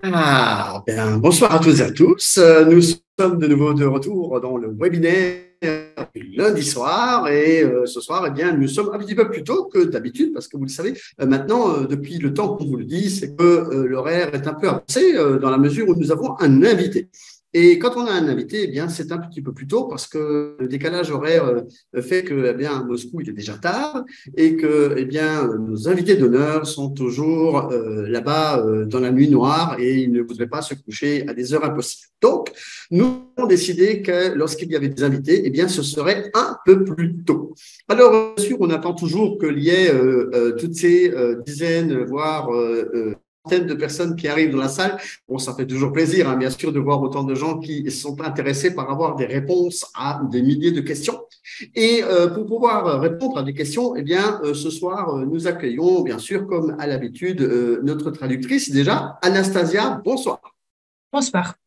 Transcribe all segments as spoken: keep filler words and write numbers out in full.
Ah, bien, bonsoir à tous et à tous. Euh, Nous sommes de nouveau de retour dans le webinaire du lundi soir et euh, ce soir, eh bien, nous sommes un petit peu plus tôt que d'habitude parce que vous le savez, euh, maintenant, euh, depuis le temps qu'on vous le dit, c'est que euh, l'horaire est un peu avancé euh, dans la mesure où nous avons un invité. Et quand on a un invité, eh bien, c'est un petit peu plus tôt parce que le décalage horaire euh, fait que, eh bien, à Moscou, il est déjà tard et que, eh bien, nos invités d'honneur sont toujours euh, là-bas euh, dans la nuit noire et ils ne voudraient pas se coucher à des heures impossibles. Donc, nous avons décidé que lorsqu'il y avait des invités, eh bien, ce serait un peu plus tôt. Alors, bien sûr, on attend toujours qu'il y ait euh, euh, toutes ces euh, dizaines, voire euh, euh, centaines de personnes qui arrivent dans la salle. Bon, ça fait toujours plaisir, hein, bien sûr, de voir autant de gens qui sont intéressés par avoir des réponses à des milliers de questions. Et euh, pour pouvoir répondre à des questions, eh bien, euh, ce soir, euh, nous accueillons, bien sûr, comme à l'habitude, euh, notre traductrice, déjà, Anastasia. Bonsoir. Bonsoir.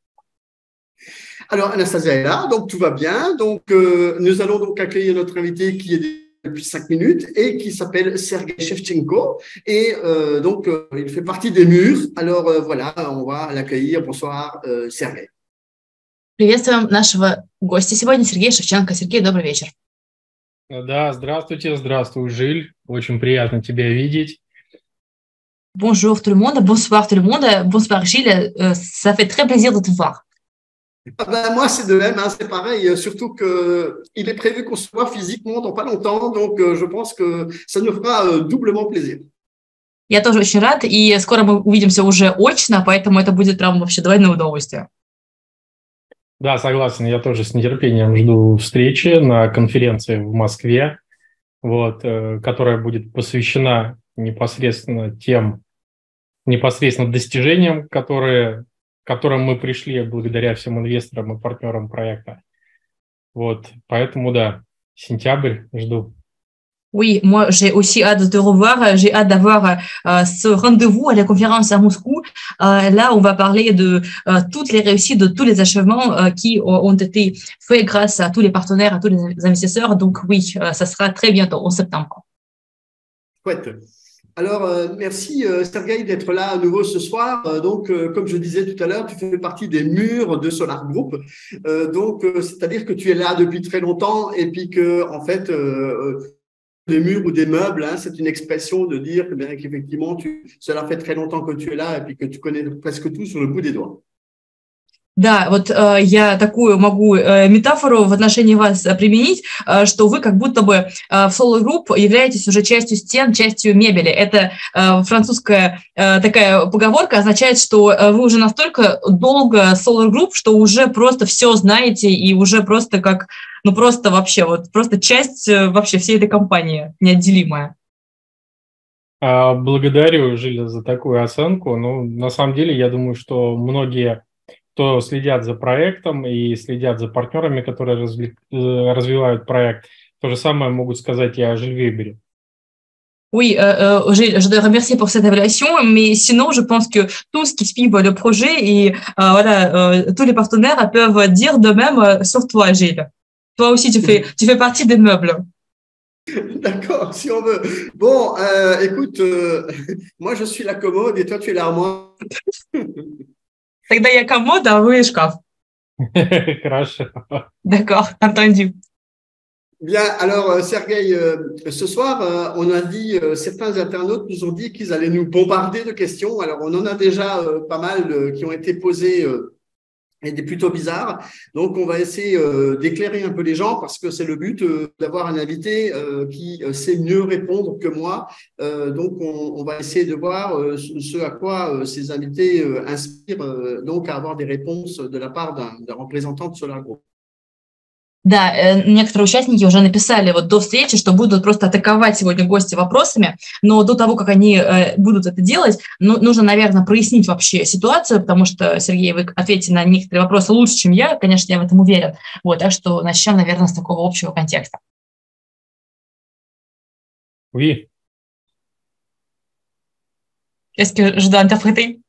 Alors, Anastasia est là, donc tout va bien. Donc, euh, nous allons donc accueillir notre invité qui est depuis cinq minutes et qui s'appelle Sergei Shevchenko. Et euh, donc, euh, il fait partie des murs. Alors, euh, voilà, on va l'accueillir. Bonsoir, euh, Sergei. Приветствуем нашего гостя сегодня, Сергея Шевченко. Сергей, добрый вечер. Да, здравствуйте, здравствуй, Жиль. Очень приятно тебя видеть. Bonjour tout le monde, bonsoir tout le monde, bonsoir Gilles, euh, ça fait très plaisir de te voir. Ah ben, moi, c'est de même, hein, c'est pareil, surtout qu'il est prévu qu'on se voit physiquement dans pas longtemps, donc euh, je pense que ça nous fera euh, doublement plaisir. Я тоже очень рад, и скоро мы увидимся уже очно, поэтому это будет прям вообще двойное удовольствие. Да, согласен, я тоже с нетерпением жду встречи на конференции в Москве, вот, э, которая будет посвящена непосредственно тем, непосредственно достижениям, которые, к которым мы пришли благодаря всем инвесторам и партнерам проекта. Вот, поэтому, да, sentябрь жду. Oui, moi j'ai aussi hâte de te revoir, j'ai hâte d'avoir euh, ce rendez-vous à la conférence à Moscou. Euh, là, on va parler de euh, toutes les réussites, de tous les achèvements euh, qui ont, ont été faits grâce à tous les partenaires, à tous les investisseurs. Donc oui, euh, ça sera très bientôt, en septembre. Chouette. Alors, euh, merci euh, Sergei d'être là à nouveau ce soir. Euh, donc, euh, comme je disais tout à l'heure, tu fais partie des murs de Solar Group. Euh, donc, euh, c'est-à-dire que tu es là depuis très longtemps et puis que, en fait, euh, des murs ou des meubles, hein, c'est une expression de dire que, bien, qu'effectivement, tu, cela fait très longtemps que tu es là et puis que tu connais presque tout sur le bout des doigts. Да, вот э, я такую могу э, метафору в отношении вас э, применить, э, что вы как будто бы э, в Solar Group являетесь уже частью стен, частью мебели. Это э, французская э, такая поговорка, означает, что э, вы уже настолько долго Solar Group, что уже просто все знаете и уже просто как, ну просто вообще, вот просто часть э, вообще всей этой компании, неотделимая. Благодарю, Жиля, за такую оценку. Ну, на самом деле, я думаю, что многие, кто следят за проектом и следят за партнерами, которые разви- развивают проект, то же самое могут сказать и о Жиль Вебере. Oui, euh, euh, je, je te remercie pour cette évaluation, mais sinon, je pense que tous qui suivent le projet et euh, voilà, euh, tous les partenaires peuvent dire de même euh, sur toi, Gilles. Toi aussi, tu fais, tu fais partie des meubles. D'accord, si on veut. Bon, euh, écoute, euh, moi je suis la commode et toi tu es l'armoire. Тогда я комода, а вы шкаф. Хорошо. D'accord, entendu. Bien, alors Sergei, euh, ce soir, euh, on a dit, euh, certains internautes nous ont dit qu'ils allaient nous bombarder de questions. Alors, on en a déjà euh, pas mal euh, qui ont été posées euh, et des plutôt bizarres. Donc, on va essayer euh, d'éclairer un peu les gens parce que c'est le but euh, d'avoir un invité euh, qui euh, sait mieux répondre que moi. Euh, donc, on, on va essayer de voir euh, ce, ce à quoi euh, ces invités euh, inspirent, euh, donc à avoir des réponses de la part d'un, d'un représentant de Solar Group. Да, э, некоторые участники уже написали вот до встречи, что будут просто атаковать сегодня гости вопросами, но до того, как они э, будут это делать, ну, нужно, наверное, прояснить вообще ситуацию, потому что, Сергей, вы ответите на некоторые вопросы лучше, чем я, конечно, я в этом уверен. Вот, так что начнем, наверное, с такого общего контекста. Oui. Est-ce que je dois interpréter?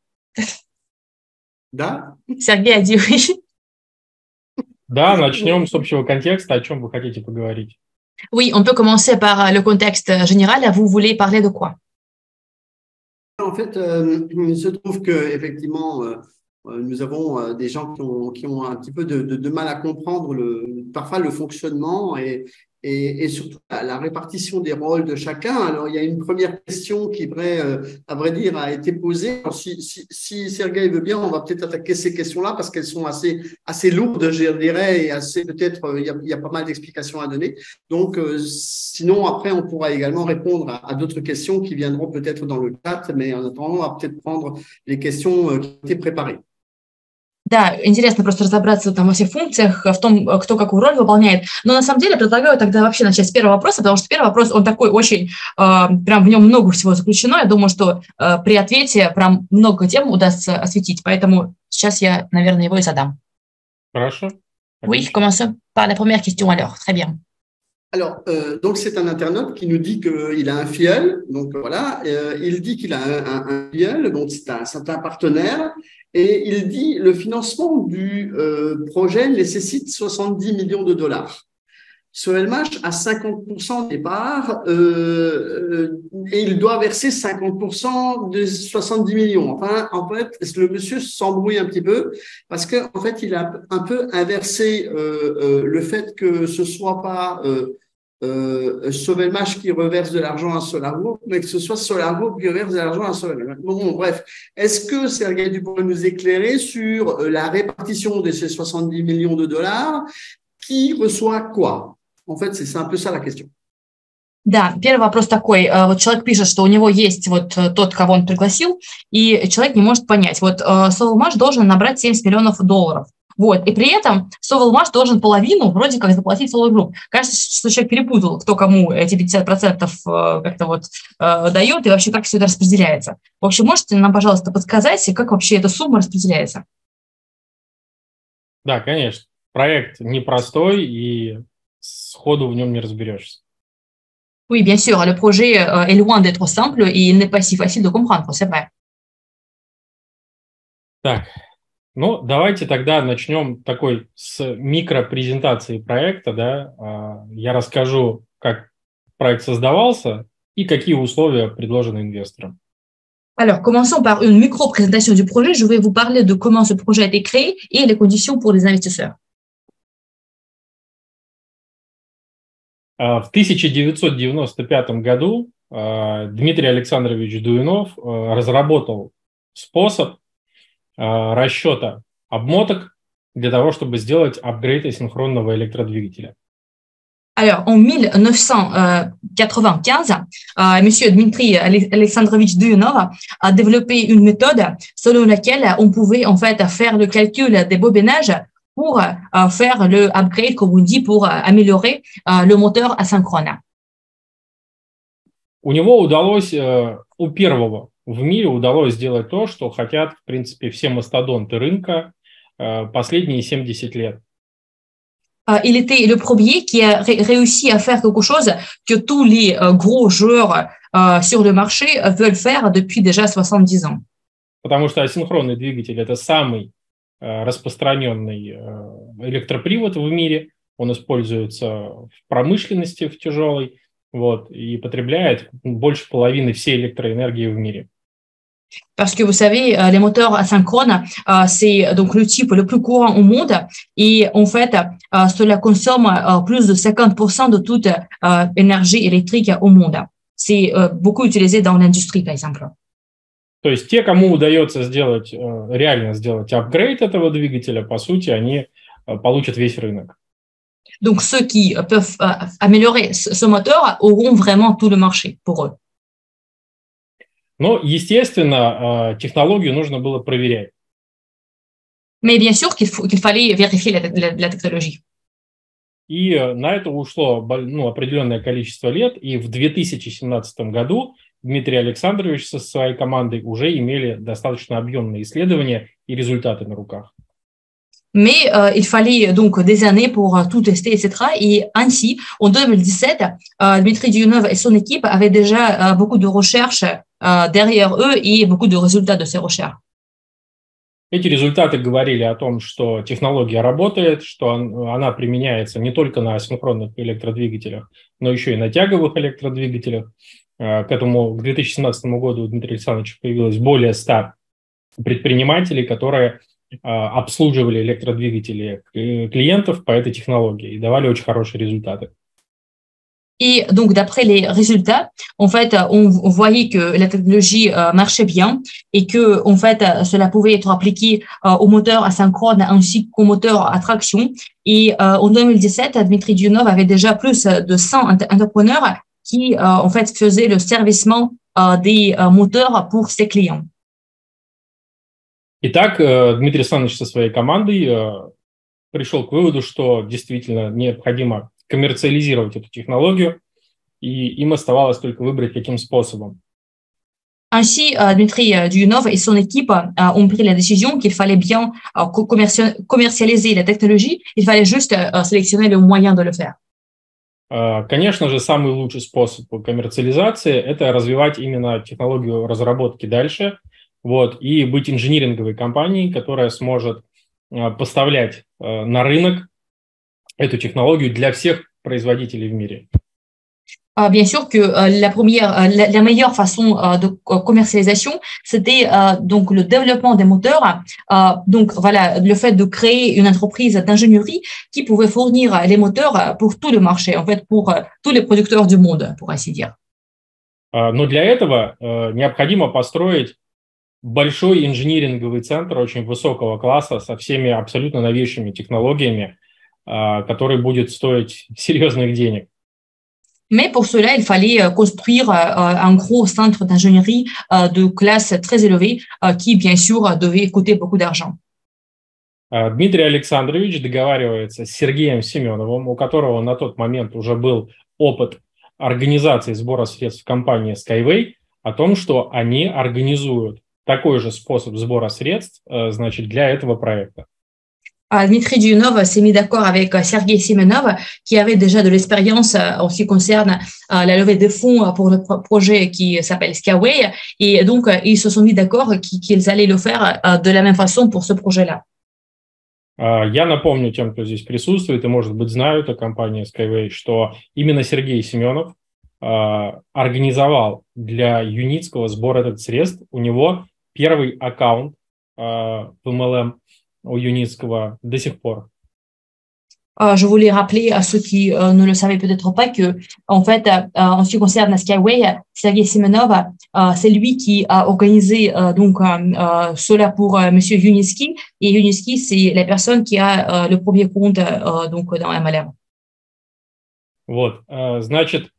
Да? Сергей, а dit oui. Да, начнем с общего контекста. О чем вы хотите поговорить? Oui, on peut commencer par le contexte général. Vous voulez parler de quoi? en fait, euh, il se trouve que effectivement, euh, nous avons euh, des gens qui ont, qui ont un petit peu de, de, de mal à comprendre le, parfois le fonctionnement et, et, et surtout la, la répartition des rôles de chacun. Alors, il y a une première question qui, vrai, euh, à vrai dire, a été posée. Alors, si, si, si Sergueï veut bien, on va peut-être attaquer ces questions-là parce qu'elles sont assez, assez lourdes, je dirais, et assez peut-être, euh, il, y a, il y a pas mal d'explications à donner. Donc, euh, sinon, après, on pourra également répondre à, à d'autres questions qui viendront peut-être dans le chat, mais en attendant, on va peut-être prendre les questions euh, qui ont été préparées. Да, интересно просто разобраться там во всех функциях, в том, кто какую роль выполняет. Но на самом деле предлагаю тогда вообще начать с первого вопроса, потому что первый вопрос, он такой очень, э, прям в нем много всего заключено. Я думаю, что э, при ответе прям много тем удастся осветить. Поэтому сейчас я, наверное, его и задам. Хорошо. Oui, commençons par la première question alors. Très bien. Alors, euh, donc c'est un internaute qui nous dit qu'il a un filleul, donc voilà, euh, il dit qu'il a un, un, un filleul, donc c'est un, c'est un partenaire, et il dit le financement du euh, projet nécessite soixante-dix millions de dollars. Sovelmash a cinquante pour cent des parts euh, et il doit verser cinquante pour cent de soixante-dix millions. Enfin, en fait, le monsieur s'embrouille un petit peu parce que en fait, il a un peu inversé euh, euh, le fait que ce soit pas euh, euh, Sovelmash qui reverse de l'argent à SolarGroup, mais que ce soit SolarGroup qui reverse de l'argent à Sovelmash. Bon, bref, est-ce que Sergueï, tu pourrais nous éclairer sur la répartition de ces soixante-dix millions de dollars? Qui reçoit quoi? En fait, c'est un peu ça la question. Да, первый вопрос такой. Вот человек пишет, что у него есть вот тот, кого он пригласил, и человек не может понять. Вот Sovelmash должен набрать семьдесят миллионов долларов. Вот, и при этом Sovelmash должен половину вроде как заплатить SolarGroup. Кажется, что человек перепутал, кто кому эти пятьдесят процентов как-то вот дает, и вообще как все это распределяется. В общем, можете нам, пожалуйста, подсказать, как вообще эта сумма распределяется? Да, конечно. Проект непростой, и сходу в нем не разберешься. Oui, bien sûr, le projet est loin d'être simple et il n'est pas si facile de comprendre, c'est vrai. Так, ну давайте тогда начнем такой с микропрезентации проекта, да. Я расскажу, как проект создавался и какие условия предложены инвесторам. Alors, commençons par une micro-présentation du projet. Je vais vous parler de comment ce projet a été créé et les conditions pour les investisseurs. В тысяча девятьсот девяносто пятом году Дмитрий Александрович Дуинов разработал способ расчета обмоток для того, чтобы сделать апгрейд асинхронного электродвигателя. Alors, en mille neuf cent quatre-vingt-quinze, euh, Monsieur Dmitri Alexandrovich Duyunov a développé une méthode selon laquelle on pouvait en fait faire le calcul des bobinages pour euh, faire le upgrade, comme on dit, pour euh, améliorer euh, le moteur asynchrone. У него удалось, у первого в мире удалось сделать то, что хотят, в принципе, все мастодонты рынка последние семьдесят лет. Il était le premier qui a ré réussi à faire quelque chose que tous les euh, gros joueurs euh, sur le marché veulent faire depuis déjà soixante-dix ans. Потому что асинхронный двигатель – это самый э, распространенный э, электропривод в мире. Он используется в промышленности, в тяжелой, вот, и потребляет больше половины всей электроэнергии в мире. Parce que vous savez, les moteurs asynchrones, euh, c'est donc le type le plus courant au monde et en fait, euh, cela consomme euh, plus de cinquante pour cent de toute euh, énergie électrique au monde. C'est euh, beaucoup utilisé dans l'industrie, par exemple. То есть те, кому удается сделать, реально сделать апгрейд этого двигателя, по сути, они получат весь рынок. Donc ceux qui peuvent euh, améliorer ce, ce moteur auront vraiment tout le marché pour eux. Но, естественно, технологию нужно было проверять. Mais bien sûr qu'il faut, qu'il fallait vérifier la, la, la technologie. И на это ушло ну, определенное количество лет, и в две тысячи семнадцатом году Дмитрий Александрович со своей командой уже имели достаточно объемные исследования и результаты на руках. Mais euh, il fallait donc des années pour euh, tout tester, et cetera. Et ainsi, en deux mille dix-sept, euh, Dmitri Duyunov et son équipe avaient déjà euh, beaucoup de recherches euh, derrière eux et beaucoup de résultats de ces recherches. Эти результаты говорили о том, что технология работает, что она применяется не только на асинхронных электродвигателях, но еще и на тяговых электродвигателях. К этому, к две тысячи семнадцатому году у Дмитрия Александровича появилось более ста предпринимателей, которые обслуживали электродвигатели клиентов по этой технологии и давали очень хорошие результаты. Et donc, d'après les résultats, en fait, on, on voyait que la technologie euh, marchait bien et que, en fait, cela pouvait être appliqué euh, au moteur asynchrone ainsi qu'au moteur à traction. Et euh, en deux mille dix-sept, Dmitry Duyunov avait déjà plus de cent entrepreneurs qui, euh, en fait, faisaient le servicement euh, des euh, moteurs pour ses clients. Итак, Дмитрий Александрович со своей командой пришел к выводу, что действительно необходимо коммерциализировать эту технологию, и им оставалось только выбрать, каким способом. Ainsi, Dmitry Duyunov et son équipe ont pris la décision qu'il fallait bien commercialiser la technologie, il fallait juste sélectionner le moyen de le faire. Конечно же, самый лучший способ коммерциализации – это развивать именно технологию разработки дальше, вот, и быть инжиниринговой компанией, которая сможет поставлять на рынок эту технологию для всех производителей в мире. Bien sûr que la première, la, la meilleure façon de commercialisation, c'était donc le développement des moteurs. Donc voilà, le fait de créer une entreprise d'ingénierie qui pouvait fournir les moteurs pour tout le marché, en fait, pour tous les producteurs du monde, pour ainsi dire. Но для этого необходимо построить большой инжиниринговый центр очень высокого класса со всеми абсолютно новейшими технологиями, который будет стоить серьезных денег. Mais pour cela, il fallait construire un gros centre d'ingénierie de classe très élevée qui, bien sûr, devait coûter beaucoup d'argent. Дмитрий Александрович договаривается с Сергеем Семеновым, у которого на тот момент уже был опыт организации сбора средств в компании Skyway, о том, что они организуют такой же способ сбора средств, значит, для этого проекта. Dmitry Duyunov s'est mis d'accord avec Sergei Semenov, qui avait déjà de l'expérience en ce qui concerne la levée de fonds pour le projet qui s'appelle Skyway. Et donc, ils se sont mis d'accord qu'ils allaient le faire de la même façon pour ce projet-là. Я напомню тем, кто здесь присутствует и, может быть, знают о компании Skyway, что именно Сергей Семенов организовал для Юницкого сбор этих средств. У него первый аккаунт в эм эл эм au Юницкого до сих пор. Je voulais rappeler à ceux qui euh, ne le savaient peut-être pas que, en fait, euh, en ce qui concerne Skyway, Sergei Semenov, euh, c'est lui qui a organisé euh, donc euh, cela pour euh, Monsieur Юницкий, et Юницкий, c'est la personne qui a euh, le premier compte euh, donc dans эм эл эм. Вот, э, значит,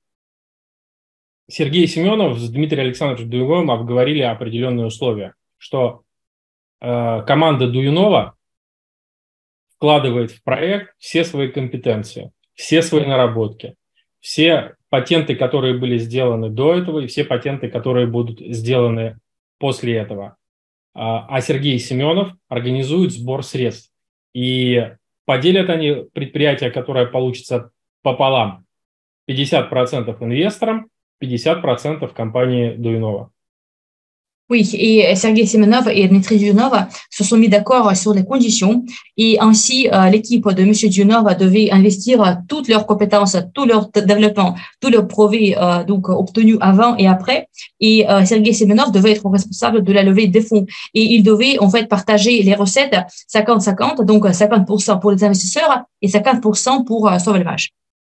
Сергей Семенов с Дмитрием Александровичем Дуюновым обговорили определенные условия, что команда Дуюнова вкладывает в проект все свои компетенции, все свои наработки, все патенты, которые были сделаны до этого, и все патенты, которые будут сделаны после этого. А Сергей Семенов организует сбор средств. И поделят они предприятие, которое получится пополам. пятьдесят процентов инвесторам, пятьдесят процентов компании Дуюнова. Oui, et Sergei Semenov et Dmitry Duyunov se sont mis d'accord sur les conditions et ainsi euh, l'équipe de M. Duyunov devait investir toutes leurs compétences, tout leur développement, tous leurs brevets euh, donc obtenus avant et après. Et euh, Sergei Semenov devait être responsable de la levée des fonds et il devait en fait partager les recettes cinquante cinquante, donc cinquante pour cent pour les investisseurs et cinquante pour cent pour euh, Sovelmash.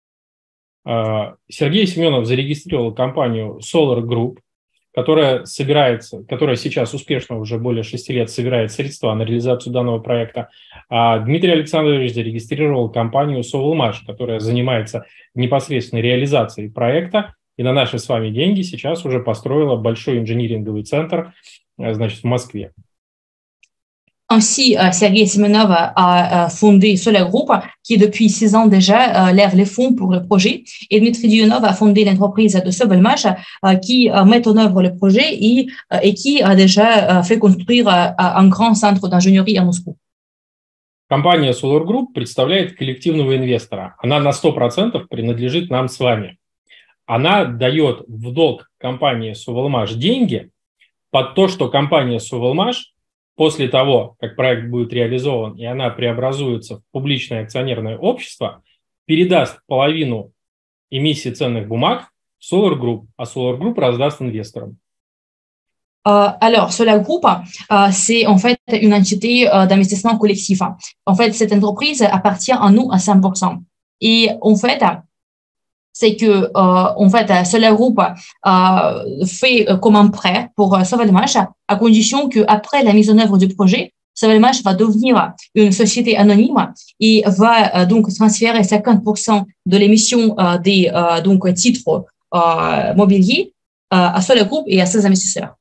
Сергей Семенов зарегистрировал компанию Solar Group, которая собирается, которая сейчас успешно уже более шести лет собирает средства на реализацию данного проекта. А Дмитрий Александрович зарегистрировал компанию Sovelmash, которая занимается непосредственной реализацией проекта и на наши с вами деньги сейчас уже построила большой инжиниринговый центр, значит, в Москве. Ainsi, euh, Sergei Semenov a euh, fondé Solar Group, qui depuis six ans déjà euh, lève les fonds pour le projet. Et Dmitry Duyunov a fondé l'entreprise de Sovelmash, euh, qui euh, met en œuvre le projet et, euh, et qui a déjà euh, fait construire euh, un grand centre d'ingénierie à Moscou. Компания Solar Group представляет коллективного инвестора. Она на сто процентов принадлежит нам с вами. Она дает в долг компании Sovelmash деньги под то, что компания Sovelmash после того, как проект будет реализован и она преобразуется в публичное акционерное общество, передаст половину эмиссии ценных бумаг Solar Group, а Solar Group раздаст инвесторам. Euh, alors, Solar Group, euh, c'est en fait une entité euh, d'investissement collectif. En fait, cette entreprise appartient à nous à cent pour cent. Et en fait, c'est que euh, en fait, Solar Group euh, fait euh, comme un prêt pour euh, Sovelmash à condition qu'après la mise en œuvre du projet, Sovelmash va devenir une société anonyme et va euh, donc transférer cinquante pour cent de l'émission euh, des euh, donc, titres euh, mobiliers euh, à Solar Group et à ses investisseurs.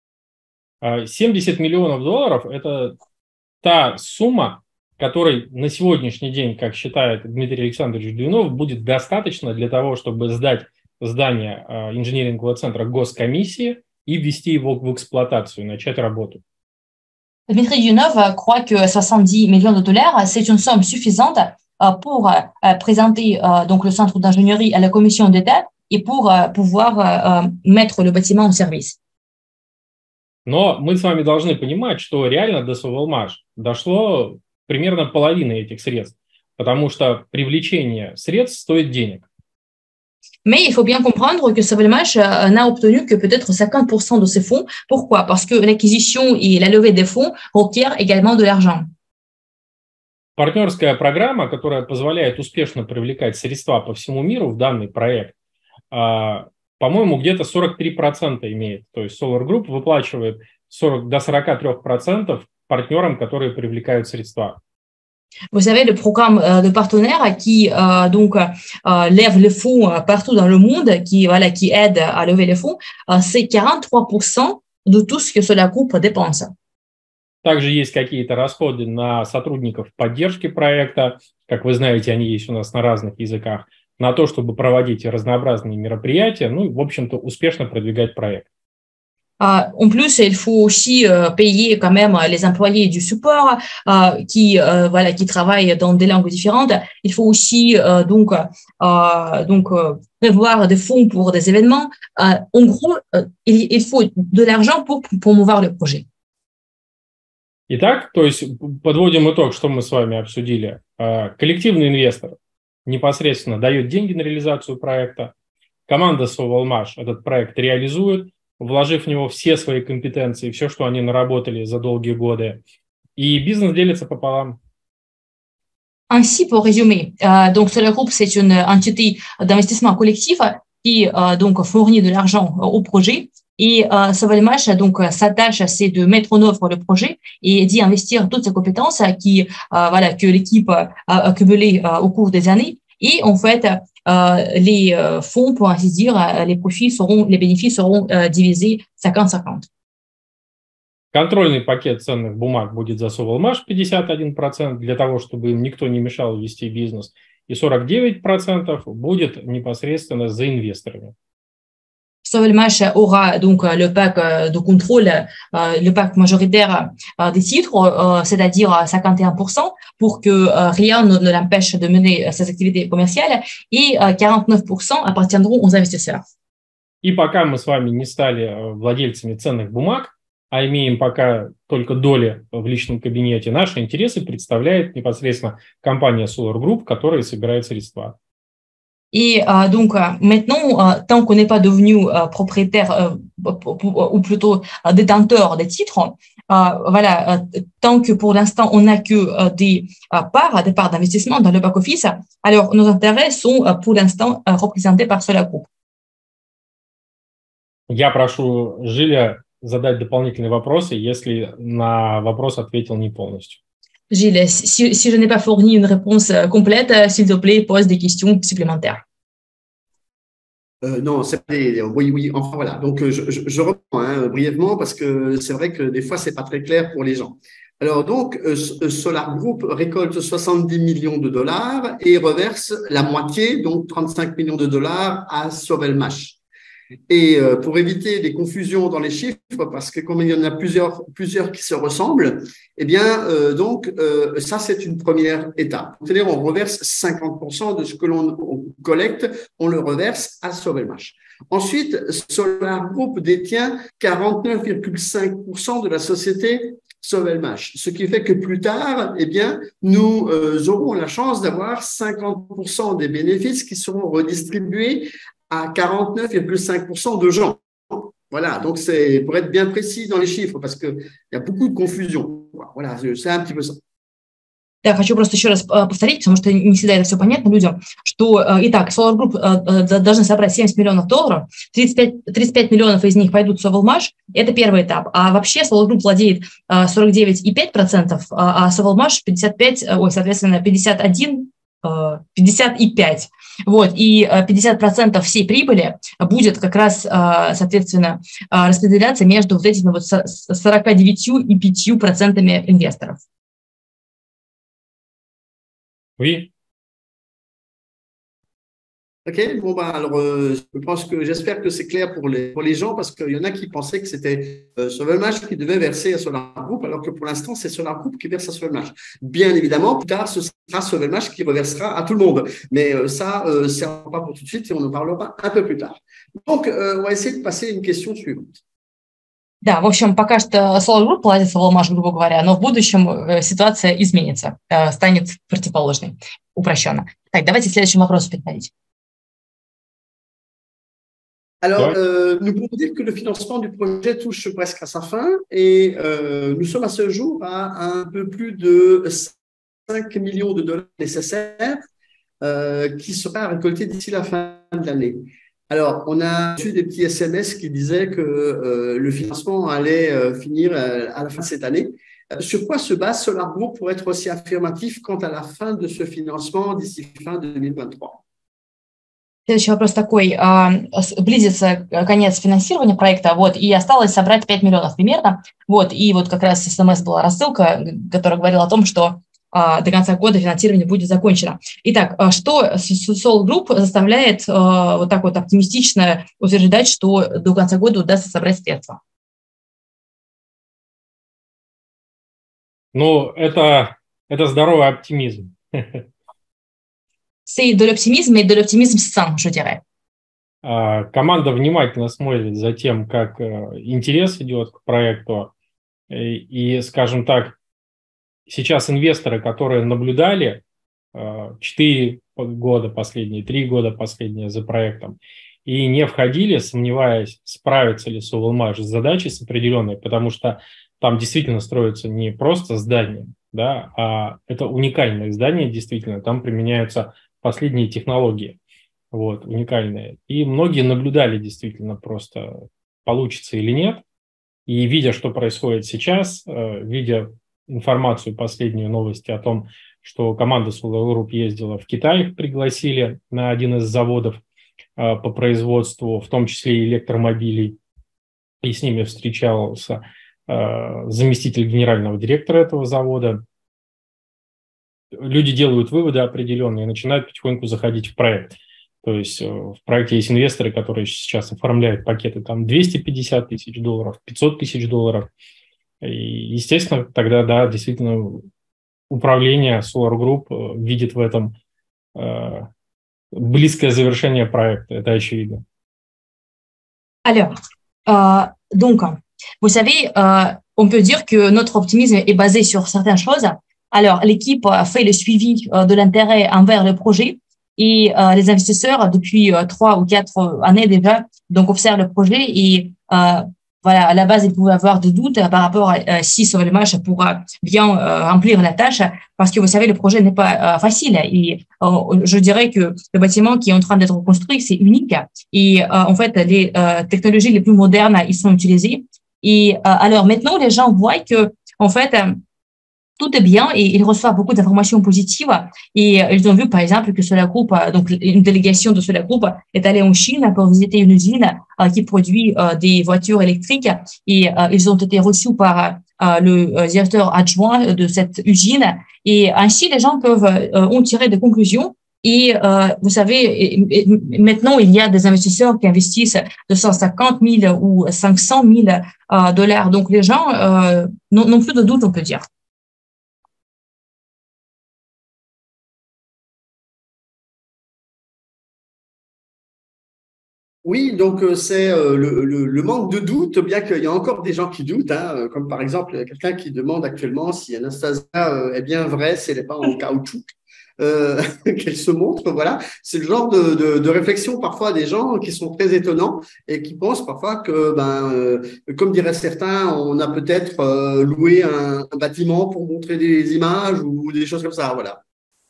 семьдесят миллионов долларов – это та сумма, которой на сегодняшний день, как считает Дмитрий Александрович Двинов, будет достаточно для того, чтобы сдать здание инженерингового центра госкомиссии и ввести его в эксплуатацию, начать работу. Dmitry Duyunov croit que soixante-dix millions de dollars, c'est une somme suffisante pour présenter donc le centre d'ingénierie à la commission d'État et pour pouvoir mettre le bâtiment en service. Но мы с вами должны понимать, что реально до Sovelmash дошло примерно половина этих средств, потому что привлечение средств стоит денег. Mais il faut bien comprendre que Sovelmash n'a obtenu que peut-être cinquante pour cent de ces fonds. Pourquoi? Parce que l'acquisition et la levée des fonds requièrent également de l'argent. Партнерская программа, которая позволяет успешно привлекать средства по всему миру в данный проект, по-моему, где-то сорок три процента имеет. То есть Solar Group выплачивает сорок до сорока трёх процентов партнерам, которые привлекают средства. Vous savez, le programme de partenaires qui euh, donc euh, lève les fonds partout dans le monde, qui voilà, qui aide à lever les fonds, euh, c'est quarante-trois pour cent de tout ce que Solar Group dépense. Также есть какие-то расходы на сотрудников поддержки проекта. Как вы знаете, они есть у нас на разных языках. На то, чтобы проводить разнообразные мероприятия, ну, в общем-то, успешно продвигать проект. Uh, en plus, il faut aussi uh, payer quand même les employés du support uh, qui, uh, voilà, qui travaillent dans des langues différentes. Il faut aussi uh, donc, uh, donc uh, prévoir des fonds pour des événements. Uh, en gros, uh, il, il faut de l'argent pour promouvoir le projet. Итак, то есть подводим итог, что мы с вами обсудили. Коллективный инвестор непосредственно дает деньги на реализацию проекта. Команда Sovelmash этот проект реализует, вложив в него все свои компетенции, все, что они наработали за долгие годы. И бизнес делится пополам. Ainsi, pour résumer, euh, donc Solar Group, c'est une entité d'investissement collectif qui euh, donc fournit de l'argent au projet. Et euh, Sovelmash donc s'attache, c'est de mettre en œuvre le projet et d'y investir toutes ses compétences qui, euh, voilà, que l'équipe a accumulées euh, au cours des années. Et en fait, euh, les euh, fonds, pour ainsi dire, euh, les profits seront, les bénéfices seront euh, divisés cinquante cinquante. Контрольный пакет ценных бумаг будет за Sovelmash пятьдесят один процент для того, чтобы им никто не мешал вести бизнес, и сорок девять процентов будет непосредственно за инвесторами. Sovelmash aura donc le pack de contrôle, euh, le pack majoritaire euh, des titres, euh, c'est-à-dire cinquante et un pour cent, pour que euh, rien ne, ne l'empêche de mener ses activités commerciales, et euh, quarante-neuf pour cent appartiendront aux investisseurs. И пока мы с вами не стали владельцами ценных бумаг, а имеем пока только доли в личном кабинете, наши интересы представляет непосредственно компания Solar Group, которая собирает средства. Et euh, donc euh, maintenant, euh, tant qu'on n'est pas devenu euh, propriétaire euh, ou plutôt euh, détenteur des titres, euh, voilà, euh, tant que pour l'instant on n'a que euh, des euh, parts, des parts d'investissement dans le back office, alors nos intérêts sont euh, pour l'instant euh, représentés par Solar Group. Я прошу Жиля задать дополнительные вопросы, если на вопрос ответил не полностью. Gilles, si, si je n'ai pas fourni une réponse complète, s'il te plaît, pose des questions supplémentaires. Euh, non, c'est oui, oui. Enfin voilà. Donc je, je, je reprends hein, brièvement parce que c'est vrai que des fois c'est pas très clair pour les gens. Alors donc euh, Solar Group récolte soixante-dix millions de dollars et reverse la moitié, donc trente-cinq millions de dollars à Sovelmash. Et euh, pour éviter des confusions dans les chiffres, parce que comme il y en a plusieurs, plusieurs qui se ressemblent, eh bien, euh, donc, euh, ça, c'est une première étape. C'est-à-dire, on reverse cinquante pour cent de ce que l'on collecte, on le reverse à Sovelmash. Ensuite, Solar Group détient quarante-neuf virgule cinq pour cent de la société Sovelmash, ce qui fait que plus tard, eh bien, nous euh, aurons la chance d'avoir cinquante pour cent des bénéfices qui seront redistribués à quarante-neuf virgule cinq pour cent de gens. Voilà, donc c'est pour être bien précis dans les chiffres, parce qu'il y a beaucoup de confusion. Voilà, c'est un petit peu ça. Да, хочу просто еще раз повторить, потому что не всегда это все понятно людям, что, итак, Solar Group должны собрать семьдесят миллионов долларов, тридцать пять, тридцать пять миллионов из них пойдут в Sovelmash, это первый этап. А вообще Solar Group владеет сорок девять и пять десятых процента, а Sovelmash пятьдесят пять, ой, соответственно, пятьдесят один, пятьдесят и пять. Вот, и пятьдесят процентов всей прибыли будет как раз, соответственно, распределяться между вот этими вот сорок девять и пять процентами инвесторов. Oui. Ok, bon, bah, alors, euh, je pense que j'espère que c'est clair pour les, pour les gens, parce qu'il y en a qui pensaient que c'était euh, Sovelmash qui devait verser à Solar Group, alors que pour l'instant, c'est Solar Group qui verse à Sovelmash. Bien évidemment, plus tard, ce sera Sovelmash qui reversera à tout le monde. Mais euh, ça, euh, c'est pas pour tout de suite et on en parlera un peu plus tard. Donc, euh, on va essayer de passer à une question suivante. Да, в общем, пока что Solar Group платит Sovelmash, грубо говоря, но в будущем ситуация изменится, станет противоположной, упрощенно. Так, давайте к следующему вопросу переходить. Alors, euh, nous pouvons dire que le financement du projet touche presque à sa fin et euh, nous sommes à ce jour à un peu plus de cinq millions de dollars nécessaires euh, qui sera récolté d'ici la fin de l'année. Alors, on a reçu des petits S M S qui disaient que euh, le financement allait euh, finir euh, à la fin de cette année. Euh, sur quoi se base Solar Group pour être aussi affirmatif quant à la fin de ce financement d'ici fin deux mille vingt-trois? Следующий вопрос такой. Близится конец финансирования проекта, вот, и осталось собрать пять миллионов примерно. Вот, и вот как раз эс эм эс была рассылка, которая говорила о том, что до конца года финансирование будет закончено. Итак, что Solar Group заставляет вот так вот оптимистично утверждать, что до конца года удастся собрать средства? Ну, это, это здоровый оптимизм. C'est de l'optimisme, mais de l'optimisme sain, je dirais. Команда внимательно смотрит за тем, как интерес идет к проекту. И, скажем так, сейчас инвесторы, которые наблюдали четыре года последние, три года последние за проектом, и не входили, сомневаясь, справится ли Sovelmash с задачей с определенной, потому что там действительно строится не просто здание, да, а это уникальное здание, действительно, там применяются последние технологии, вот, уникальные. И многие наблюдали действительно просто, получится или нет. И видя, что происходит сейчас, видя информацию, последнюю новости о том, что команда Solar Group ездила в Китай, их пригласили на один из заводов по производству, в том числе и электромобилей, и с ними встречался заместитель генерального директора этого завода. Люди делают выводы определенные и начинают потихоньку заходить в проект. То есть в проекте есть инвесторы, которые сейчас оформляют пакеты там двести пятьдесят тысяч долларов, пятьсот тысяч долларов. И, естественно, тогда, да, действительно, управление Solar Group видит в этом э, близкое завершение проекта. Это очевидно. Alors, euh, donc, vous savez, euh, on peut dire que notre optimisme est basé sur certaines choses. Alors, l'équipe a fait le suivi euh, de l'intérêt envers le projet et euh, les investisseurs, depuis euh, trois ou quatre années déjà, donc observent le projet et euh, voilà, à la base, ils pouvaient avoir des doutes par rapport à euh, si Sovelmash pourra bien euh, remplir la tâche parce que, vous savez, le projet n'est pas euh, facile et euh, je dirais que le bâtiment qui est en train d'être construit, c'est unique et euh, en fait, les euh, technologies les plus modernes, ils sont utilisées et euh, alors maintenant, les gens voient que, en fait, euh, tout est bien et ils reçoivent beaucoup d'informations positives et ils ont vu par exemple que Solar Group, donc une délégation de Solar Group est allée en Chine pour visiter une usine qui produit des voitures électriques et ils ont été reçus par le directeur adjoint de cette usine et ainsi les gens peuvent en tirer des conclusions. Et euh, vous savez, et, et maintenant, il y a des investisseurs qui investissent deux cent cinquante mille ou cinq cent mille euh, dollars. Donc, les gens euh, n'ont plus de doute, on peut dire. Oui, donc c'est euh, le, le, le manque de doute, bien qu'il y a encore des gens qui doutent, hein, comme par exemple quelqu'un qui demande actuellement si Anastasia euh, est bien vraie, si elle n'est pas en caoutchouc. euh, qu'elle se montre. Voilà, c'est le genre de, de, de réflexion parfois des gens qui sont très étonnants et qui pensent parfois que, ben, euh, comme diraient certains, on a peut-être euh, loué un, un bâtiment pour montrer des images ou des choses comme ça. Voilà.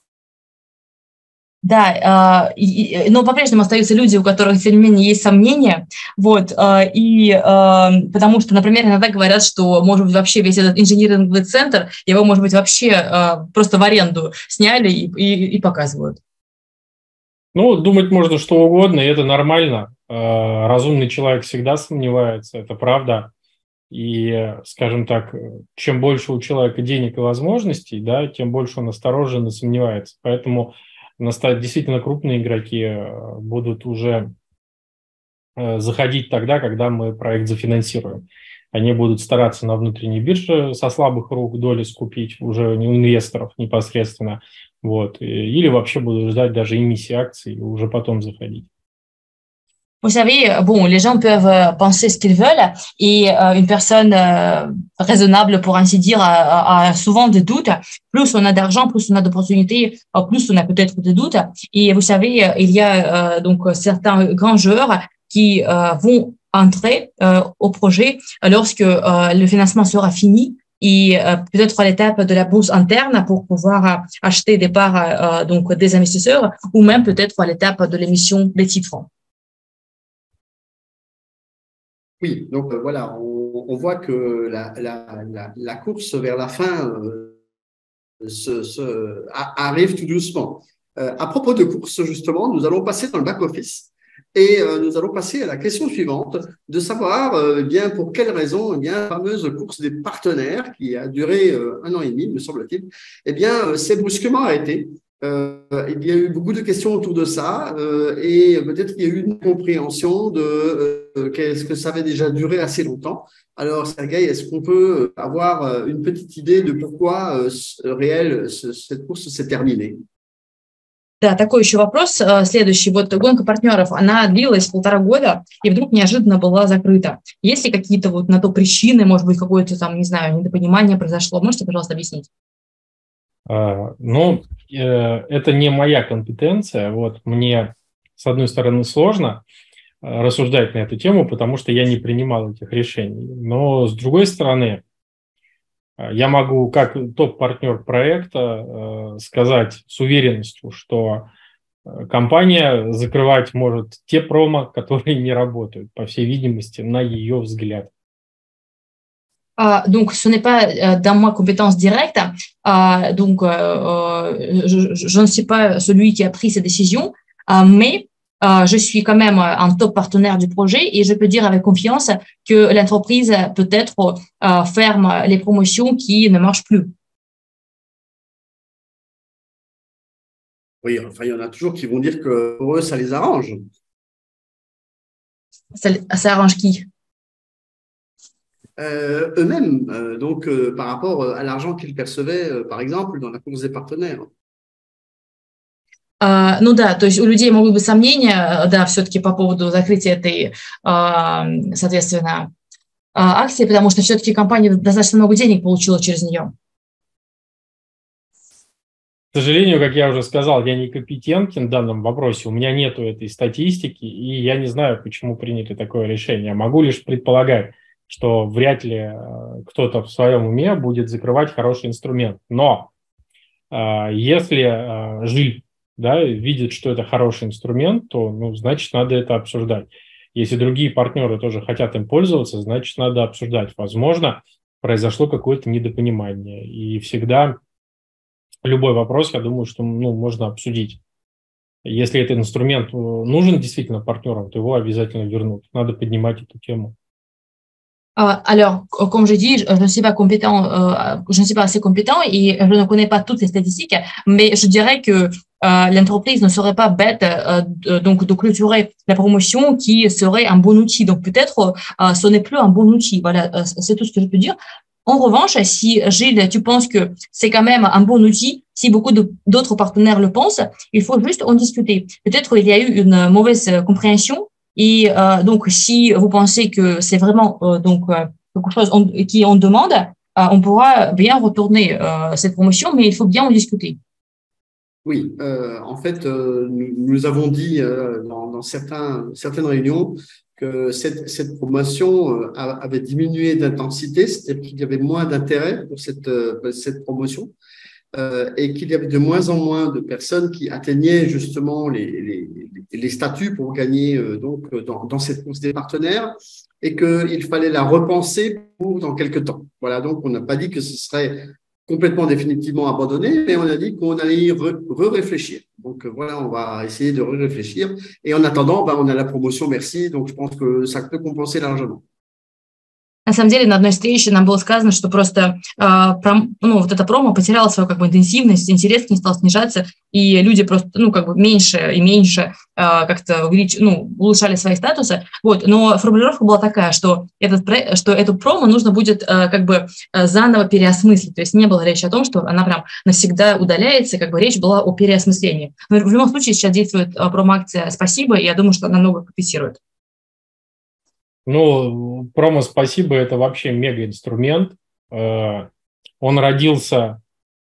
Да, э, и, но по-прежнему остаются люди, у которых, тем не менее, есть сомнения, вот, э, и э, потому что, например, иногда говорят, что, может быть, вообще весь этот инжиниринговый центр, его, может быть, вообще э, просто в аренду сняли и, и, и показывают. Ну, думать можно что угодно, и это нормально. Э, разумный человек всегда сомневается, это правда. И, скажем так, чем больше у человека денег и возможностей, да, тем больше он осторожен и сомневается. Поэтому действительно крупные игроки будут уже заходить тогда, когда мы проект зафинансируем. Они будут стараться на внутренней бирже со слабых рук доли скупить уже не у инвесторов непосредственно, вот, или вообще будут ждать даже эмиссии акций и уже потом заходить. Vous savez, bon, les gens peuvent penser ce qu'ils veulent et euh, une personne euh, raisonnable, pour ainsi dire, a, a souvent des doutes. Plus on a d'argent, plus on a d'opportunités, plus on a peut-être des doutes. Et vous savez, il y a euh, donc certains grands joueurs qui euh, vont entrer euh, au projet lorsque euh, le financement sera fini et euh, peut-être à l'étape de la bourse interne pour pouvoir euh, acheter des parts euh, donc des investisseurs ou même peut-être à l'étape de l'émission des titres. Oui, donc euh, voilà, on, on voit que la, la, la, la course vers la fin euh, se, se, a, arrive tout doucement. Euh, à propos de course, justement, nous allons passer dans le back-office et euh, nous allons passer à la question suivante, de savoir euh, eh bien, pour quelles raisons eh bien, la fameuse course des partenaires, qui a duré euh, un an et demi, me semble-t-il, eh bien, euh, s'est brusquement arrêtée. Euh, il y a eu beaucoup de questions autour de ça euh, et peut-être qu'il y a eu une compréhension de euh, qu'est-ce que ça avait déjà duré assez longtemps. Alors, Sergueï, est-ce qu'on peut avoir une petite idée de pourquoi euh, réel ce, cette course s'est terminée? Да, такой еще вопрос следующий. Вот гонка партнеров, она длилась полтора года и вдруг неожиданно была закрыта. Есть ли какие-то вот на то причины, может быть, какое-то там, не знаю, недопонимание произошло? Можете, пожалуйста, объяснить? Uh, ну, э, это не моя компетенция. Вот мне, с одной стороны, сложно э, рассуждать на эту тему, потому что я не принимал этих решений. Но, с другой стороны, э, я могу, как топ-партнер проекта, э, сказать с уверенностью, что э, компания закрывать может те промо, которые не работают, по всей видимости, на ее взгляд. Uh, donc, ce n'est pas euh, dans ma compétence directe. Uh, donc, euh, je, je ne suis pas celui qui a pris ces décisions, uh, mais uh, je suis quand même un top partenaire du projet et je peux dire avec confiance que l'entreprise peut-être uh, ferme les promotions qui ne marchent plus. Oui, enfin, il y en a toujours qui vont dire que pour eux, ça les arrange. Ça, ça arrange qui? Euh, eux-mêmes, euh, donc euh, par rapport à l'argent qu'ils percevaient, euh, par exemple, dans la course des partenaires. Uh, ну да, то есть у людей могут быть сомнения, да, все-таки по поводу закрытия этой, uh, соответственно, uh, акции, потому что все-таки компания достаточно много денег получила через нее. К сожалению, как я уже сказал, я не компетентен в данном вопросе, у меня нету этой статистики, и я не знаю, почему приняли такое решение. Могу лишь предполагать, что вряд ли кто-то в своем уме будет закрывать хороший инструмент. Но э, если э, Жиль, да, видит, что это хороший инструмент, то, ну, значит, надо это обсуждать. Если другие партнеры тоже хотят им пользоваться, значит, надо обсуждать. Возможно, произошло какое-то недопонимание. И всегда любой вопрос, я думаю, что, ну, можно обсудить. Если этот инструмент нужен действительно партнерам, то его обязательно вернут. Надо поднимать эту тему. Uh, alors, comme je dis, je ne suis pas compétent, euh, je ne suis pas assez compétent et je ne connais pas toutes les statistiques, mais je dirais que euh, l'entreprise ne serait pas bête euh, de, donc de clôturer la promotion qui serait un bon outil. Donc peut-être euh, ce n'est plus un bon outil. Voilà, euh, c'est tout ce que je peux dire. En revanche, si Gilles, tu penses que c'est quand même un bon outil, si beaucoup de, d'autres partenaires le pensent, il faut juste en discuter. Peut-être qu'il y a eu une mauvaise compréhension. Et euh, donc, si vous pensez que c'est vraiment euh, donc euh, quelque chose on, qui on demande, euh, on pourra bien retourner euh, cette promotion, mais il faut bien en discuter. Oui, euh, en fait, euh, nous, nous avons dit euh, dans, dans certains, certaines réunions que cette, cette promotion euh, a- avait diminué d'intensité, c'est-à-dire qu'il y avait moins d'intérêt pour cette, euh, cette promotion euh, et qu'il y avait de moins en moins de personnes qui atteignaient justement les, les, les statuts pour gagner euh, donc dans, dans cette course des partenaires et qu'il fallait la repenser pour dans quelques temps. Voilà, donc on n'a pas dit que ce serait complètement définitivement abandonné, mais on a dit qu'on allait y re-réfléchir. Donc euh, voilà, on va essayer de re-réfléchir. Et en attendant, ben, on a la promotion Merci, donc je pense que ça peut compenser largement. На самом деле, на одной встрече нам было сказано, что просто э, пром, ну, вот эта промо потеряла свою как бы интенсивность, интерес не стал снижаться, и люди просто, ну, как бы меньше и меньше э, как-то увелич, ну, улучшали свои статусы. Вот. Но формулировка была такая, что, этот, что эту промо нужно будет э, как бы заново переосмыслить. То есть не было речи о том, что она прям навсегда удаляется, как бы речь была о переосмыслении. Но в любом случае сейчас действует э, промо-акция «Спасибо», и я думаю, что она много компенсирует. Ну, промо «Спасибо» – это вообще мега-инструмент. Он родился,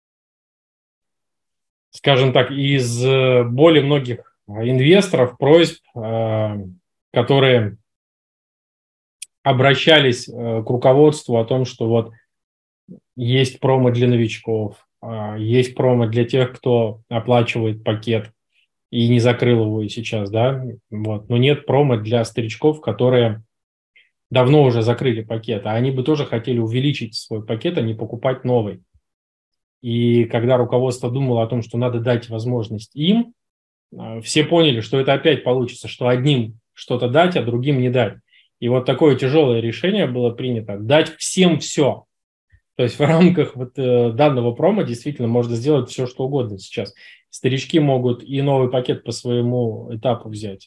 скажем так, из более многих инвесторов, просьб, которые обращались к руководству о том, что вот есть промо для новичков, есть промо для тех, кто оплачивает пакет и не закрыл его и сейчас, да, вот. Но нет промо для старичков, которые давно уже закрыли пакет, а они бы тоже хотели увеличить свой пакет, а не покупать новый. И когда руководство думало о том, что надо дать возможность им, все поняли, что это опять получится, что одним что-то дать, а другим не дать. И вот такое тяжелое решение было принято – дать всем все. То есть в рамках вот данного промо действительно можно сделать все, что угодно сейчас. Старички могут и новый пакет по своему этапу взять,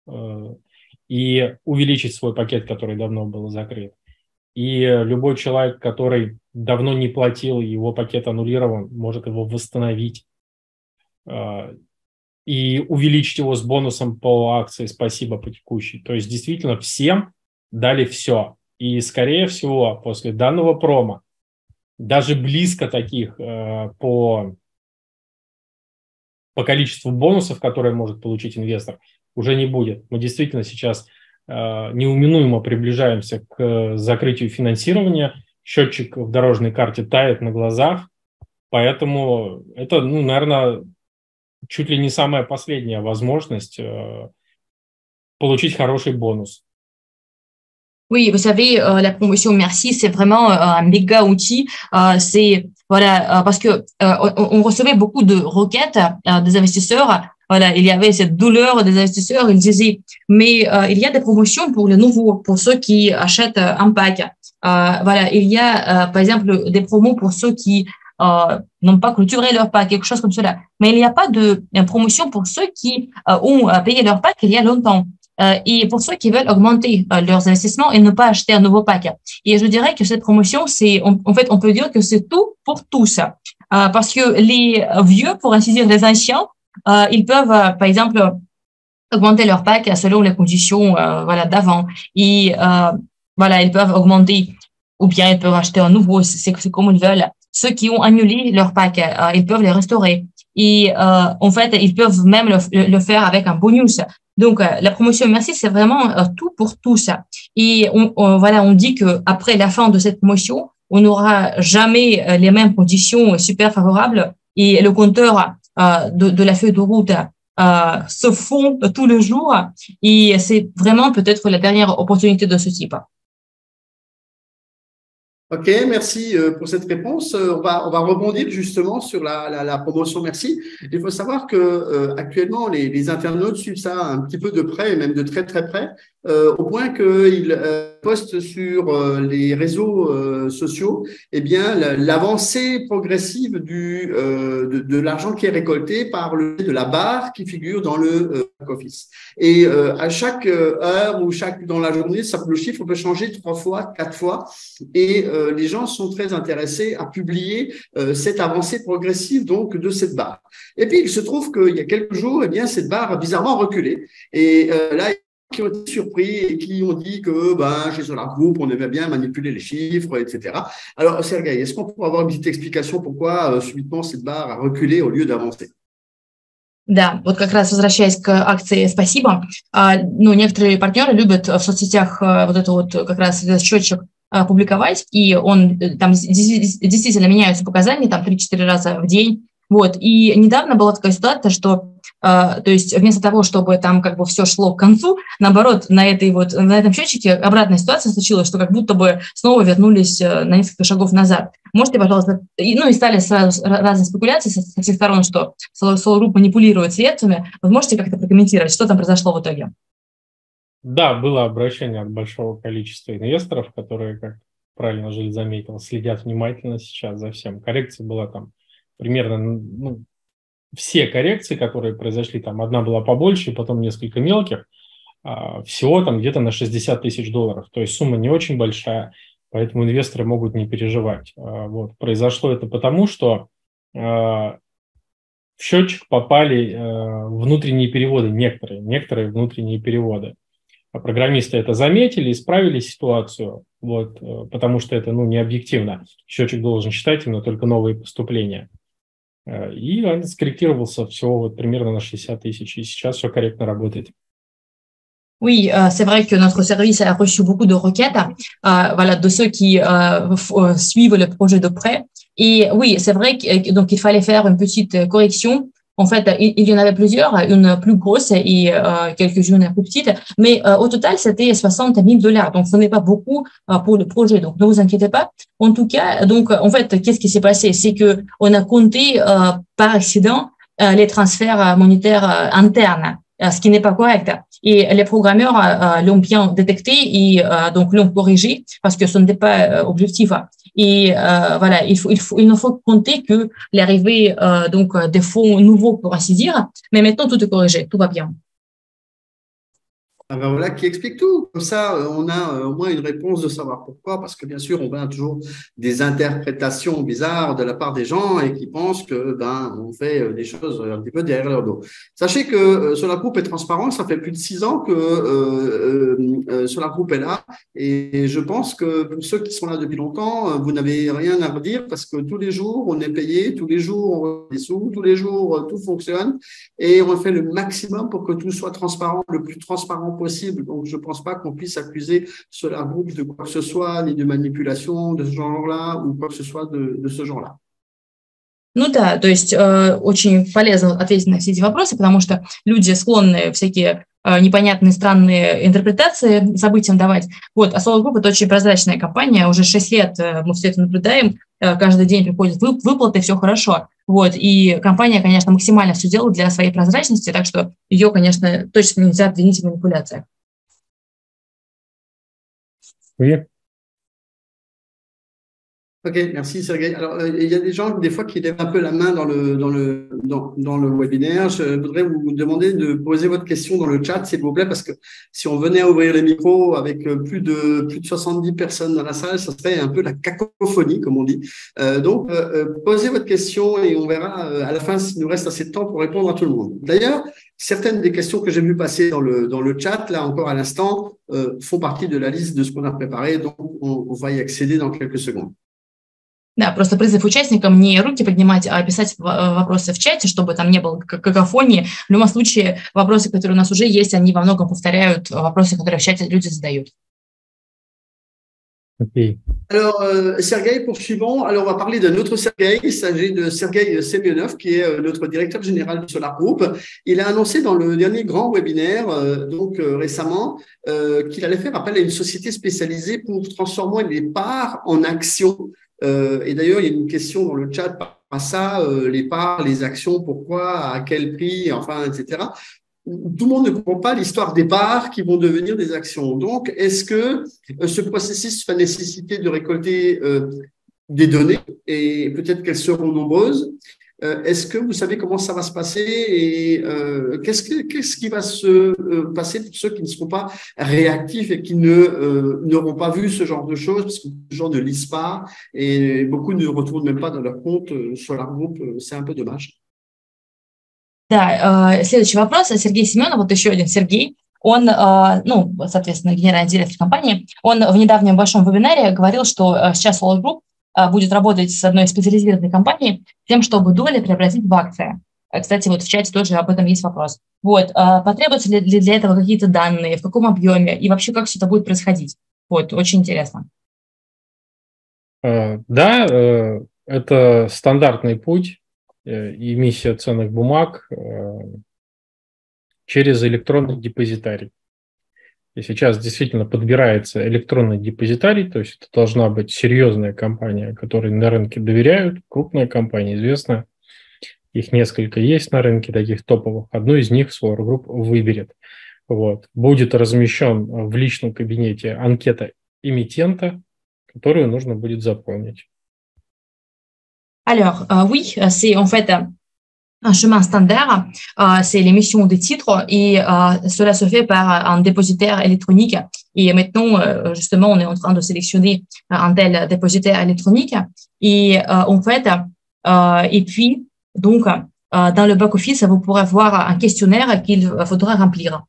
и увеличить свой пакет, который давно был закрыт. И любой человек, который давно не платил, его пакет аннулирован, может его восстановить и увеличить его с бонусом по акции «Спасибо» по текущей. То есть действительно всем дали все. И, скорее всего, после данного промо даже близко таких по, по количеству бонусов, которые может получить инвестор, уже не будет. Мы действительно сейчас э, неуминуемо приближаемся к закрытию финансирования. Счетчик в дорожной карте тает на глазах, поэтому это, ну, наверное, чуть ли не самая последняя возможность э, получить хороший бонус. Oui, vous savez, euh, la promotion Merci, c'est vraiment euh, un méga outil. Euh, c'est voilà, euh, parce que euh, on, on recevait beaucoup de requêtes euh, des investisseurs. Voilà, il y avait cette douleur des investisseurs. Ils disaient, mais euh, il y a des promotions pour les nouveaux, pour ceux qui achètent un pack. Euh, voilà, il y a, euh, par exemple, des promos pour ceux qui euh, n'ont pas clôturé leur pack, quelque chose comme cela. Mais il n'y a pas de, de promotion pour ceux qui euh, ont payé leur pack il y a longtemps. Euh, et pour ceux qui veulent augmenter euh, leurs investissements et ne pas acheter un nouveau pack. Et je dirais que cette promotion, c'est, on, en fait, on peut dire que c'est tout pour tous. Euh, parce que les vieux, pour ainsi dire, les anciens, Euh, ils peuvent, euh, par exemple, augmenter leur pack selon les conditions euh, voilà, d'avant. Et euh, voilà, ils peuvent augmenter ou bien ils peuvent acheter un nouveau, c'est, c'est comme ils veulent. Ceux qui ont annulé leur pack, euh, ils peuvent les restaurer. Et euh, en fait, ils peuvent même le, le faire avec un bonus. Donc, euh, la promotion Merci, c'est vraiment euh, tout pour tous. Et on, on, voilà, on dit qu'après la fin de cette promotion, on n'aura jamais euh, les mêmes conditions super favorables et le compteur Euh, de, de la feuille de route euh, se font tous les jours et c'est vraiment peut-être la dernière opportunité de ce type. Ok, merci pour cette réponse. On va, on va rebondir justement sur la, la, la promotion Merci. Il faut savoir que euh, actuellement les, les internautes suivent ça un petit peu de près et même de très très près, euh, au point qu'ils euh, postent sur euh, les réseaux euh, sociaux, eh bien l'avancée progressive du euh, de, de l'argent qui est récolté par le de la barre qui figure dans le euh, back-office. Et euh, à chaque heure ou chaque dans la journée, ça, le chiffre peut changer trois fois, quatre fois, et euh, les gens sont très intéressés à publier euh, cette avancée progressive donc de cette barre. Et puis il se trouve qu'il y a quelques jours, eh bien cette barre a bizarrement reculé. Et euh, là, qui ont été surpris et qui ont dit que ben, chez Solar Group, on aimait bien manipuler les chiffres, et cetera. Alors, Sergueï, est-ce qu'on pourrait avoir une petite explication pourquoi euh, subitement cette barre a reculé au lieu d'avancer? Да, вот как раз возвращаясь к акции «Спасибо», ну, некоторые партнеры любят в соцсетях вот это вот как раз этот счетчик публиковать, и он там действительно меняются показания, там три-четыре раза в день. Вот, и недавно была такая ситуация, что Uh, то есть вместо того, чтобы там как бы все шло к концу, наоборот, на, этой вот, на этом счетчике обратная ситуация случилась, что как будто бы снова вернулись на несколько шагов назад. Можете, пожалуйста, и, ну и стали сразу разные спекуляции со, со всех сторон, что Solar Group манипулирует средствами. Вы можете как-то прокомментировать, что там произошло в итоге? Да, было обращение от большого количества инвесторов, которые, как правильно Жиль заметил, следят внимательно сейчас за всем. Коррекция была там примерно... Ну, все коррекции, которые произошли, там одна была побольше, потом несколько мелких, всего там где-то на шестьдесят тысяч долларов. То есть сумма не очень большая, поэтому инвесторы могут не переживать. Вот. Произошло это потому, что в счетчик попали внутренние переводы, некоторые, некоторые внутренние переводы. Программисты это заметили, исправили ситуацию, вот, потому что это ну, не объективно. Счетчик должен считать именно только новые поступления. И он скорректировался всего вот примерно на шестьдесят тысяч, и сейчас все корректно работает. Oui, euh, c'est vrai que notre service a reçu beaucoup de requêtes, euh, voilà, de ceux qui euh, f- suivent le projet de près. Et oui, c'est vrai qu'il donc il fallait faire une petite correction. En fait, il, il y en avait plusieurs, une plus grosse et euh, quelques-unes plus petites, mais euh, au total, c'était soixante mille dollars. Donc, ce n'est pas beaucoup euh, pour le projet. Donc, ne vous inquiétez pas. En tout cas, donc, en fait, qu'est-ce qui s'est passé? C'est que on a compté euh, par accident euh, les transferts monétaires euh, internes, euh, ce qui n'est pas correct. Et les programmeurs euh, l'ont bien détecté et euh, donc l'ont corrigé parce que ce n'était pas euh, objectif. Et euh, voilà, il, faut, il, faut, il ne faut compter que l'arrivée euh, donc des fonds nouveaux, pour ainsi dire. Mais maintenant, tout est corrigé, tout va bien. Ah ben voilà, qui explique tout. Comme ça, on a au moins une réponse de savoir pourquoi, parce que bien sûr, on a toujours des interprétations bizarres de la part des gens et qui pensent que ben on fait des choses un petit peu derrière leur dos. Sachez que Solar Group est transparent, ça fait plus de six ans que euh, euh, Solar Group est là, et je pense que pour ceux qui sont là depuis longtemps, vous n'avez rien à redire parce que tous les jours on est payé, tous les jours on a des sous, tous les jours tout fonctionne et on fait le maximum pour que tout soit transparent, le plus transparent possible. Donc, je ne pense pas qu'on puisse accuser Solar Group de quoi que ce soit, ni de manipulation de ce genre-là, ou quoi que ce soit de, de ce genre-là. Ну да, то есть э, очень полезно ответить на все эти вопросы, потому что люди склонны всякие э, непонятные, странные интерпретации событиям давать. Вот, а Solar Group – это очень прозрачная компания, уже шесть лет э, мы все это наблюдаем, э, каждый день приходят вып- выплаты, все хорошо. Вот, и компания, конечно, максимально все делает для своей прозрачности, так что ее, конечно, точно нельзя обвинить в манипуляциях. Oui. Ok, merci Sergueï. Alors, euh, il y a des gens, des fois, qui lèvent un peu la main dans le, dans le, dans, dans le webinaire. Je voudrais vous demander de poser votre question dans le chat, s'il vous plaît, parce que si on venait à ouvrir les micros avec plus de, plus de soixante-dix personnes dans la salle, ça serait un peu la cacophonie, comme on dit. Euh, donc, euh, posez votre question et on verra euh, à la fin s'il nous reste assez de temps pour répondre à tout le monde. D'ailleurs, certaines des questions que j'ai vu passer dans le, dans le chat, là encore à l'instant, euh, font partie de la liste de ce qu'on a préparé, donc on, on va y accéder dans quelques secondes. Да, просто призыв участникам не руки поднимать, а писать вопросы в чате, чтобы там не было какофонии. В любом случае, вопросы, которые у нас уже есть, они во многом повторяют вопросы, которые в чате люди задают. Okay. Alors, euh, Sergueï, poursuivons. Alors, on va parler d'un autre Sergueï. Il s'agit de Sergueï Semyonov, qui est euh, notre directeur général de Solar Group. Il a annoncé dans le dernier grand webinaire, euh, donc euh, récemment, euh, qu'il allait faire appel à une société spécialisée pour transformer les parts en actions. Euh, et d'ailleurs, il y a une question dans le chat par ça, euh, les parts, les actions, pourquoi, à quel prix, enfin, et cetera. Tout le monde ne comprend pas l'histoire des parts qui vont devenir des actions. Donc, est-ce que euh, ce processus va nécessiter de récolter euh, des données et peut-être qu'elles seront nombreuses? euh, Est-ce que vous savez comment ça va se passer et euh, qu'est-ce, que, qu'est-ce qui va se euh, passer pour ceux qui ne seront pas réactifs et qui ne, euh, n'auront pas vu ce genre de choses parce que les gens ne lisent pas et beaucoup ne retournent même pas dans leur compte euh, sur leur groupe. C'est un peu dommage. Да, э, следующий вопрос. Сергей Семенов, вот еще один Сергей, он, э, ну, соответственно, генеральный директор компании, он в недавнем большом вебинаре говорил, что э, сейчас Solar Group э, будет работать с одной специализированной компанией с тем, чтобы доли преобразить в акции. Кстати, вот в чате тоже об этом есть вопрос. Вот, потребуются ли для этого какие-то данные, в каком объеме и вообще как все это будет происходить? Вот, очень интересно. Да, это стандартный путь, эмиссия ценных бумаг через электронный депозитарий. И сейчас действительно подбирается электронный депозитарий, то есть это должна быть серьезная компания, которой на рынке доверяют, крупная компания, известная. Их несколько есть на рынке, таких топовых. Одну из них Solar Group выберет. Вот. Будет размещен в личном кабинете анкета эмитента, которую нужно будет заполнить. Alors, euh, oui, c'est en fait un chemin standard, euh, c'est l'émission des titres et euh, cela se fait par un dépositaire électronique. Et maintenant, euh, justement, on est en train de sélectionner un tel dépositaire électronique. Et euh, en fait, euh, et puis, donc, euh, dans le back-office, vous pourrez voir un questionnaire qu'il faudra remplir.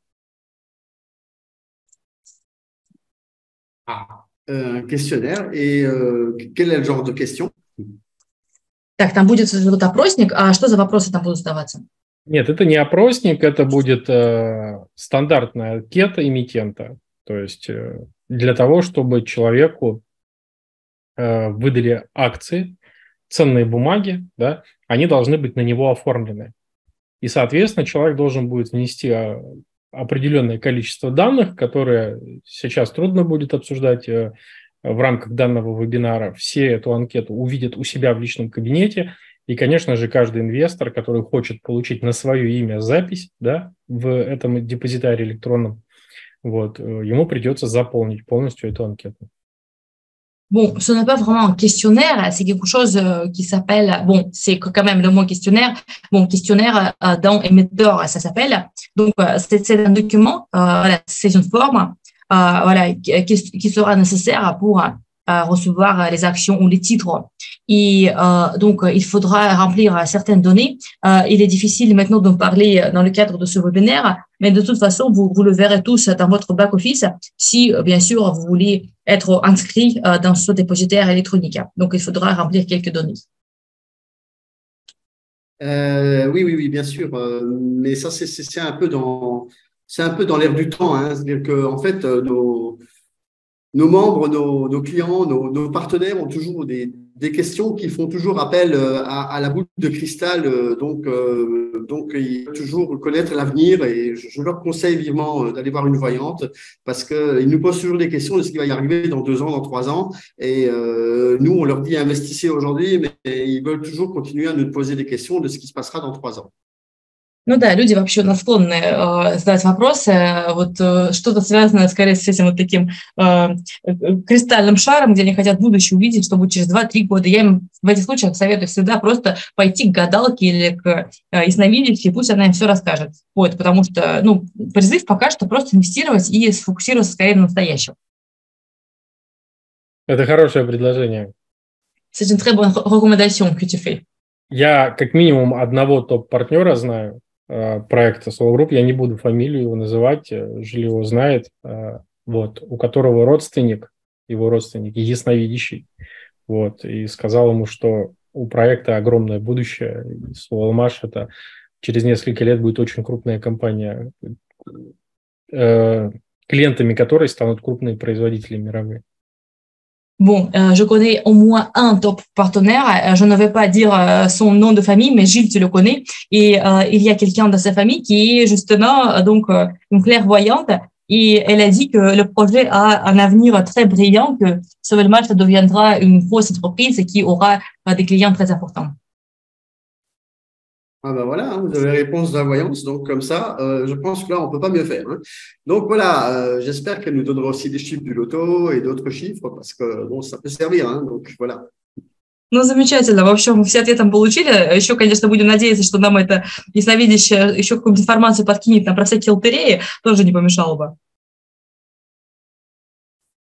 Ah, un questionnaire. Et euh, quel est le genre de question? Так, там будет вот опросник, а что за вопросы там будут задаваться? Нет, это не опросник, это будет э, стандартная анкета эмитента. То есть э, для того, чтобы человеку э, выдали акции, ценные бумаги, да, они должны быть на него оформлены. И, соответственно, человек должен будет внести определенное количество данных, которые сейчас трудно будет обсуждать э, в рамках данного вебинара. Все эту анкету увидят у себя в личном кабинете. И, конечно же, каждый инвестор, который хочет получить на свое имя запись, да, в этом депозитарии электронном, вот, ему придется заполнить полностью эту анкету. Bon, ce n'est pas vraiment un questionnaire, c'est quelque chose qui s'appelle, bon, c'est quand même le mot questionnaire, bon, questionnaire euh, dans émetteur, ça s'appelle. Donc, euh, c'est un document, euh, voilà, c'est une forme, euh, voilà, qui, qui sera nécessaire pour euh, recevoir les actions ou les titres. Et euh, donc, il faudra remplir certaines données. Euh, il est difficile maintenant d'en parler dans le cadre de ce webinaire, mais de toute façon, vous, vous le verrez tous dans votre back-office si, bien sûr, vous voulez être inscrit euh, dans ce dépositaire électronique. Donc, il faudra remplir quelques données. Euh, oui, oui, oui, bien sûr. Euh, mais ça, c'est un peu dans, c'est un peu dans l'air du temps. Hein. C'est-à-dire que, en fait, euh, nos, nos membres, nos, nos clients, nos, nos partenaires ont toujours des, des questions qui font toujours appel à, à la boule de cristal. Donc, euh, donc ils veulent toujours connaître l'avenir et je, je leur conseille vivement d'aller voir une voyante parce qu'ils nous posent toujours des questions de ce qui va y arriver dans deux ans, dans trois ans. Et euh, nous, on leur dit investissez aujourd'hui, mais ils veulent toujours continuer à nous poser des questions de ce qui se passera dans trois ans. Ну да, люди вообще у нас склонны э, задать вопросы, вот э, что-то связанное скорее с этим вот таким э, кристальным шаром, где они хотят будущее увидеть, что будет через два-три года. Я им в этих случаях советую всегда просто пойти к гадалке или к э, ясновидящей, и пусть она им все расскажет. Вот, потому что, ну, призыв пока что просто инвестировать и сфокусироваться скорее на настоящем. Это хорошее предложение. C'est une très bonne recommandation que tu fais. Я как минимум одного топ-партнера знаю, проекта Solar Group, я не буду фамилию его называть, Жили его знает, вот, у которого родственник, его родственник ясновидящий, вот, и сказал ему, что у проекта огромное будущее, Solarmash это через несколько лет будет очень крупная компания, клиентами которой станут крупные производители мировые. Bon, euh, je connais au moins un top partenaire. Je ne vais pas dire euh, son nom de famille, mais Gilles, tu le connais. Et euh, il y a quelqu'un de sa famille qui est justement euh, donc euh, une clairvoyante. Et elle a dit que le projet a un avenir très brillant, que Solarmash deviendra une grosse entreprise qui aura euh, des clients très importants. Ah ben voilà, hein, vous avez la réponse de la voyance, donc comme ça, euh, je pense que là, on ne peut pas mieux faire. Hein. Donc voilà, euh, j'espère qu'elle nous donnera aussi des chiffres du loto et d'autres chiffres, parce que bon, ça peut servir. Hein, donc voilà. Ну, замечательно. В общем, все ответы там получили. Еще, конечно, будем надеяться, что нам это ясновидящее еще какую-нибудь информацию подкинет нам про всякие лотереи, тоже не помешало бы.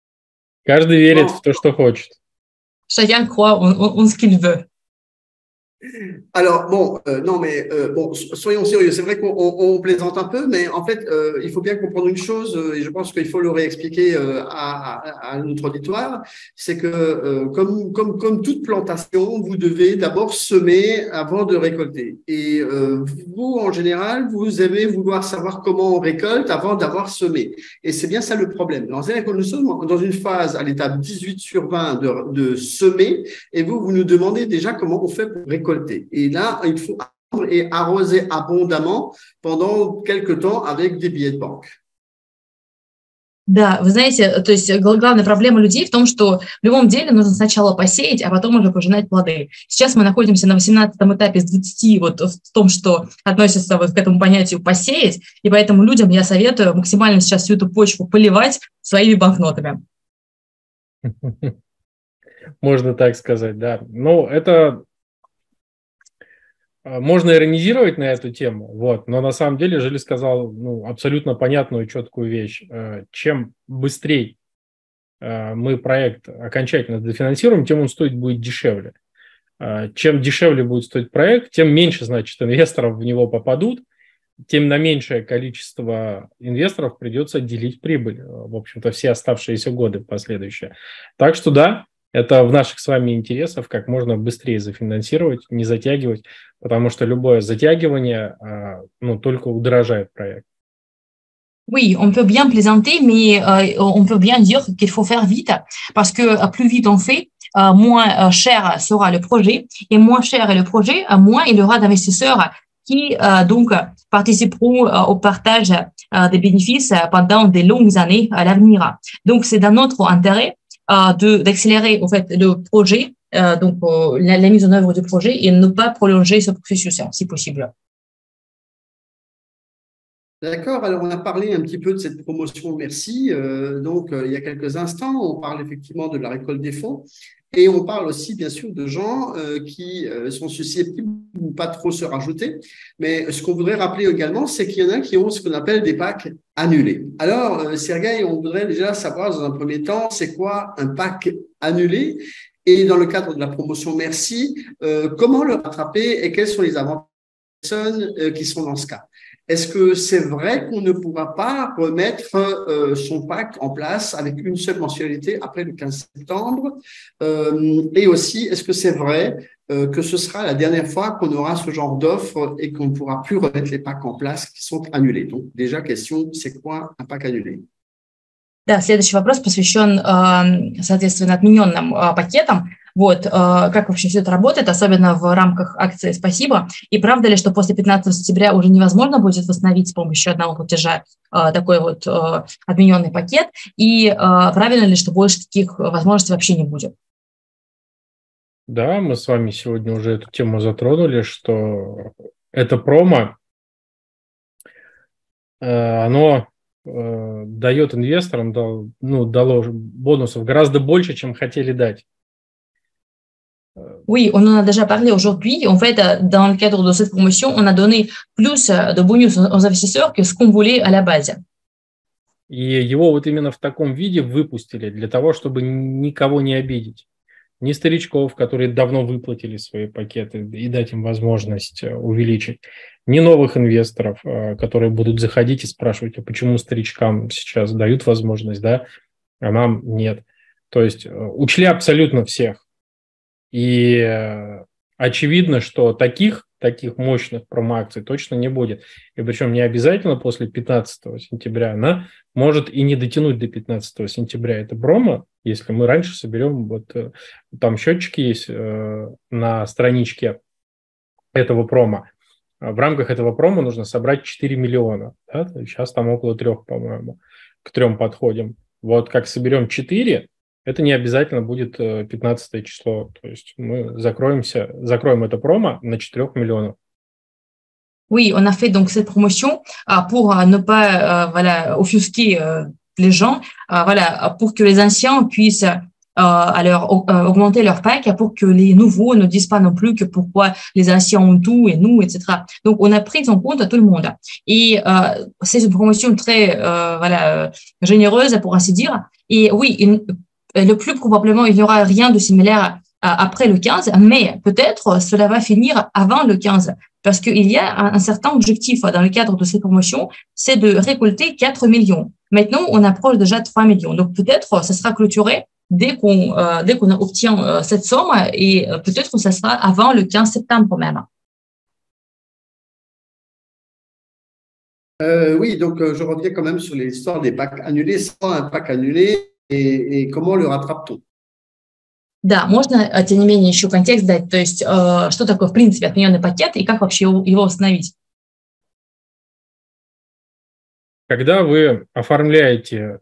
Каждый верит в то, что хочет. Chacun croit en, en, en ce qu'il veut. Alors, bon, euh, non, mais euh, bon, soyons sérieux. C'est vrai qu'on on, on plaisante un peu, mais en fait, euh, il faut bien comprendre une chose, euh, et je pense qu'il faut le réexpliquer euh, à, à, à notre auditoire, c'est que euh, comme, comme, comme toute plantation, vous devez d'abord semer avant de récolter. Et euh, vous, en général, vous aimez vouloir savoir comment on récolte avant d'avoir semé. Et c'est bien ça le problème. Alors, c'est-à-dire que nous sommes dans une phase à l'étape dix-huit sur vingt de, de semer, et vous, vous nous demandez déjà comment on fait pour récolter. Et là, il faut et arroser abondamment pendant quelques temps avec des billets de banque. Да, вы знаете, то есть главная проблема людей в том, что в любом деле нужно сначала посеять, а потом уже пожинать плоды. Сейчас мы находимся на восемнадцатом этапе с двадцати, вот в том, что относится вот к этому понятию посеять, и поэтому людям я советую максимально сейчас всю эту почву поливать своими банкнотами. Можно так сказать, да. Ну, это можно иронизировать на эту тему, вот, но на самом деле Жили сказал ну, абсолютно понятную, четкую вещь. Чем быстрее мы проект окончательно дофинансируем, тем он стоить будет дешевле. Чем дешевле будет стоить проект, тем меньше, значит, инвесторов в него попадут, тем на меньшее количество инвесторов придется делить прибыль, в общем-то, все оставшиеся годы последующие. Так что да, это в наших с вами интересах как можно быстрее зафинансировать, не затягивать, потому что любое затягивание ну, только удорожает проект. Oui, on peut bien plaisanter, mais euh, on peut bien dire qu'il faut faire vite, parce que euh, plus vite on fait, euh, moins euh, cher sera le projet, et moins cher est le projet, euh, moins il y aura d'investisseurs qui euh, donc participeront euh, au partage euh, des bénéfices pendant des longues années à l'avenir. Donc c'est dans notre intérêt euh, de d'accélérer en fait le projet, euh, donc euh, la, la mise en œuvre du projet, et ne pas prolonger ce processus si possible. D'accord, alors on a parlé un petit peu de cette promotion Merci. Euh, donc, euh, il y a quelques instants, on parle effectivement de la récolte des fonds et on parle aussi, bien sûr, de gens euh, qui euh, sont susceptibles ou pas trop se rajouter. Mais ce qu'on voudrait rappeler également, c'est qu'il y en a qui ont ce qu'on appelle des packs annulés. Alors, euh, Sergueï, on voudrait déjà savoir dans un premier temps, c'est quoi un pack annulé? Et dans le cadre de la promotion Merci, euh, comment le rattraper et quels sont les avantages des personnes euh, qui sont dans ce cas? Est-ce que c'est vrai qu'on ne pourra pas remettre euh, son pack en place avec une seule mensualité après le quinze septembre? euh, Et aussi, est-ce que c'est vrai euh, que ce sera la dernière fois qu'on aura ce genre d'offre et qu'on ne pourra plus remettre les packs en place qui sont annulés? Donc, déjà, question, c'est quoi un pack annulé? Да, следующий вопрос посвящен, соответственно, отмененным пакетам. Вот, как вообще все это работает, особенно в рамках акции «Спасибо». И правда ли, что после пятнадцатого сентября уже невозможно будет восстановить с помощью одного платежа такой вот отмененный пакет? И правильно ли, что больше таких возможностей вообще не будет? Да, мы с вами сегодня уже эту тему затронули, что это промо, оно дает инвесторам, ну, дало бонусов гораздо больше, чем хотели дать. Oui, on en a déjà parlé aujourd'hui. En fait, dans le cadre de cette promotion, on a donné plus de bonus aux investisseurs que ce qu'on voulait à la base. И его вот именно в таком виде выпустили для того, чтобы никого не обидеть. Ни старичков, которые давно выплатили свои пакеты, и дать им возможность увеличить, ни новых инвесторов, которые будут заходить и спрашивать, а почему старичкам сейчас дают возможность, да, а нам нет. То есть учли абсолютно всех. И очевидно, что таких, таких мощных промо-акций точно не будет. И причем не обязательно после пятнадцатого сентября, она может и не дотянуть до пятнадцатого сентября. Это промо, если мы раньше соберем, вот там счетчики есть на страничке этого промо. В рамках этого промо нужно собрать четыре миллиона. Да? Сейчас там около трех, по-моему, к трем подходим. Вот как соберем четыре, это не обязательно будет пятнадцатое число. То есть мы закроемся, закроем это промо на четырех миллионов. Oui, on a fait donc cette promotion euh, pour euh, ne pas euh, voilà, offusquer euh, les gens, euh, voilà, pour que les anciens puissent euh, alors, euh, augmenter leur pack, pour que les nouveaux ne disent pas non plus que pourquoi les anciens ont tout et nous, et cetera. Donc, on a pris en compte tout le monde. Et euh, c'est une promotion très euh, voilà, généreuse, pour ainsi dire. Et oui, une, le plus probablement, il n'y aura rien de similaire après le quinze, mais peut-être cela va finir avant le quinze, parce qu'il y a un, un certain objectif dans le cadre de ces promotions, c'est de récolter quatre millions. Maintenant, on approche déjà de trois millions, donc peut-être ça sera clôturé dès qu'on euh, dès qu'on obtient euh, cette somme, et euh, peut-être que ça sera avant le quinze septembre même. Euh, oui, donc euh, je reviens quand même sur l'histoire des packs annulés. Sans un pack annulé, et, et comment le rattrape-t-on? Да, можно, тем не менее, еще контекст дать, то есть э, что такое, в принципе, отмененный пакет и как вообще его, его восстановить? Когда вы оформляете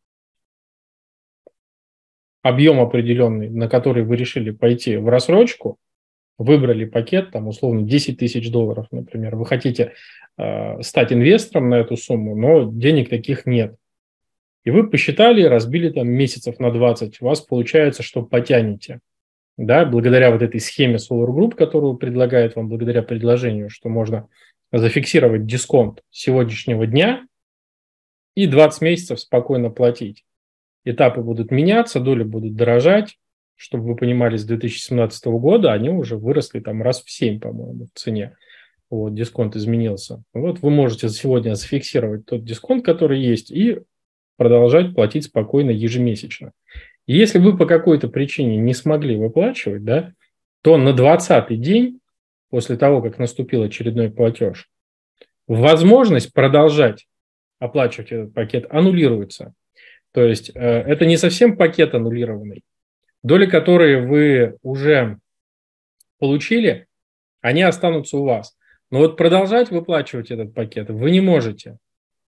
объем определенный, на который вы решили пойти в рассрочку, выбрали пакет, там, условно, десять тысяч долларов, например, вы хотите э, стать инвестором на эту сумму, но денег таких нет. И вы посчитали, разбили там месяцев на двадцать, у вас получается, что потянете. Да, благодаря вот этой схеме Solar Group, которую предлагает вам, благодаря предложению, что можно зафиксировать дисконт сегодняшнего дня и двадцать месяцев спокойно платить. Этапы будут меняться, доли будут дорожать. Чтобы вы понимали, с две тысячи семнадцатого года они уже выросли там раз в семь, по-моему, в цене. Вот, дисконт изменился. Вот вы можете сегодня зафиксировать тот дисконт, который есть, и продолжать платить спокойно ежемесячно. И если вы по какой-то причине не смогли выплачивать, да, то на двадцатый день, после того, как наступил очередной платеж, возможность продолжать оплачивать этот пакет аннулируется. То есть э, это не совсем пакет аннулированный. Доли, которые вы уже получили, они останутся у вас. Но вот продолжать выплачивать этот пакет вы не можете.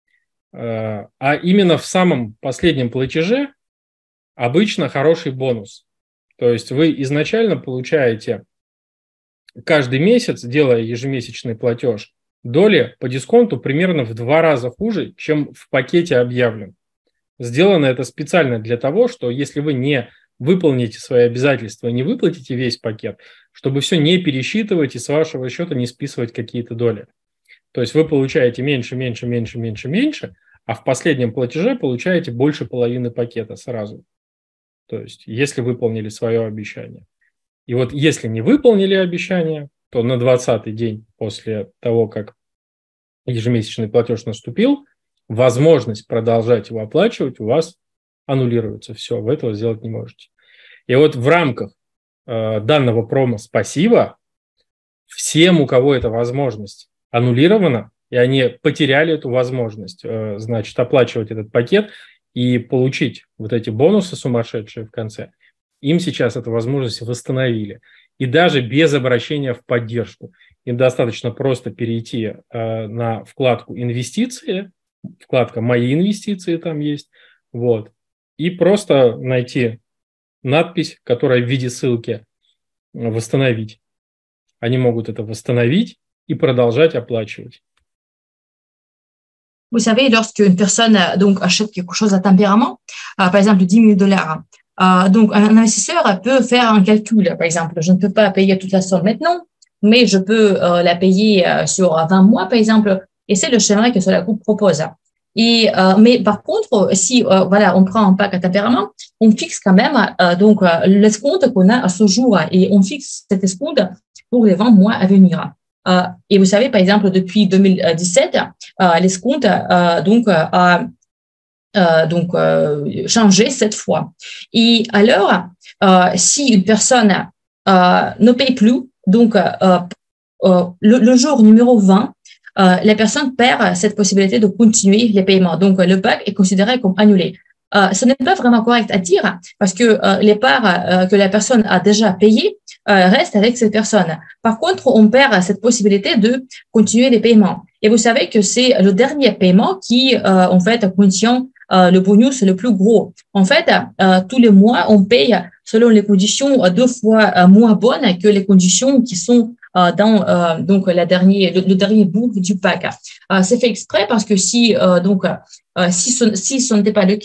А именно в самом последнем платеже обычно хороший бонус. То есть вы изначально получаете каждый месяц, делая ежемесячный платеж, доли по дисконту примерно в два раза хуже, чем в пакете объявлен. Сделано это специально для того, что если вы не выполните свои обязательства, не выплатите весь пакет, чтобы все не пересчитывать и с вашего счета не списывать какие-то доли. То есть вы получаете меньше, меньше, меньше, меньше, меньше, а в последнем платеже получаете больше половины пакета сразу. То есть если выполнили свое обещание. И вот если не выполнили обещание, то на двадцатый день после того, как ежемесячный платеж наступил, возможность продолжать его оплачивать у вас аннулируется. Все, вы этого сделать не можете. И вот в рамках э, данного промо «Спасибо» всем, у кого эта возможность аннулирована, и они потеряли эту возможность, э, значит, оплачивать этот пакет и получить вот эти бонусы сумасшедшие в конце, им сейчас эту возможность восстановили. И даже без обращения в поддержку. Им достаточно просто перейти э, на вкладку «Инвестиции», вкладка «Мои инвестиции» там есть, вот, и просто найти надпись, которая в виде ссылки «Восстановить». Они могут это восстановить и продолжать оплачивать. Vous savez, lorsqu'une personne donc, achète quelque chose à tempérament, euh, par exemple dix mille dollars, euh, donc un investisseur peut faire un calcul. Par exemple, je ne peux pas payer toute la somme maintenant, mais je peux euh, la payer euh, sur vingt mois, par exemple, et c'est le schéma que Solar Group propose. Et, euh, mais par contre, si euh, voilà, on prend un pack à tempérament, on fixe quand même euh, donc euh, l'escompte qu'on a à ce jour et on fixe cet escompte pour les vingt mois à venir. Euh, et vous savez, par exemple, depuis deux mille dix-sept, euh, l'escompte euh, donc a euh, donc euh, changé sept fois. Et alors, euh, si une personne euh, ne paye plus, donc euh, euh, le, le jour numéro vingt, Euh, la personne perd cette possibilité de continuer les paiements. Donc, euh, le pack est considéré comme annulé. Euh, ce n'est pas vraiment correct à dire parce que euh, les parts euh, que la personne a déjà payées euh, restent avec cette personne. Par contre, on perd cette possibilité de continuer les paiements. Et vous savez que c'est le dernier paiement qui, euh, en fait, contient euh, le bonus le plus gros. En fait, euh, tous les mois, on paye selon les conditions deux fois euh, moins bonnes que les conditions qui sont dans euh, donc la dernière, le, le dernier bout du pack. Euh, c'est fait exprès parce que si euh, donc euh, si ce, si ce n'était pas le cas,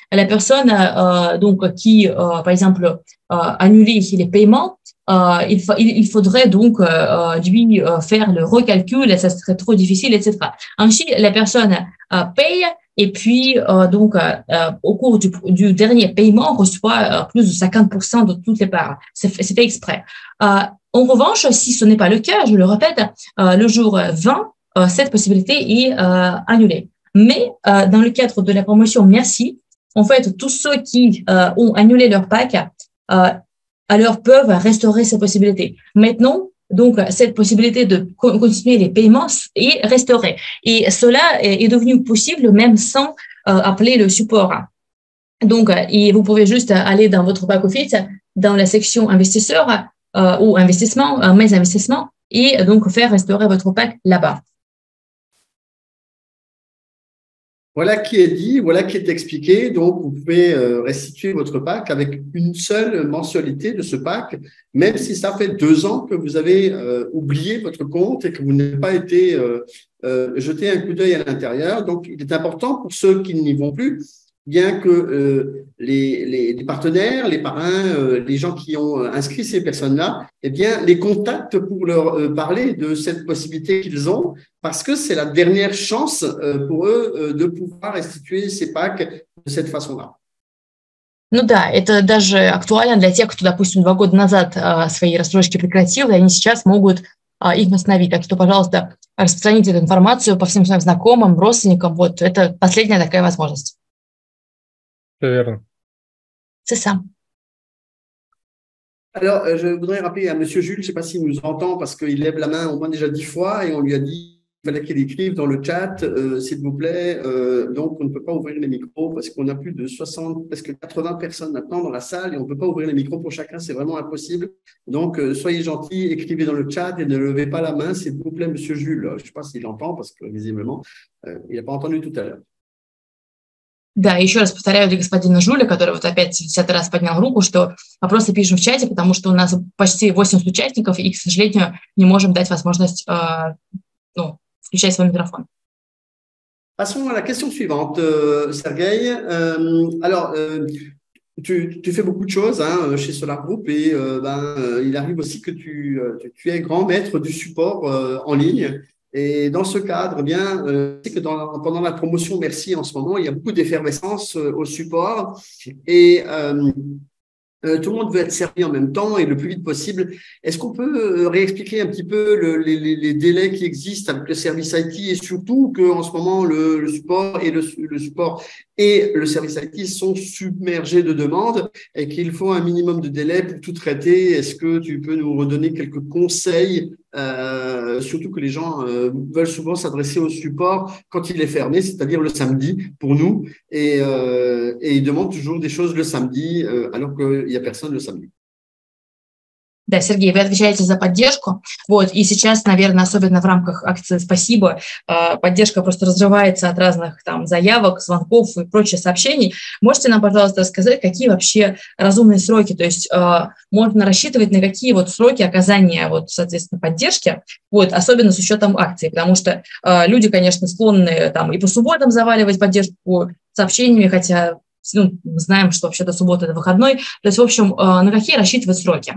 la personne euh, donc, qui, euh, par exemple, euh, annulait les paiements, euh, il, fa il, faudrait donc euh, lui euh, faire le recalcul, et ça serait trop difficile, et cetera. Ensuite, la personne euh, paye, et puis euh, donc euh, au cours du, du dernier paiement, on reçoit euh, plus de cinquante pour cent de toutes les parts. C'est fait exprès. Euh, en revanche, si ce n'est pas le cas, je le répète, euh, le jour vingt, euh, cette possibilité est euh, annulée. Mais euh, dans le cadre de la promotion Merci, en fait, tous ceux qui euh, ont annulé leur pack, euh, alors peuvent restaurer ces possibilités. Maintenant, donc, cette possibilité de continuer les paiements est restaurée. Et cela est devenu possible même sans euh, appeler le support. Donc, et vous pouvez juste aller dans votre back-office, dans la section investisseurs euh, ou investissement, euh, mes investissements, et donc faire restaurer votre pack là-bas. Voilà qui est dit, voilà qui est expliqué. Donc, vous pouvez euh, restituer votre pack avec une seule mensualité de ce pack, même si ça fait deux ans que vous avez euh, oublié votre compte et que vous n'avez pas été euh, euh, jeté un coup d'œil à l'intérieur. Donc, il est important pour ceux qui n'y vont plus, bien que euh, les, les, les partenaires, les parrains, euh, les gens qui ont inscrit ces personnes-là, eh bien, les contactent pour leur euh, parler de cette possibilité qu'ils ont, parce que c'est la dernière chance euh, pour eux euh, de pouvoir restituer ces packs de cette façon-là. Ну да, это даже актуально для тех, кто, допустим, два года назад а, свои рассрочки прекратил, и они сейчас могут а, их восстановить. Так что, пожалуйста, распространите эту информацию по всем своим знакомым, родственникам. Вот это последняя такая возможность. Все верно. C'est ça. Alors, je voudrais rappeler à M. Jules, je ne sais pas s'il nous entend, parce qu'il lève la main au moins déjà dix fois et on lui a dit qu'il fallait qu'il écrive dans le chat, euh, s'il vous plaît. Euh, donc, on ne peut pas ouvrir les micros parce qu'on a plus de soixante, presque quatre-vingts personnes maintenant dans la salle et on ne peut pas ouvrir les micros pour chacun, c'est vraiment impossible. Donc, euh, soyez gentils, écrivez dans le chat et ne levez pas la main, s'il vous plaît, M. Jules. Je ne sais pas s'il entend parce que visiblement, euh, il n'a pas entendu tout à l'heure. Да, еще раз повторяю для господина Жуля, который вот опять десятый раз поднял руку, что вопросы пишем в чате, потому что у нас почти восемьдесят участников, и, к сожалению, не можем дать возможность э, ну, включать свой микрофон. Passons à la question suivante, euh, Sergueï. Euh, alors, euh, tu, tu fais beaucoup de choses hein, chez Solar Group et euh, ben, euh, il arrive aussi que tu, tu, tu es grand maître du support euh, en ligne. Et dans ce cadre, eh bien, euh, c'est que dans, pendant la promotion Merci en ce moment, il y a beaucoup d'effervescence euh, au support et euh, euh, tout le monde veut être servi en même temps et le plus vite possible. Est-ce qu'on peut euh, réexpliquer un petit peu le, les, les délais qui existent avec le service I T et surtout qu'en ce moment, le, le support et le, le support et le service I T sont submergés de demandes et qu'il faut un minimum de délai pour tout traiter. Est-ce que tu peux nous redonner quelques conseils, euh, surtout que les gens euh, veulent souvent s'adresser au support quand il est fermé, c'est-à-dire le samedi pour nous, et, euh, et ils demandent toujours des choses le samedi euh, alors qu'il n'y a personne le samedi. Да, Сергей, вы отвечаете за поддержку. Вот, и сейчас, наверное, особенно в рамках акции «Спасибо», поддержка просто разрывается от разных там заявок, звонков и прочих сообщений. Можете нам, пожалуйста, рассказать, какие вообще разумные сроки? То есть можно рассчитывать на какие вот сроки оказания, вот, соответственно, поддержки, вот, особенно с учетом акций, потому что люди, конечно, склонны там и по субботам заваливать поддержку сообщениями, хотя ну, мы знаем, что вообще-то суббота – это выходной. То есть, в общем, на какие рассчитывать сроки?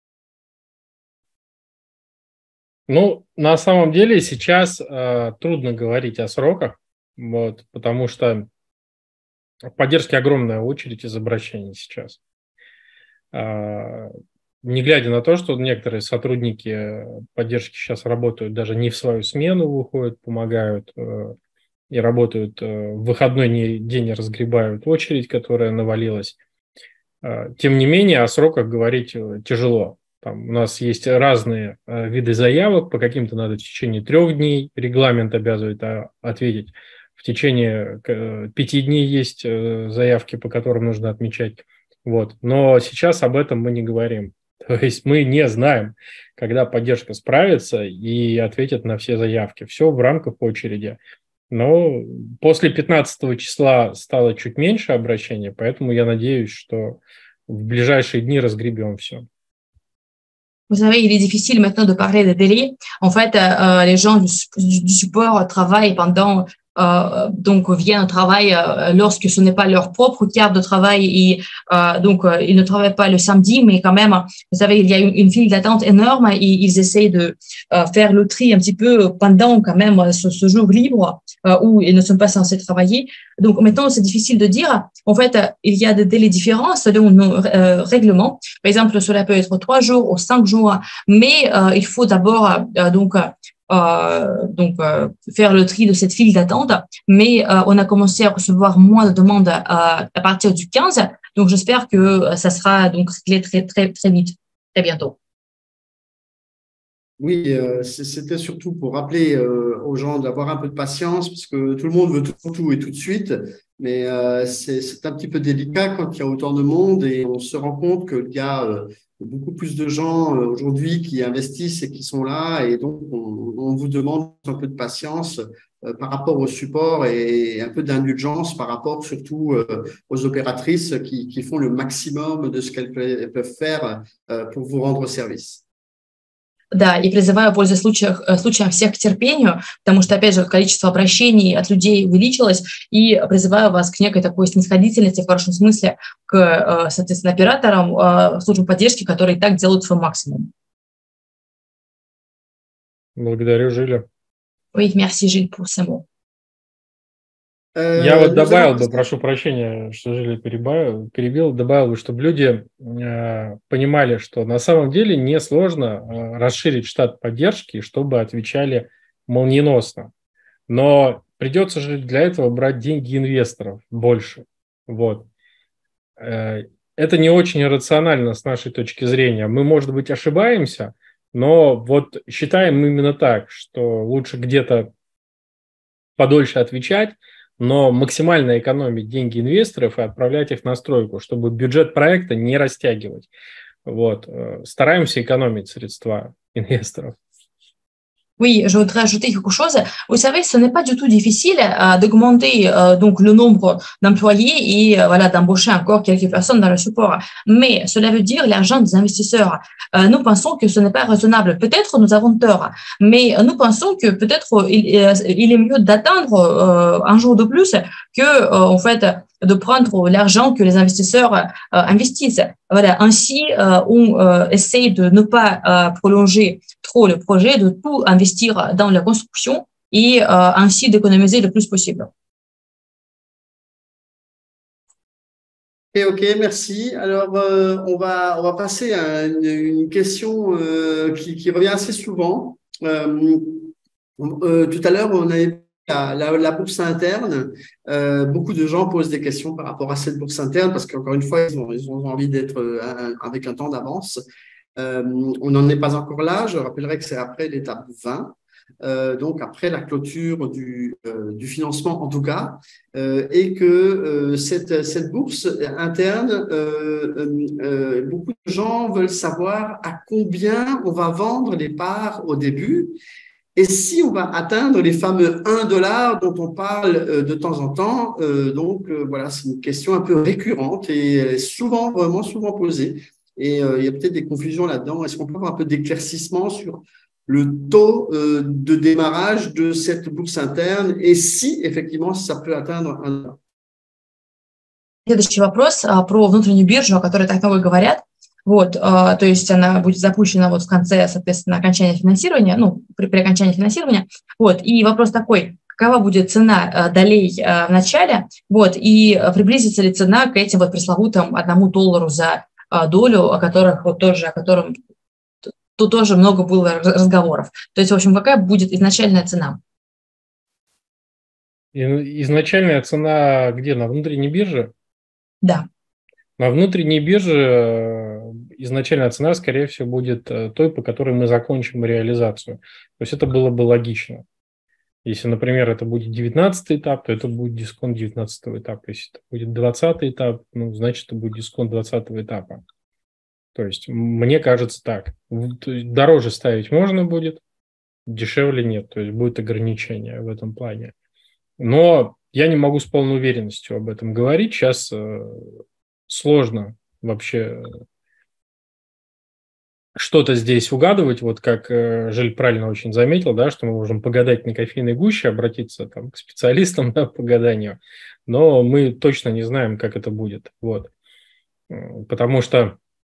Ну, на самом деле сейчас э, трудно говорить о сроках, вот, потому что в поддержке огромная очередь из обращений сейчас. Э, не глядя на то, что некоторые сотрудники поддержки сейчас работают даже не в свою смену, выходят, помогают э, и работают э, в выходной день, разгребают очередь, которая навалилась. Э, тем не менее, о сроках говорить тяжело. Там у нас есть разные э, виды заявок, по каким-то надо в течение трех дней, регламент обязывает а, ответить. В течение э, пяти дней есть э, заявки, по которым нужно отмечать. Вот. Но сейчас об этом мы не говорим. То есть мы не знаем, когда поддержка справится и ответит на все заявки. Все в рамках очереди. Но после пятнадцатого числа стало чуть меньше обращений, поэтому я надеюсь, что в ближайшие дни разгребем все. Vous savez, il est difficile maintenant de parler de délai. En fait, euh, les gens du, du, du support travaillent pendant euh, donc viennent au travail euh, lorsque ce n'est pas leur propre carte de travail et euh, donc euh, ils ne travaillent pas le samedi, mais quand même, vous savez, il y a une, une file d'attente énorme et ils essayent de euh, faire le tri un petit peu pendant quand même ce, ce jour libre euh, où ils ne sont pas censés travailler. Donc maintenant, c'est difficile de dire. En fait, il y a des délais différents selon nos euh, règlements. Par exemple, cela peut être trois jours ou cinq jours, mais euh, il faut d'abord euh, donc euh, donc euh, faire le tri de cette file d'attente. Mais euh, on a commencé à recevoir moins de demandes euh, à partir du quinze. Donc j'espère que ça sera donc réglé très très très vite, très bientôt. Oui, euh, c'était surtout pour rappeler euh, aux gens d'avoir un peu de patience, parce que tout le monde veut tout, tout et tout de suite, mais euh, c'est un petit peu délicat quand il y a autant de monde et on se rend compte qu'il y a euh, beaucoup plus de gens euh, aujourd'hui qui investissent et qui sont là, et donc on, on vous demande un peu de patience euh, par rapport au support et un peu d'indulgence par rapport surtout euh, aux opératrices qui, qui font le maximum de ce qu'elles peuvent faire euh, pour vous rendre service. Да, и призываю, пользуясь случаем, случаем всех к терпению, потому что, опять же, количество обращений от людей увеличилось, и призываю вас к некой такой снисходительности, в хорошем смысле, к, соответственно, операторам, службам поддержки, которые и так делают свой максимум. Благодарю, Жиля. Oui, merci, Gilles, pour ce mot. Я вот добавил бы, прошу прощения, что Жиля перебавил, перебил, добавил бы, чтобы люди э, понимали, что на самом деле несложно э, расширить штат поддержки, чтобы отвечали молниеносно. Но придется же для этого брать деньги инвесторов больше. Вот. Э, это не очень рационально с нашей точки зрения. Мы, может быть, ошибаемся, но вот считаем именно так, что лучше где-то подольше отвечать, но максимально экономить деньги инвесторов и отправлять их на стройку, чтобы бюджет проекта не растягивать. Вот. Starаемся économiser средства инвесторов. Oui, je voudrais ajouter quelque chose. Vous savez, ce n'est pas du tout difficile euh, d'augmenter euh, donc le nombre d'employés et euh, voilà d'embaucher encore quelques personnes dans le support. Mais cela veut dire l'argent des investisseurs. Euh, nous pensons que ce n'est pas raisonnable. Peut-être nous avons tort, mais nous pensons que peut-être il, il est mieux d'attendre euh, un jour de plus que euh, en fait de prendre l'argent que les investisseurs euh, investissent. Voilà, ainsi euh, on euh, essaie de ne pas euh, prolonger trop le projet, de tout investir dans la construction et euh, ainsi d'économiser le plus possible. Ok, ok, merci. Alors, euh, on va on va passer à une, une question euh, qui, qui revient assez souvent. Euh, euh, tout à l'heure, on avait la, la, la bourse interne. Euh, beaucoup de gens posent des questions par rapport à cette bourse interne parce qu'encore une fois, ils ont, ils ont envie d'être euh, avec un temps d'avance. Euh, on n'en est pas encore là. Je rappellerai que c'est après l'étape vingt. Euh, donc après la clôture du, euh, du financement en tout cas, euh, et que euh, cette, cette bourse interne, euh, euh, euh, beaucoup de gens veulent savoir à combien on va vendre les parts au début et si on va atteindre les fameux un dollar dont on parle euh, de temps en temps. Euh, donc euh, voilà, c'est une question un peu récurrente et souvent, vraiment souvent posée. Et euh, il y a peut-être des confusions là-dedans. Est-ce qu'on peut avoir un peu d'éclaircissement sur le taux euh, de démarrage de cette bourse interne et si, effectivement, ça peut atteindre un... Следующий вопрос а, про внутреннюю биржу, о которой так много говорят. Вот, а, то есть она будет запущена вот в конце, соответственно, окончания финансирования, ну, при, при окончании финансирования. Вот, и вопрос такой, какова будет цена а, долей а, в начале, вот, и а, приблизится ли цена к этим вот пресловутым одному доллару за а, долю, о которых вот тоже, о котором тут тоже много было разговоров. То есть, в общем, какая будет изначальная цена? Изначальная цена где? На внутренней бирже? Да. На внутренней бирже изначальная цена, скорее всего, будет той, по которой мы закончим реализацию. То есть это было бы логично. Если, например, это будет девятнадцатый этап, то это будет дисконт девятнадцатого этапа. Если это будет двадцатый этап, ну, значит, это будет дисконт двадцатого этапа. То есть, мне кажется так. Дороже ставить можно будет, дешевле нет. То есть, будет ограничение в этом плане. Но я не могу с полной уверенностью об этом говорить. Сейчас э, сложно вообще что-то здесь угадывать, вот как э, Жиль правильно очень заметил, да, что мы можем погадать на кофейной гуще, обратиться там, к специалистам да, по гаданию, но мы точно не знаем, как это будет. Вот. Потому что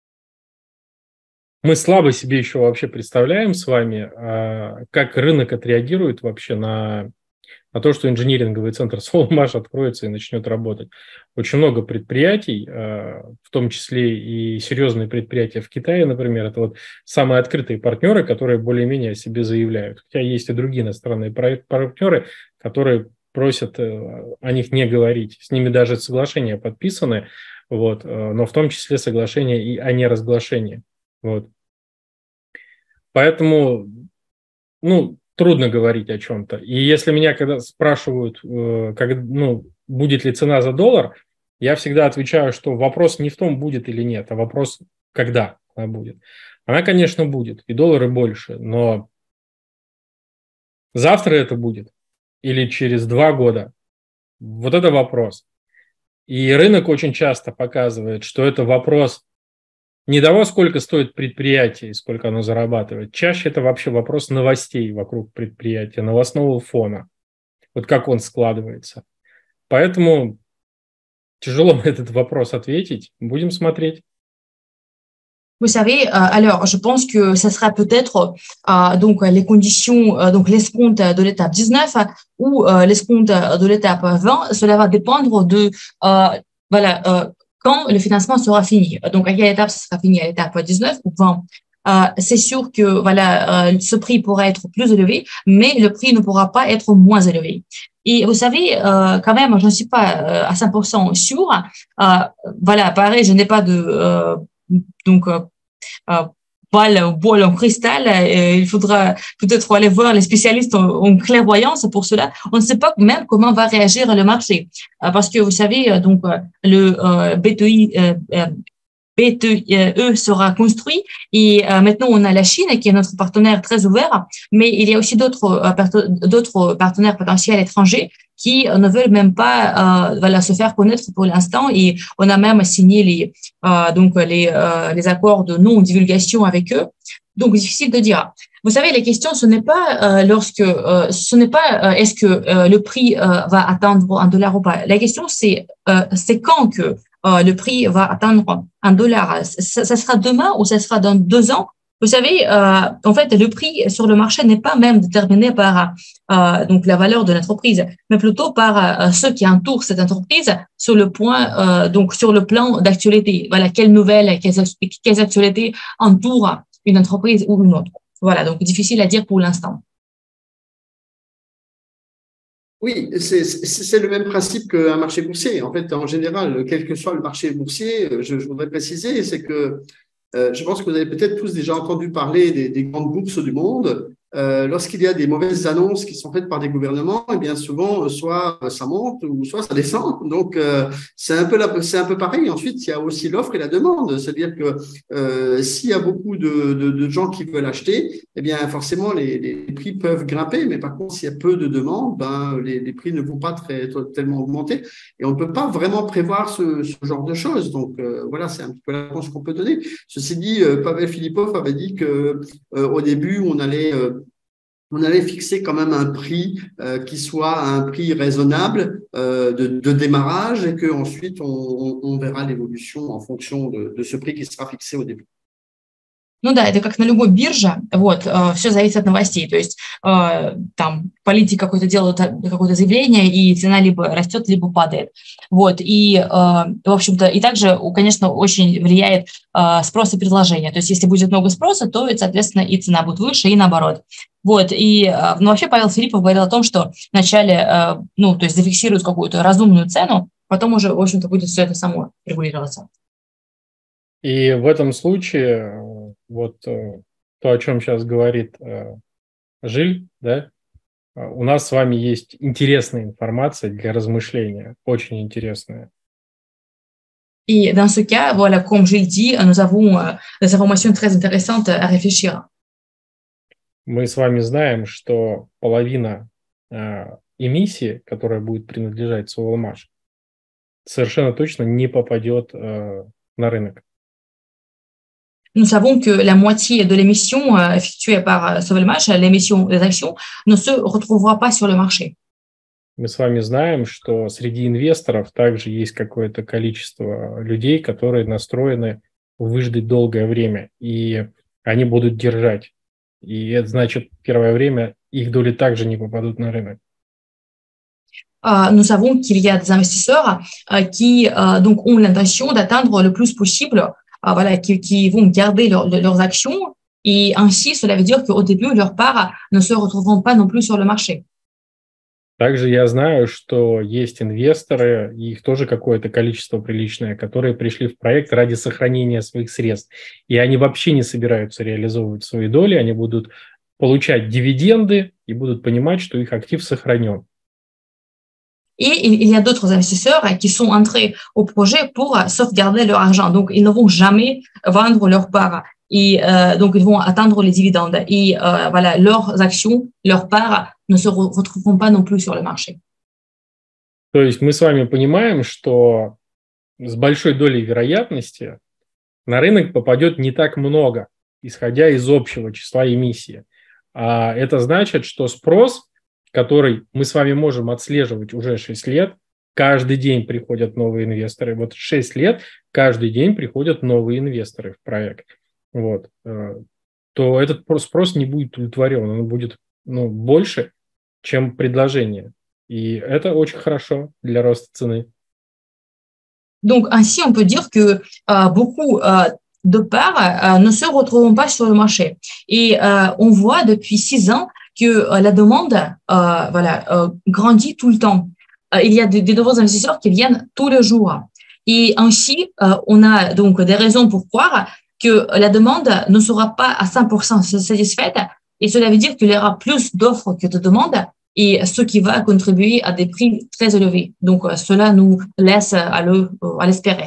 мы слабо себе еще вообще представляем с вами, э, как рынок отреагирует вообще на... на то, что инжиниринговый центр Soulmash откроется и начнет работать. Очень много предприятий, в том числе и серьезные предприятия в Китае, например, это вот самые открытые партнеры, которые более-менее о себе заявляют. Хотя есть и другие иностранные партнеры, которые просят о них не говорить. С ними даже соглашения подписаны, вот, но в том числе соглашения и о неразглашении. Вот. Поэтому, ну, трудно говорить о чем-то. И если меня когда спрашивают, э, как, ну, будет ли цена за доллар, я всегда отвечаю, что вопрос не в том, будет или нет, а вопрос, когда она будет. Она, конечно, будет, и доллары больше, но завтра это будет или через два года? Вот это вопрос. И рынок очень часто показывает, что это вопрос не того, сколько стоит предприятие и сколько оно зарабатывает. Чаще это вообще вопрос новостей вокруг предприятия, новостного фона. Вот как он складывается. Поэтому тяжело на этот вопрос ответить. Будем смотреть. Vous savez, euh, alors je pense que ça sera peut-être euh, donc les conditions, euh, donc l'escompte de l'étape dix-neuf ou euh, l'escompte de l'étape vingt. Cela va dépendre de euh, voilà euh, quand le financement sera fini. Donc à quelle étape ça sera fini, à l'étape dix-neuf ou vingt. Euh, c'est sûr que voilà euh, ce prix pourra être plus élevé, mais le prix ne pourra pas être moins élevé. Et vous savez, euh, quand même, je ne suis pas euh, à cent pour cent sûre. Euh, voilà, pareil, je n'ai pas de euh, donc euh, euh, balle ou boule en cristal. Euh, il faudra peut-être aller voir les spécialistes en, en clairvoyance pour cela. On ne sait pas même comment va réagir le marché, euh, parce que vous savez, donc le euh, B T I euh, B T E sera construit et euh, maintenant on a la Chine qui est notre partenaire très ouvert, mais il y a aussi d'autres euh, d'autres partenaires potentiels étrangers qui ne veulent même pas euh, voilà, se faire connaître pour l'instant, et on a même signé les euh, donc les euh, les accords de non divulgation avec eux. Donc difficile de dire. Vous savez, la question ce n'est pas euh, lorsque euh, ce n'est pas euh, est-ce que euh, le prix euh, va atteindre un dollar ou pas. La question c'est euh, c'est quand que Euh, le prix va atteindre un dollar. Ça, ça sera demain ou ça sera dans deux ans. Vous savez, euh, en fait, le prix sur le marché n'est pas même déterminé par euh, donc la valeur de l'entreprise, mais plutôt par euh, ceux qui entourent cette entreprise sur le point, euh, donc sur le plan d'actualité. Voilà, quelles nouvelles, quelles, quelles actualités entourent une entreprise ou une autre. Voilà, donc difficile à dire pour l'instant. Oui, c'est le même principe qu'un marché boursier. En fait, en général, quel que soit le marché boursier, je, je voudrais préciser, c'est que euh, je pense que vous avez peut-être tous déjà entendu parler des, des grandes bourses du monde. Euh, lorsqu'il y a des mauvaises annonces qui sont faites par des gouvernements, eh bien souvent, soit ça monte ou soit ça descend. Donc, euh, c'est un peu la, c'est un peu pareil. Ensuite, il y a aussi l'offre et la demande. C'est-à-dire que euh, s'il y a beaucoup de, de, de gens qui veulent acheter, eh bien forcément, les, les prix peuvent grimper. Mais par contre, s'il y a peu de demandes, ben, les, les prix ne vont pas très, tellement augmenter. Et on ne peut pas vraiment prévoir ce, ce genre de choses. Donc, euh, voilà, c'est un petit peu la réponse qu'on peut donner. Ceci dit, euh, Pavel Filipov avait dit que euh, au début, on allait euh, on allait fixer quand même un prix euh, qui soit un prix raisonnable euh, de, de démarrage, et qu'ensuite on, on, on verra l'évolution en fonction de, de ce prix qui sera fixé au début. Ну да, это как на любой бирже, вот, э, все зависит от новостей, то есть э, там политик какой-то делает какое-то заявление, и цена либо растет, либо падает, вот, и, э, в общем-то, и также, конечно, очень влияет э, спрос и предложение, то есть если будет много спроса, то, соответственно, и цена будет выше, и наоборот. Вот, и э, ну, вообще Павел Филиппов говорил о том, что вначале, э, ну, то есть зафиксируют какую-то разумную цену, потом уже, в общем-то, будет все это само регулироваться. И в этом случае вот то, о чем сейчас говорит Жиль, да, у нас с вами есть интересная информация для размышления, очень интересная. Et dans ce cas, voilà, comme Gilles dit, nous avons euh, des informations très intéressantes à réfléchir. Мы с вами знаем, что половина э, эмиссии, которая будет принадлежать Soulmash, совершенно точно не попадет э, на рынок. nous savons que la moitié de l'émission euh, effectuée par Sovelmash, l'émission des actions, ne se retrouvera pas sur le marché. Мы с вами знаем, что среди инвесторов также есть какое-то количество людей, которые настроены выждать долгое время, и они будут держать. И это значит, первое время их доли также не попадут на рынок. Uh, nous savons qu'il y a des investisseurs uh, qui uh, donc ont l'intention d'atteindre le plus possible, uh, voilà, qui, qui vont garder leur, leurs actions, et ainsi cela veut dire qu'au début leurs parts ne se retrouveront pas non plus sur le marché. Также я знаю, что есть инвесторы, и их тоже какое-то количество приличное, которые пришли в проект ради сохранения своих средств. И они вообще не собираются реализовывать свои доли, они будут получать дивиденды и будут понимать, что их актив сохранен. Et il y a d'autres investisseurs qui sont entrés au projet pour sauvegarder leur argent. Donc, ils ne vont jamais vendre leurs parts. Et euh, donc, ils vont atteindre les dividendes. Et euh, voilà, leurs actions, leurs parts ne se re- retrouveront pas non plus sur le marché. То есть мы с вами понимаем, что с большой долей вероятности на рынок попадет не так много, исходя из общего числа эмиссии. А это значит, что спрос, который мы с вами можем отслеживать уже шесть лет, каждый день приходят новые инвесторы. Вот шесть лет каждый день приходят новые инвесторы в проект. Вот. То этот спрос не будет удовлетворен, он будет ну, больше, чем предложение. И это очень хорошо для роста цены. Donc, ainsi, on peut dire que euh, beaucoup euh, de parts euh, ne se retrouveront pas sur le marché. Et euh, on voit depuis six ans que euh, la demande euh, voilà, euh, grandit tout le temps. Euh, il y a de, de nouveaux investisseurs qui viennent tous les jours. Et ainsi, euh, on a donc des raisons pour croire que la demande ne sera pas à cent pour cent satisfaite. Et cela veut dire qu'il y aura plus d'offres que de demandes, et ce qui va contribuer à des prix très élevés. Donc, euh, cela nous laisse à, le, à l'espérer.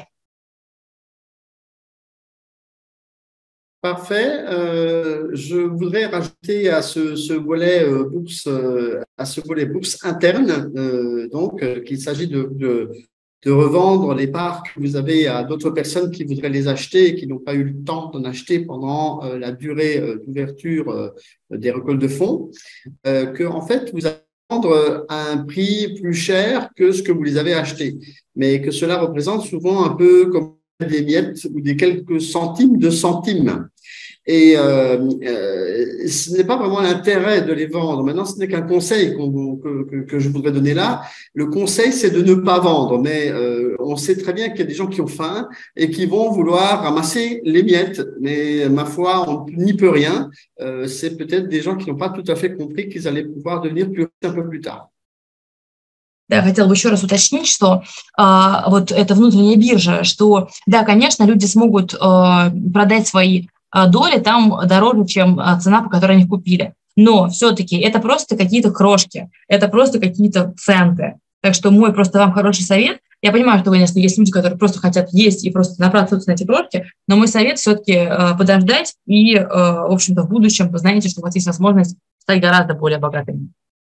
Parfait. Euh, je voudrais rajouter à ce, ce volet euh, bourse, euh, à ce volet bourse interne, euh, donc euh, qu'il s'agit de, de, de revendre les parts que vous avez à d'autres personnes qui voudraient les acheter et qui n'ont pas eu le temps d'en acheter pendant euh, la durée euh, d'ouverture euh, des récoltes de fonds, euh, que en fait vous allez vendre à un prix plus cher que ce que vous les avez achetés, mais que cela représente souvent un peu comme des miettes ou des quelques centimes de centimes. Et euh, euh, ce n'est pas vraiment l'intérêt de les vendre. Maintenant, ce n'est qu'un conseil qu'on, que, que, que je voudrais donner là. Le conseil, c'est de ne pas vendre. Mais euh, on sait très bien qu'il y a des gens qui ont faim et qui vont vouloir ramasser les miettes. Mais ma foi, on n'y peut rien. Euh, c'est peut-être des gens qui n'ont pas tout à fait compris qu'ils allaient pouvoir devenir plus riches un peu plus tard. Да, хотела бы еще раз уточнить, что а, вот это внутренняя биржа, что, да, конечно, люди смогут а, продать свои а, доли там дороже, чем а, цена, по которой они их купили. Но все-таки это просто какие-то крошки, это просто какие-то центы. Так что мой просто вам хороший совет. Я понимаю, что, конечно, есть люди, которые просто хотят есть и просто набраться на эти крошки, но мой совет все-таки а, подождать и, а, в общем-то, в будущем вы знаете, что у вас есть возможность стать гораздо более богатыми.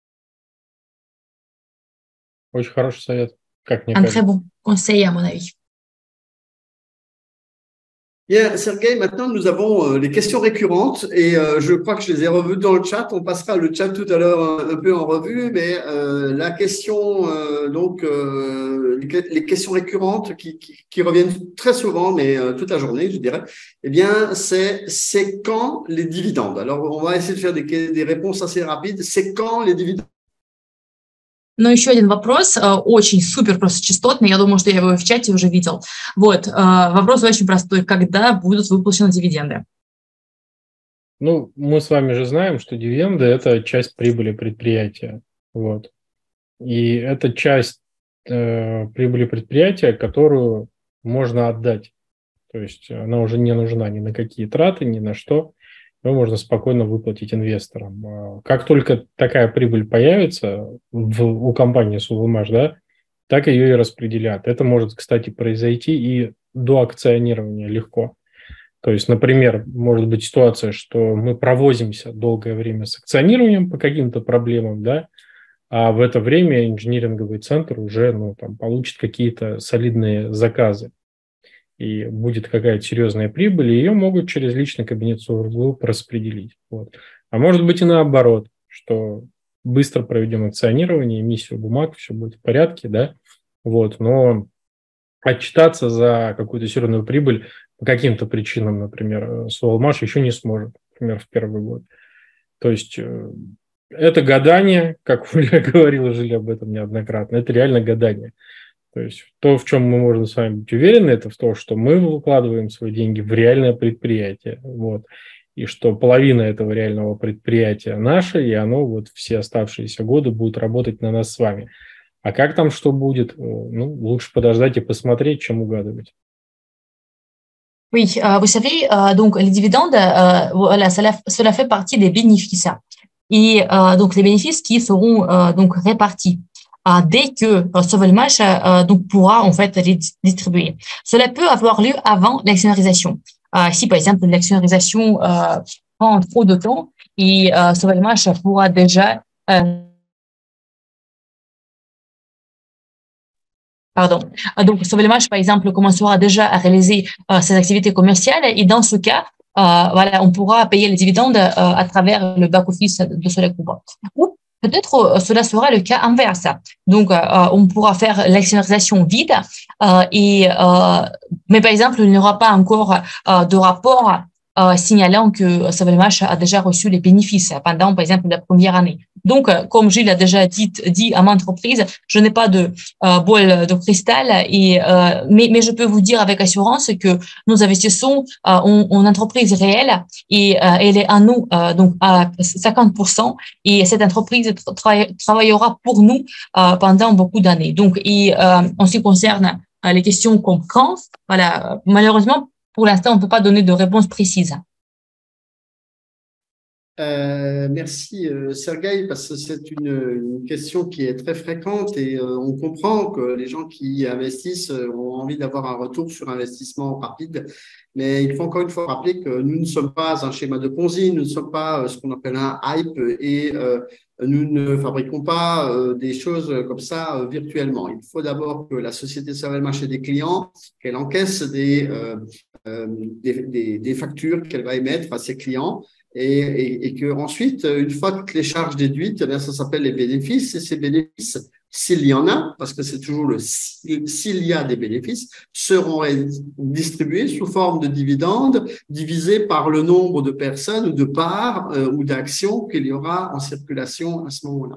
Очень хороший совет, как мне Un кажется. très bon conseil, à mon avis. Bien, Sergueï, maintenant nous avons euh, les questions récurrentes et euh, je crois que je les ai revues dans le chat. On passera le chat tout à l'heure un, un peu en revue, mais euh, la question, euh, donc euh, les questions récurrentes qui, qui, qui reviennent très souvent, mais euh, toute la journée, je dirais, eh bien, c'est c'est quand les dividendes. Alors, on va essayer de faire des, des réponses assez rapides. C'est quand les dividendes? Но еще один вопрос, очень супер просто частотный, я думаю, что я его в чате уже видел. Вот, вопрос очень простой. Когда будут выплачены дивиденды? Ну, мы с вами же знаем, что дивиденды – это часть прибыли предприятия. Вот. И это часть э, прибыли предприятия, которую можно отдать. То есть она уже не нужна ни на какие траты, ни на что. Ее можно спокойно выплатить инвесторам. Как только такая прибыль появится в, у компании Sovelmash, да, так ее и распределят. Это может, кстати, произойти и до акционирования легко. То есть, например, может быть ситуация, что мы провозимся долгое время с акционированием по каким-то проблемам, да, а в это время инжиниринговый центр уже ну, там, получит какие-то солидные заказы. и будет какая-то серьезная прибыль, ее могут через личный кабинет Совгрупп распределить. Вот. А может быть и наоборот, что быстро проведем акционирование, эмиссию бумаг, все будет в порядке, да, вот, но отчитаться за какую-то серьезную прибыль по каким-то причинам, например, Соволмаш еще не сможет, например, в первый год. То есть это гадание, как Оля говорила, жили об этом неоднократно, это реально гадание. То есть то, в чем мы можем с вами быть уверены, это в том, что мы выкладываем свои деньги в реальное предприятие. Вот. И что половина этого реального предприятия наша, и оно вот все оставшиеся годы будет работать на нас с вами. А как там что будет, ну, lучше подождать и посмотреть, чем угадывать. Oui, euh, vous savez, euh, donc les dividendes, euh, voilà, cela, cela fait partie des bénéfices. Et euh, donc les bénéfices qui seront euh, donc répartis euh, dès que euh, Sovelmash euh, donc pourra en fait les distribuer. Cela peut avoir lieu avant l'actionnalisation. Euh, si par exemple l'actionnalisation euh, prend trop de temps et euh, Sovelmash pourra déjà euh, Pardon. Donc, Sovelmash, par exemple, commencera déjà à réaliser euh, ses activités commerciales et dans ce cas, euh, voilà, on pourra payer les dividendes euh, à travers le back-office de Soleil Group. Ou peut-être euh, cela sera le cas inverse. Donc, euh, on pourra faire l'actionnalisation vide, euh, et, euh, mais par exemple, il n'y aura pas encore euh, de rapport euh, signalant que Sovelmash a déjà reçu les bénéfices pendant, par exemple, la première année. Donc, comme Gilles a déjà dit, dit à ma entreprise, je n'ai pas de euh, bol de cristal, et, euh, mais, mais je peux vous dire avec assurance que nous investissons euh, en, en entreprise réelle et euh, elle est à nous euh, donc à cinquante pour cent, et cette entreprise tra- travaillera pour nous euh, pendant beaucoup d'années. Donc, et euh, en ce qui concerne euh, les questions comme quand, voilà, malheureusement, pour l'instant, on ne peut pas donner de réponse précise. Euh, merci euh, Sergueï, parce que c'est une, une question qui est très fréquente et euh, on comprend que les gens qui investissent euh, ont envie d'avoir un retour sur investissement rapide, mais il faut encore une fois rappeler que nous ne sommes pas un schéma de Ponzi, nous ne sommes pas euh, ce qu'on appelle un hype, et euh, nous ne fabriquons pas euh, des choses comme ça euh, virtuellement. Il faut d'abord que la société Sovelmash ait des clients, qu'elle encaisse des, euh, euh, des, des, des factures qu'elle va émettre à ses clients. Et, et, et que ensuite, une fois toutes les charges déduites, eh bien, ça s'appelle les bénéfices. Et ces bénéfices, s'il y en a, parce que c'est toujours le s'il y a des bénéfices, seront distribués sous forme de dividendes divisés par le nombre de personnes ou de parts euh, ou d'actions qu'il y aura en circulation à ce moment-là.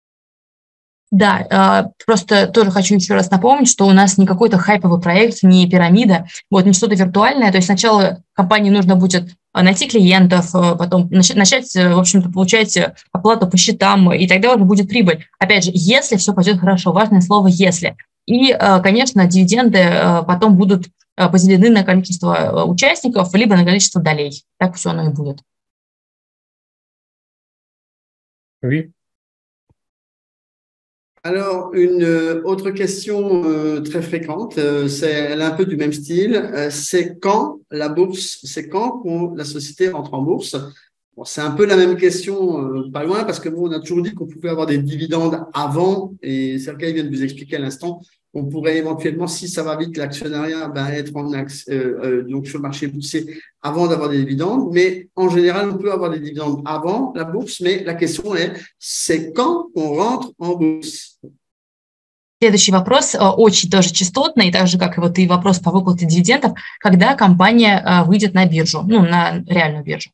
Да, просто тоже хочу еще раз напомнить, что у нас не какой-то хайповый проект, не пирамида, вот, не что-то виртуальное. То есть сначала компании нужно будет найти клиентов, потом начать, в общем-то, получать оплату по счетам, и тогда уже будет прибыль. Опять же, если все пойдет хорошо, важное слово «если». И, конечно, дивиденды потом будут поделены на количество участников, либо на количество долей. Так все оно и будет. Oui. Alors, une autre question euh, très fréquente, euh, c'est, elle est un peu du même style, euh, c'est quand la bourse, c'est quand la société entre en bourse. Bon, c'est un peu la même question, euh, pas loin, parce que nous, on a toujours dit qu'on pouvait avoir des dividendes avant, et Sergueï vient de vous expliquer à l'instant, on pourrait éventuellement, si ça va vite, l'actionnariat ben, être en axe, euh, euh, donc sur le marché boursier avant d'avoir des dividendes, mais en général, on peut avoir des dividendes avant la bourse, mais la question est, c'est quand on rentre en bourse? Следующий вопрос очень тоже частотный, так же, как и вот и вопрос по выплате дивидендов, когда компания выйдет на биржу, ну, на реальную биржу.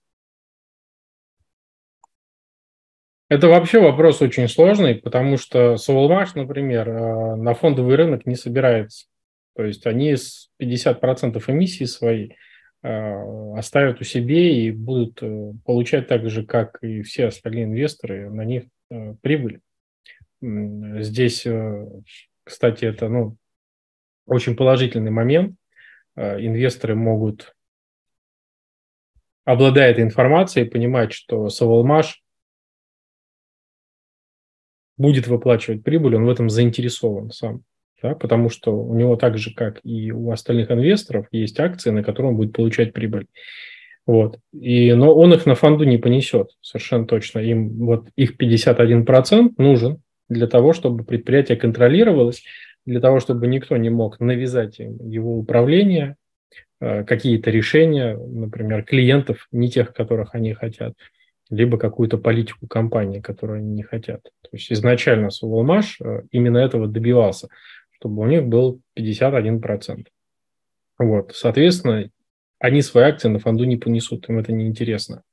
Это вообще вопрос очень сложный, потому что Sovelmash, например, на фондовый рынок не собирается. То есть они с пятьдесят процентов эмиссии своей оставят у себе и будут получать так же, как и все остальные инвесторы, на них прибыль. Здесь, кстати, это ну, очень положительный момент. Инвесторы могут, обладая этой информацией, понимать, что Sovelmash будет выплачивать прибыль, он в этом заинтересован сам, да, потому что у него так же, как и у остальных инвесторов, есть акции, на которые он будет получать прибыль. Вот. И, но он их на фонду не понесет, совершенно точно. Им вот их пятьдесят один процент нужен для того, чтобы предприятие контролировалось, для того, чтобы никто не мог навязать им его управление, какие-то решения, например, клиентов, не тех, которых они хотят, либо какую-то политику компании, которую они не хотят. То есть изначально Соволмаш именно этого добивался, чтобы у них был пятьдесят один процент. Вот. Соответственно, они свои акции на фонду не понесут, им это неинтересно.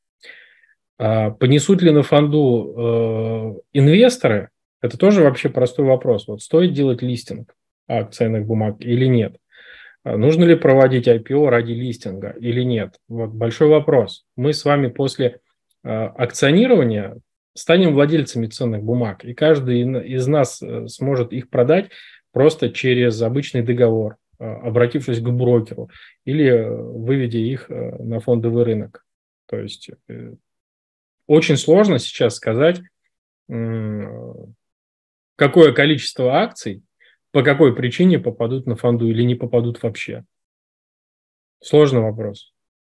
А понесут ли на фонду э, инвесторы? Это тоже вообще простой вопрос. Вот стоит делать листинг акционных бумаг или нет? Нужно ли проводить ай пи о ради листинга или нет? Вот большой вопрос. Мы с вами после э, акционирования станем владельцами ценных бумаг, и каждый из нас сможет их продать просто через обычный договор, э, обратившись к брокеру или выведя их э, на фондовый рынок. То есть э, очень сложно сейчас сказать, э, какое количество акций по какой причине попадут на фонду или не попадут вообще. Sложный вопрос.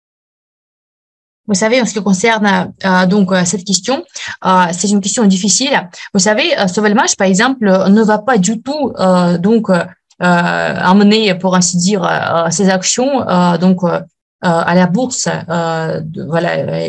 Vous savez, en ce qui concerne euh, donc cette question, euh, c'est une question difficile. Vous savez, Sovelmash, par exemple, ne va pas du tout euh, donc euh, amener, pour ainsi dire, euh, ses actions euh, donc euh, à la bourse. Euh, de, voilà,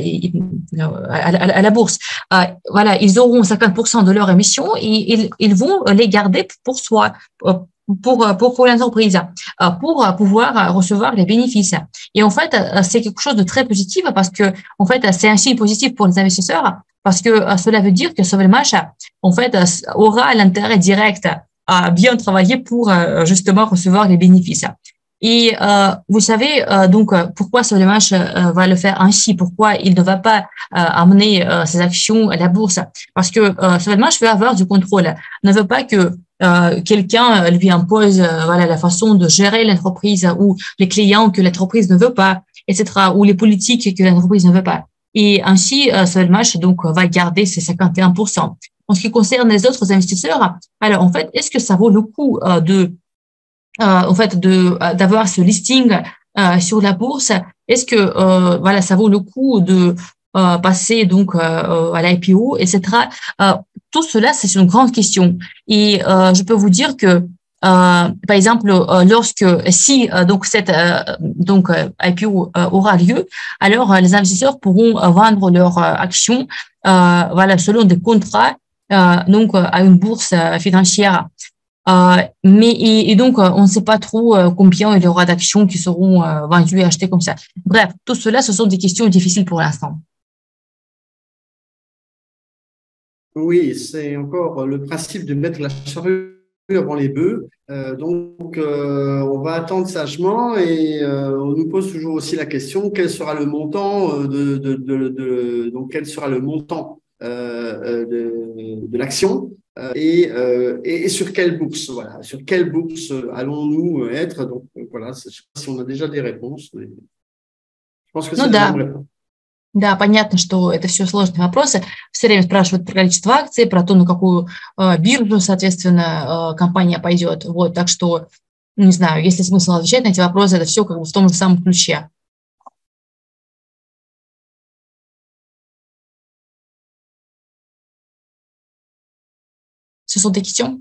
à, à, à la bourse. Euh, voilà, ils auront cinquante pour cent de leur émission et ils, ils vont les garder pour soi. Pour, pour, pour l'entreprise, pour pouvoir recevoir les bénéfices. Et en fait, c'est quelque chose de très positif parce que, en fait, c'est un signe positif pour les investisseurs parce que cela veut dire que Sovelmash, en fait, aura l'intérêt direct à bien travailler pour justement recevoir les bénéfices. Et euh, vous savez euh, donc pourquoi Sovelmash euh, va le faire ainsi, pourquoi il ne va pas euh, amener euh, ses actions à la bourse, parce que euh, Sovelmash veut avoir du contrôle, ne veut pas que euh, quelqu'un lui impose euh, voilà la façon de gérer l'entreprise ou les clients que l'entreprise ne veut pas, et cetera, ou les politiques que l'entreprise ne veut pas. Et ainsi, euh, Sovelmash donc va garder ses cinquante et un pour cent. En ce qui concerne les autres investisseurs, alors en fait, est-ce que ça vaut le coup euh, de Euh, en fait, de d'avoir ce listing euh, sur la bourse? Est-ce que euh, voilà, ça vaut le coup de euh, passer donc euh, à l'I P O, et cetera. Euh, tout cela, c'est une grande question. Et euh, je peux vous dire que, euh, par exemple, euh, lorsque si euh, donc cette euh, donc I P O euh, aura lieu, alors euh, les investisseurs pourront euh, vendre leurs euh, actions, euh, voilà, selon des contrats euh, donc à une bourse euh, financière. Euh, mais et, et donc, euh, on ne sait pas trop euh, combien il y aura d'actions qui seront euh, vendues et achetées comme ça. Bref, tout cela, ce sont des questions difficiles pour l'instant. Oui, c'est encore le principe de mettre la charrue avant les bœufs. Euh, donc, euh, on va attendre sagement et euh, on nous pose toujours aussi la question, quel sera le montant de, de, de, de donc quel sera le montant euh, de, de l'action? Et, euh, et, et sur quelle bourse, voilà, sur quelle bourse allons-nous être? Donc voilà, je ne sais pas si on a déjà des réponses, mais je pense que c'est la même réponse. Да, понятно, что это все сложные вопросы. Все время спрашивают про количество акций, про то, на какую э, биржу, соответственно, э, компания пойдет. Вот, так что, не знаю, есть ли смысл отвечать на эти вопросы, это все как бы в том же самом ключе. Ce sont des questions?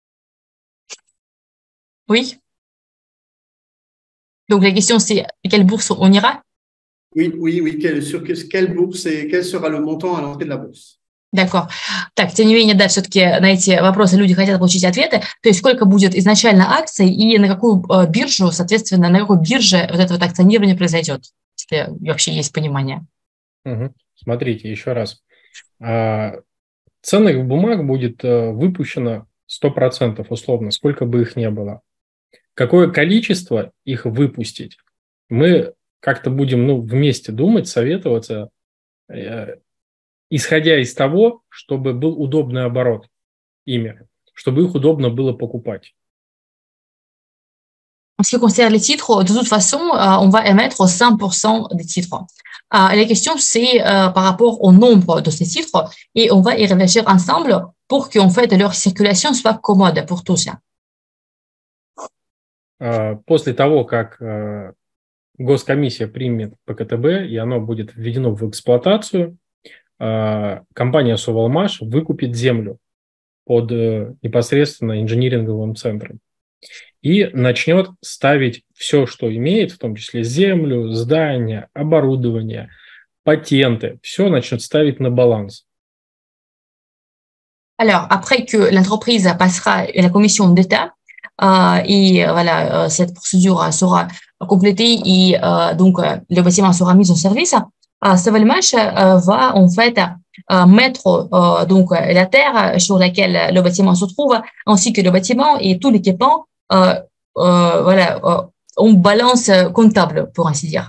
Oui. Donc, la question, c'est quelle bourse on ira? Oui, oui, oui. Quelle, sur quelle bourse et quel sera le montant à l'entrée de la bourse? D'accord. Так, тем не менее, да, все-таки на эти вопросы люди хотят получить ответы. То есть, сколько будет изначально акций и на какую э, биржу, соответственно, на какой бирже вот это вот акционирование произойдет, если вообще есть понимание. Угу. Смотрите, еще раз. Ценных бумаг будет выпущено сто процентов условно, сколько бы их ни было. Какое количество их выпустить, мы как-то будем ну, вместе думать, советоваться, э, исходя из того, чтобы был удобный оборот ими, чтобы их удобно было покупать. En ce qui concerne les titres, de toute façon, euh, on va émettre cinq pour cent des titres. Euh, la question, c'est euh, par rapport au nombre de ces titres et on va y réfléchir ensemble pour qu'en fait, leur circulation soit commode pour tous. Euh, после того, как euh, госкомиссия примет П К Т Б и оно будет введено в эксплуатацию, э, компания Соволмаш выкупит землю под э, непосредственно инжиниринговым центром. и начнет ставить все, что имеет, в том числе землю, здания, оборудование, патенты, все начнет ставить на баланс. Alors, après que l'entreprise passera la commission d'État, euh, et voilà, euh, cette procédure sera complétée et euh, donc euh, le bâtiment sera mis en service, euh, Sovelmash euh, va en fait euh, mettre euh, donc la terre sur laquelle le bâtiment se trouve, ainsi que le bâtiment et tout l'équipement, euh, euh, voilà, euh, en balance comptable, pour ainsi dire.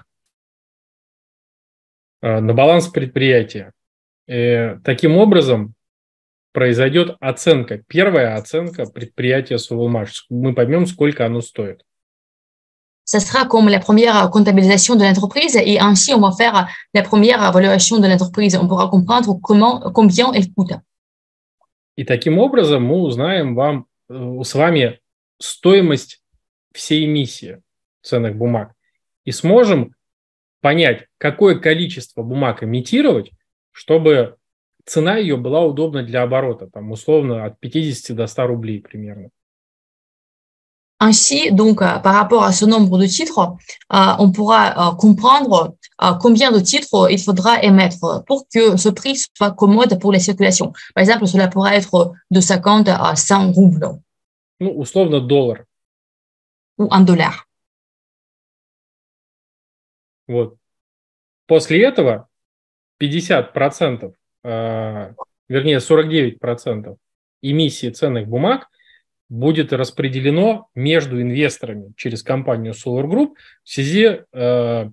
На баланс предприятия. И таким образом произойдет оценка, первая оценка предприятия Sovelmash. Мы поймем, сколько оно стоит. Ça sera comme la première comptabilisation de l'entreprise et ainsi on va faire la première évaluation de l'entreprise. On pourra comprendre comment, combien elle coûte. И таким образом мы узнаем вам, с вами стоимость всей эмиссии ценных бумаг и сможем понять, какое количество бумаг эмитировать, чтобы цена ее была удобна для оборота, там, условно, от пятидесяти до ста рублей примерно. Ainsi, donc, euh, par rapport à ce nombre de titres, euh, on pourra euh, comprendre euh, combien de titres il faudra émettre pour que ce prix soit commode pour la circulation. Par exemple, cela pourra être de cinquante à cent roubles. Ну, условно, доллар. Ou un dollar. Вот. После этого пятьдесят процентов, э, вернее, сорок девять процентов эмиссии ценных бумаг будет распределено между инвесторами через компанию Solar Group в связи э,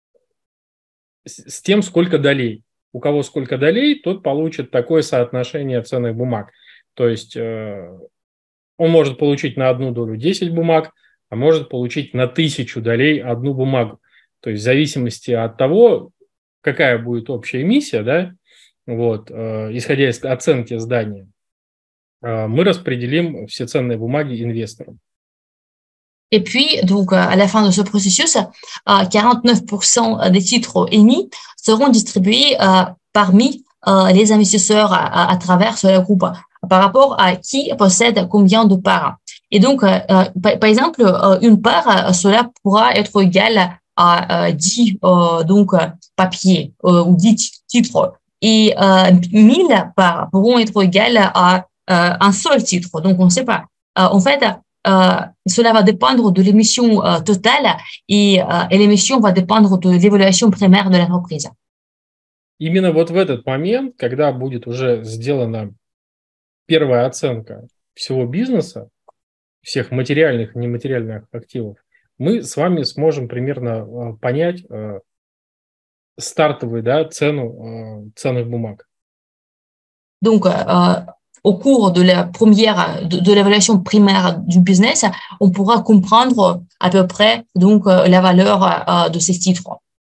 с, с тем, сколько долей. У кого сколько долей, тот получит такое соотношение ценных бумаг. То есть э, он может получить на одну долю десять бумаг, а может получить на тысячу долей одну бумагу. То есть в зависимости от того, какая будет общая эмиссия, да, вот, э, исходя из оценки здания, мы распределим все ценные бумаги инвесторам. Et puis, donc, à la fin de ce processus, quarante-neuf pour cent des titres émis seront distribués parmi les investisseurs à, à travers ce groupe par rapport à qui possède combien de parts. Et donc, par, par exemple, une part, cela pourra être égal à dix donc, papiers ou dix titres. Et mille parts pourront être égales à Euh, un seul titre. Donc, on ne sait pas. Euh, en fait, euh, cela va dépendre de l'émission euh, totale et, euh, et l'émission va dépendre de l'évaluation primaire de l'entreprise. Именно вот в этот момент, когда будет уже сделана первая оценка всего бизнеса, всех материальных и нематериальных активов, мы с вами сможем примерно понять э, стартовую, да, цену э, ценных бумаг. Donc, euh, au cours de la première, de, de l'évaluation primaire du business, on pourra comprendre à peu près donc la valeur euh, de ces titres.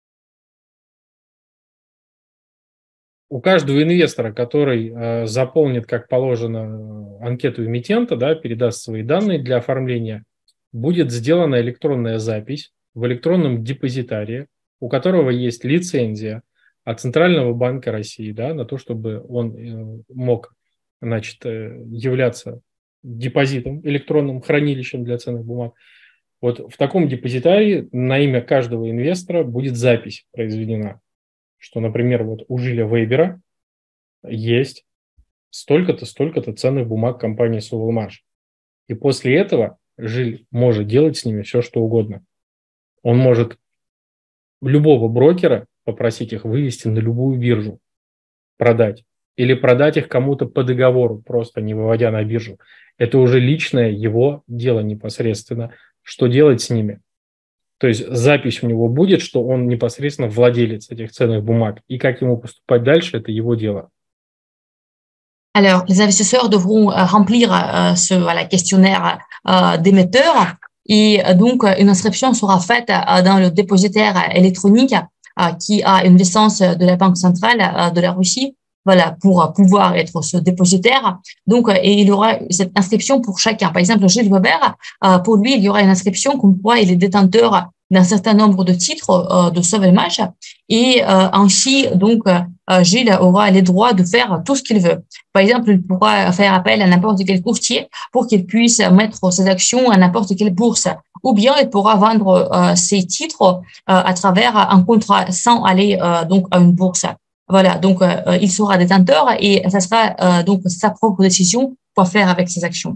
У каждого инвестора, который э, заполнит, как положено, анкету эмитента, да, передаст свои данные для оформления, будет сделана электронная запись в электронном депозитарии, у которого есть лицензия от Центрального банка России, да, на то, чтобы он э, мог, значит, являться депозитом, электронным хранилищем для ценных бумаг. Вот в таком депозитарии на имя каждого инвестора будет запись произведена, что, например, вот у Жиля Вейбера есть столько-то, столько-то ценных бумаг компании Sovelmash. И после этого Жиль может делать с ними все, что угодно. Он может любого брокера попросить их вывести на любую биржу, продать. Или продать их кому-то по договору, просто не выводя на биржу. Это уже личное его дело непосредственно, что делать с ними. То есть запись у него будет, что он непосредственно владелец этих ценных бумаг. И как ему поступать дальше, это его дело. Alors, les investisseurs devront euh, remplir euh, ce voilà, questionnaire euh, d'émetteur et euh, donc une inscription sera faite euh, dans le dépositaire électronique euh, qui a une licence de la Banque centrale euh, de la Russie. Voilà, pour pouvoir être ce dépositaire. Donc, et il y aura cette inscription pour chacun. Par exemple, Gilles Weber, pour lui, il y aura une inscription comme quoi il est détenteur d'un certain nombre de titres euh, de Sovelmash et euh, ainsi, donc, euh, Gilles aura les droits de faire tout ce qu'il veut. Par exemple, il pourra faire appel à n'importe quel courtier pour qu'il puisse mettre ses actions à n'importe quelle bourse. Ou bien il pourra vendre euh, ses titres euh, à travers un contrat sans aller euh, donc à une bourse. Voilà, donc euh, il sera détenteur et ça sera euh, donc sa propre décision quoi faire avec ses actions.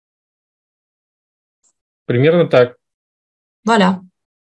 Примерно так. Voilà.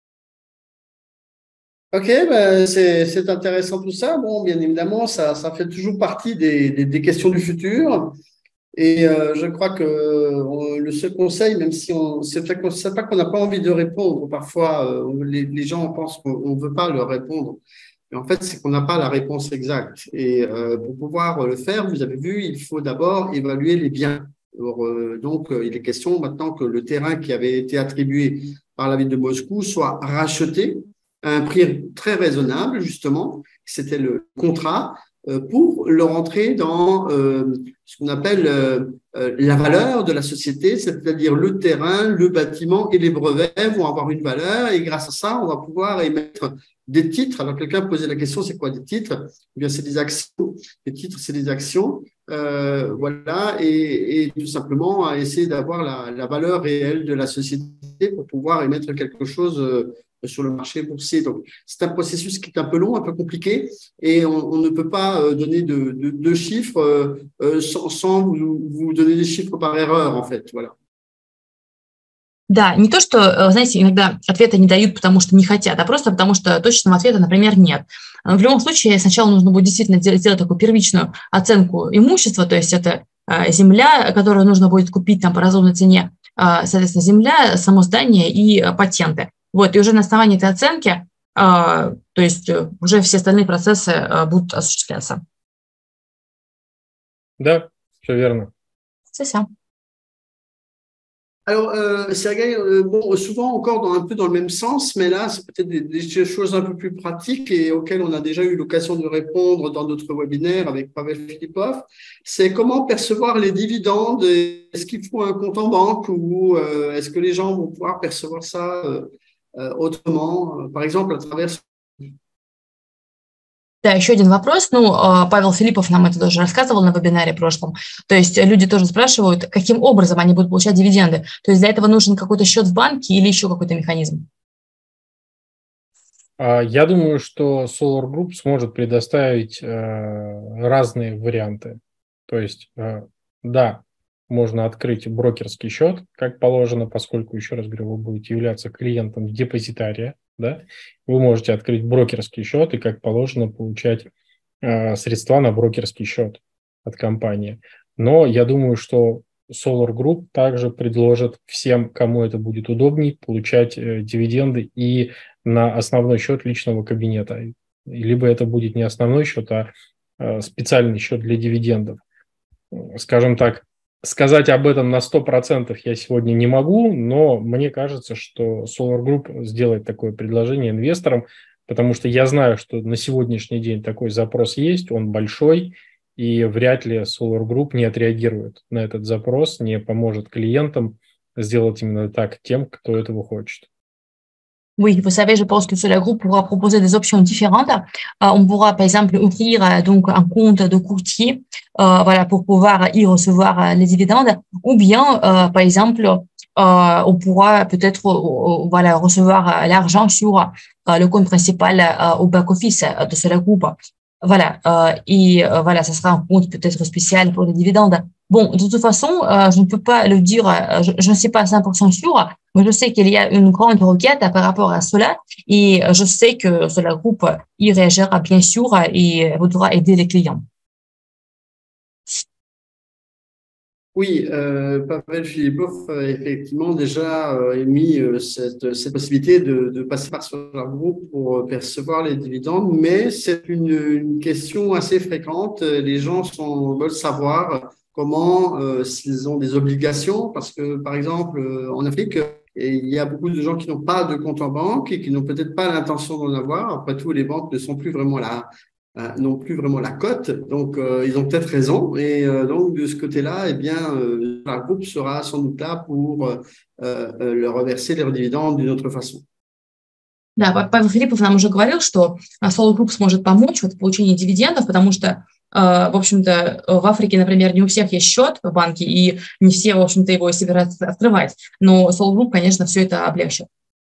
Ok, ben c'est c'est intéressant tout ça. Bon, bien évidemment, ça, ça fait toujours partie des, des, des questions du futur. Et euh, je crois que on- le seul conseil, même si on c'est pas qu'on c'est pas qu'on n'a pas envie de répondre, parfois euh, les, les gens pensent qu'on ne veut pas leur répondre. Mais en fait, c'est qu'on n'a pas la réponse exacte. Et euh, pour pouvoir le faire, vous avez vu, il faut d'abord évaluer les biens. Alors, euh, donc, euh, il est question maintenant que le terrain qui avait été attribué par la ville de Moscou soit racheté à un prix très raisonnable, justement. C'était le contrat euh, pour le rentrer dans euh, ce qu'on appelle euh, euh, la valeur de la société, c'est-à-dire le terrain, le bâtiment et les brevets vont avoir une valeur et grâce à ça, on va pouvoir émettre des titres. Alors, quelqu'un posait la question, c'est quoi des titres? Eh bien, c'est des actions. Les titres, c'est des actions. Euh, voilà. Et, et tout simplement, à essayer d'avoir la, la valeur réelle de la société pour pouvoir émettre quelque chose euh, sur le marché boursier. Donc, c'est un processus qui est un peu long, un peu compliqué, et on, on ne peut pas euh, donner de, de, de chiffres euh, euh, sans, sans vous, vous donner des chiffres par erreur, en fait. Voilà. Да, не то, что, знаете, иногда ответа не дают, потому что не хотят, а просто потому что точного ответа, например, нет. В любом случае, сначала нужно будет действительно сделать такую первичную оценку имущества, то есть это земля, которую нужно будет купить там по разумной цене, соответственно, земля, само здание и патенты. Вот, и уже на основании этой оценки, то есть уже все остальные процессы будут осуществляться. Да, все верно. C'est ça. Alors, euh, Sergueï, euh, bon, souvent encore dans, un peu dans le même sens, mais là, c'est peut-être des, des choses un peu plus pratiques et auxquelles on a déjà eu l'occasion de répondre dans d'autres webinaires avec Pavel Filipov. C'est comment percevoir les dividendes. Est-ce qu'il faut un compte en banque ou euh, est-ce que les gens vont pouvoir percevoir ça euh, euh, autrement, euh, par exemple à travers. Да, еще один вопрос. Ну, Павел Филиппов нам это тоже рассказывал на вебинаре прошлом. То есть люди тоже спрашивают, каким образом они будут получать дивиденды. То есть для этого нужен какой-то счет в банке или еще какой-то механизм? Я думаю, что Solar Group сможет предоставить разные варианты. То есть, да, можно открыть брокерский счет, как положено, поскольку, еще раз говорю, вы будете являться клиентом депозитария, да, вы можете открыть брокерский счет и, как положено, получать э, средства на брокерский счет от компании. Но я думаю, что Solar Group также предложит всем, кому это будет удобней, получать э, дивиденды и на основной счет личного кабинета. Либо это будет не основной счет, а э, специальный счет для дивидендов. Скажем так, сказать об этом на сто процентов я сегодня не могу, но мне кажется, что Solar Group сделает такое предложение инвесторам, потому что я знаю, что на сегодняшний день такой запрос есть, он большой, и вряд ли Solar Group не отреагирует на этот запрос, не поможет клиентам сделать именно так тем, кто этого хочет. Oui, vous savez, je pense que Solar Group pourra proposer des options différentes. Euh, on pourra, par exemple, ouvrir euh, donc un compte de courtier, euh, voilà, pour pouvoir y recevoir euh, les dividendes, ou bien, euh, par exemple, euh, on pourra peut-être, euh, voilà, recevoir l'argent sur euh, le compte principal euh, au back office de Solar Group. Voilà, euh, et euh, voilà, ça sera un compte peut-être spécial pour les dividendes. Bon, de toute façon, euh, je ne peux pas le dire, euh, je, je ne suis pas à cent pour cent sûre, mais je sais qu'il y a une grande requête par rapport à cela et je sais que Solar Group y réagira bien sûr et voudra aider les clients. Oui, euh, Pavel Filipov a effectivement déjà euh, émis euh, cette, cette possibilité de, de passer par Solar Group pour percevoir les dividendes, mais c'est une, une question assez fréquente. Les gens sont, veulent savoir comment, euh, s'ils ont des obligations, parce que par exemple, euh, en Afrique, il y a beaucoup de gens qui n'ont pas de compte en banque et qui n'ont peut-être pas l'intention d'en avoir. Après tout, les banques ne sont plus vraiment là. Euh, non plus vraiment la cote, donc euh, ils ont peut-être raison, et euh, donc de ce côté-là, eh bien, euh, la groupe sera sans doute là pour euh, euh, leur reverser leurs dividendes d'une autre façon. Да, Павел Филиппов нам уже говорил, что Solar Group сможет помочь вот в получении дивидендов, потому что, в общем-то, в Африке, например, не у всех есть счет в банке, и не все, в общем-то, его собираются открывать. Но Solar Group, конечно, все это облегчит.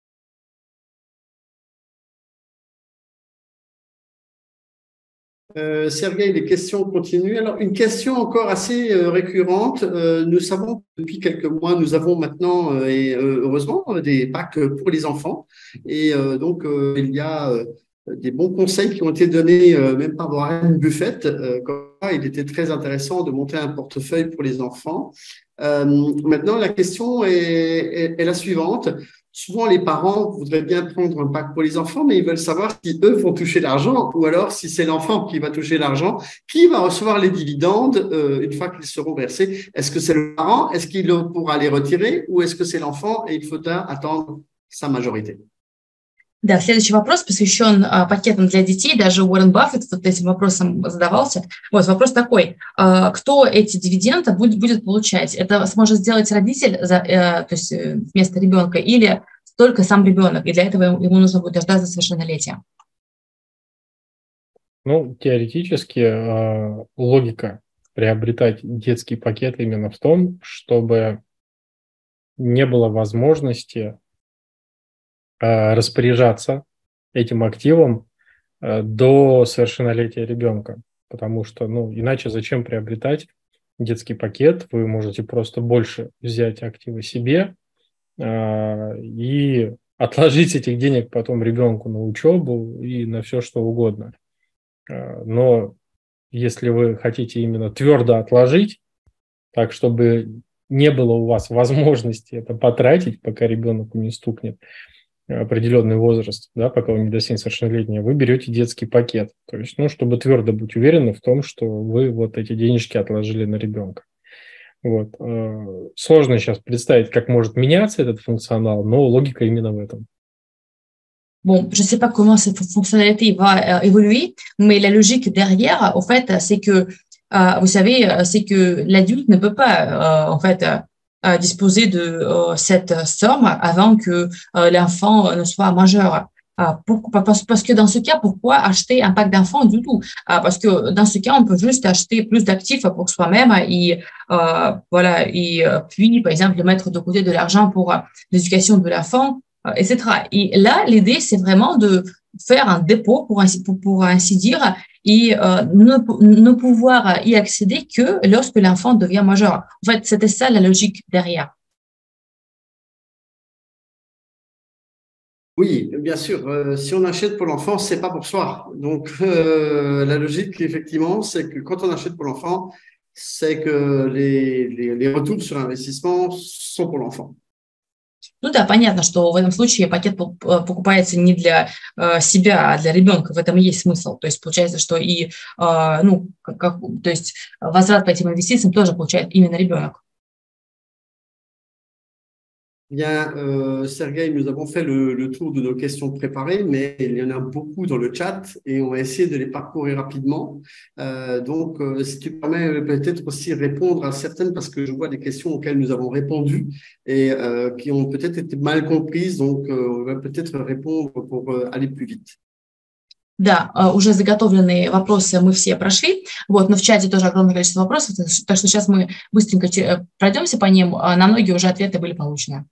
Euh, Sergueï, les questions continuent. Alors, une question encore assez euh, récurrente. Euh, nous savons que depuis quelques mois, nous avons maintenant, euh, et euh, heureusement, des packs pour les enfants. Et euh, donc, euh, il y a euh, des bons conseils qui ont été donnés, euh, même par Warren Buffett. Euh, comme quoi, il était très intéressant de monter un portefeuille pour les enfants. Euh, maintenant, la question est, est, est la suivante. Souvent, les parents voudraient bien prendre un pack pour les enfants, mais ils veulent savoir si eux vont toucher l'argent ou alors si c'est l'enfant qui va toucher l'argent, qui va recevoir les dividendes euh, une fois qu'ils seront versés. Est-ce que c'est le parent? Est-ce qu'il pourra les retirer ou est-ce que c'est l'enfant et il faudra attendre sa majorité? Да, следующий вопрос посвящен а, пакетам для детей. Даже Уоррен Баффет вот этим вопросом задавался. Вот вопрос такой. А, кто эти дивиденды будет, будет получать? Это сможет сделать родитель за, э, то есть вместо ребенка или только сам ребенок? И для этого ему нужно будет дождаться совершеннолетия. Ну, теоретически э, логика приобретать детский пакет именно в том, чтобы не было возможности распоряжаться этим активом до совершеннолетия ребенка. Потому что, ну, иначе зачем приобретать детский пакет? Вы можете просто больше взять активы себе э, и отложить этих денег потом ребенку на учебу и на все, что угодно. Но если вы хотите именно твердо отложить, так, чтобы не было у вас возможности это потратить, пока ребенку не стукнет определенный возраст, да, пока он не достигнет совершеннолетия, вы берете детский пакет. То есть, ну, чтобы твердо быть уверены в том, что вы вот эти денежки отложили на ребенка. Вот. Сложно сейчас представить, как может меняться этот функционал, но logika именно в этом. Bon, je ne sais pas comment cette fonctionnalité va évoluer, mais la logique derrière, en fait, c'est que, euh, vous savez, c'est que l'adulte ne peut pas, euh, en fait, euh, disposer de euh, cette somme avant que euh, l'enfant ne soit majeur. Euh, pourquoi, parce, parce que dans ce cas, pourquoi acheter un pack d'enfants du tout? euh, Parce que dans ce cas, on peut juste acheter plus d'actifs pour soi-même et euh, voilà, et puis, par exemple, mettre de côté de l'argent pour euh, l'éducation de l'enfant, et cetera. Et là, l'idée, c'est vraiment de faire un dépôt, pour ainsi, pour, pour ainsi dire, et euh, ne, ne pouvoir y accéder que lorsque l'enfant devient majeur. En fait, c'était ça la logique derrière. Oui, bien sûr. Euh, si on achète pour l'enfant, c'est pas pour soi. Donc, euh, la logique, effectivement, c'est que quand on achète pour l'enfant, c'est que les, les, les retours sur investissement sont pour l'enfant. Ну да, понятно, что в этом случае пакет покупается не для э, себя, а для ребенка. В этом и есть смысл. То есть получается, что и э, ну, как, то есть возврат по этим инвестициям тоже получает именно ребенок. Bien, euh, Sergueï, nous avons fait le, le tour de nos questions préparées, mais il y en a beaucoup dans le chat et on va essayer de les parcourir rapidement. Euh, donc, euh, si tu permets peut-être aussi répondre à certaines, parce que je vois des questions auxquelles nous avons répondu et euh, qui ont peut-être été mal comprises, donc euh, on va peut-être répondre pour euh, aller plus vite. Да, уже заготовленные вопросы мы все прошли, вот, но в чате тоже огромное количество вопросов, так что сейчас мы быстренько пройдемся по ним, на многие уже ответы были получены.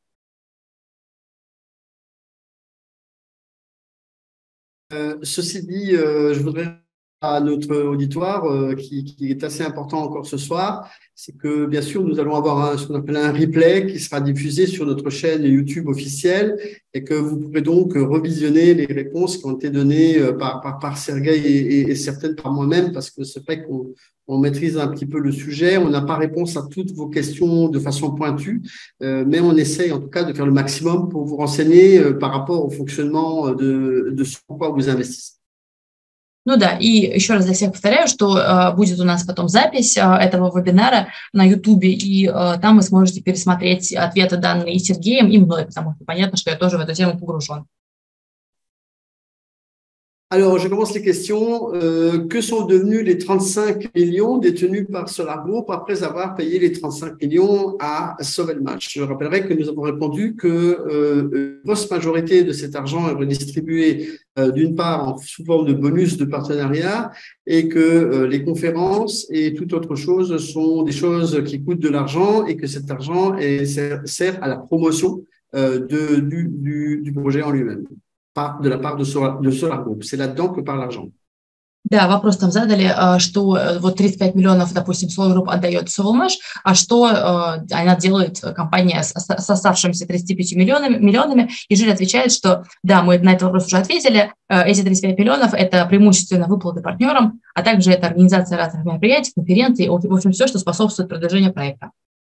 Euh, ceci dit, euh, je voudrais à notre auditoire euh, qui, qui est assez important encore ce soir, c'est que bien sûr nous allons avoir un, ce qu'on appelle un replay qui sera diffusé sur notre chaîne YouTube officielle et que vous pourrez donc revisionner les réponses qui ont été données par, par, par Sergueï et, et, et certaines par moi-même, parce que c'est vrai qu'on on maîtrise un petit peu le sujet, on n'a pas réponse à toutes vos questions de façon pointue, euh, mais on essaye en tout cas de faire le maximum pour vous renseigner euh, par rapport au fonctionnement de, de ce pourquoi vous investissez. Ну да, и еще раз для всех повторяю, что э, будет у нас потом запись э, этого вебинара на YouTube, и э, там вы сможете пересмотреть ответы, данные и Сергеем, и мной, потому что понятно, что я тоже в эту тему погружен. Alors, je commence les questions. Euh, que sont devenus les trente-cinq millions détenus par Solar Group après avoir payé les trente-cinq millions à Sovelmash? Je rappellerai que nous avons répondu que euh, une grosse majorité de cet argent est redistribué euh, d'une part en, sous forme de bonus de partenariat et que euh, les conférences et toute autre chose sont des choses qui coûtent de l'argent et que cet argent est, sert, sert à la promotion euh, de, du, du, du projet en lui-même. De la part de Solar, de Solar Group. C'est là-dedans que part l'argent. Да, вопрос там задали, что вот тридцать пять миллионов, допустим, Solar Group отдает Sovelmash, а что она делает, компания с, с оставшимися тридцатью пятью миллионами, миллионами, и Жиль отвечает, что да, мы на этот вопрос уже ответили, эти тридцать пять миллионов – это преимущественно выплаты партнерам, а также это организация разных мероприятий, конференций, в общем, все, что способствует продвижению проекта.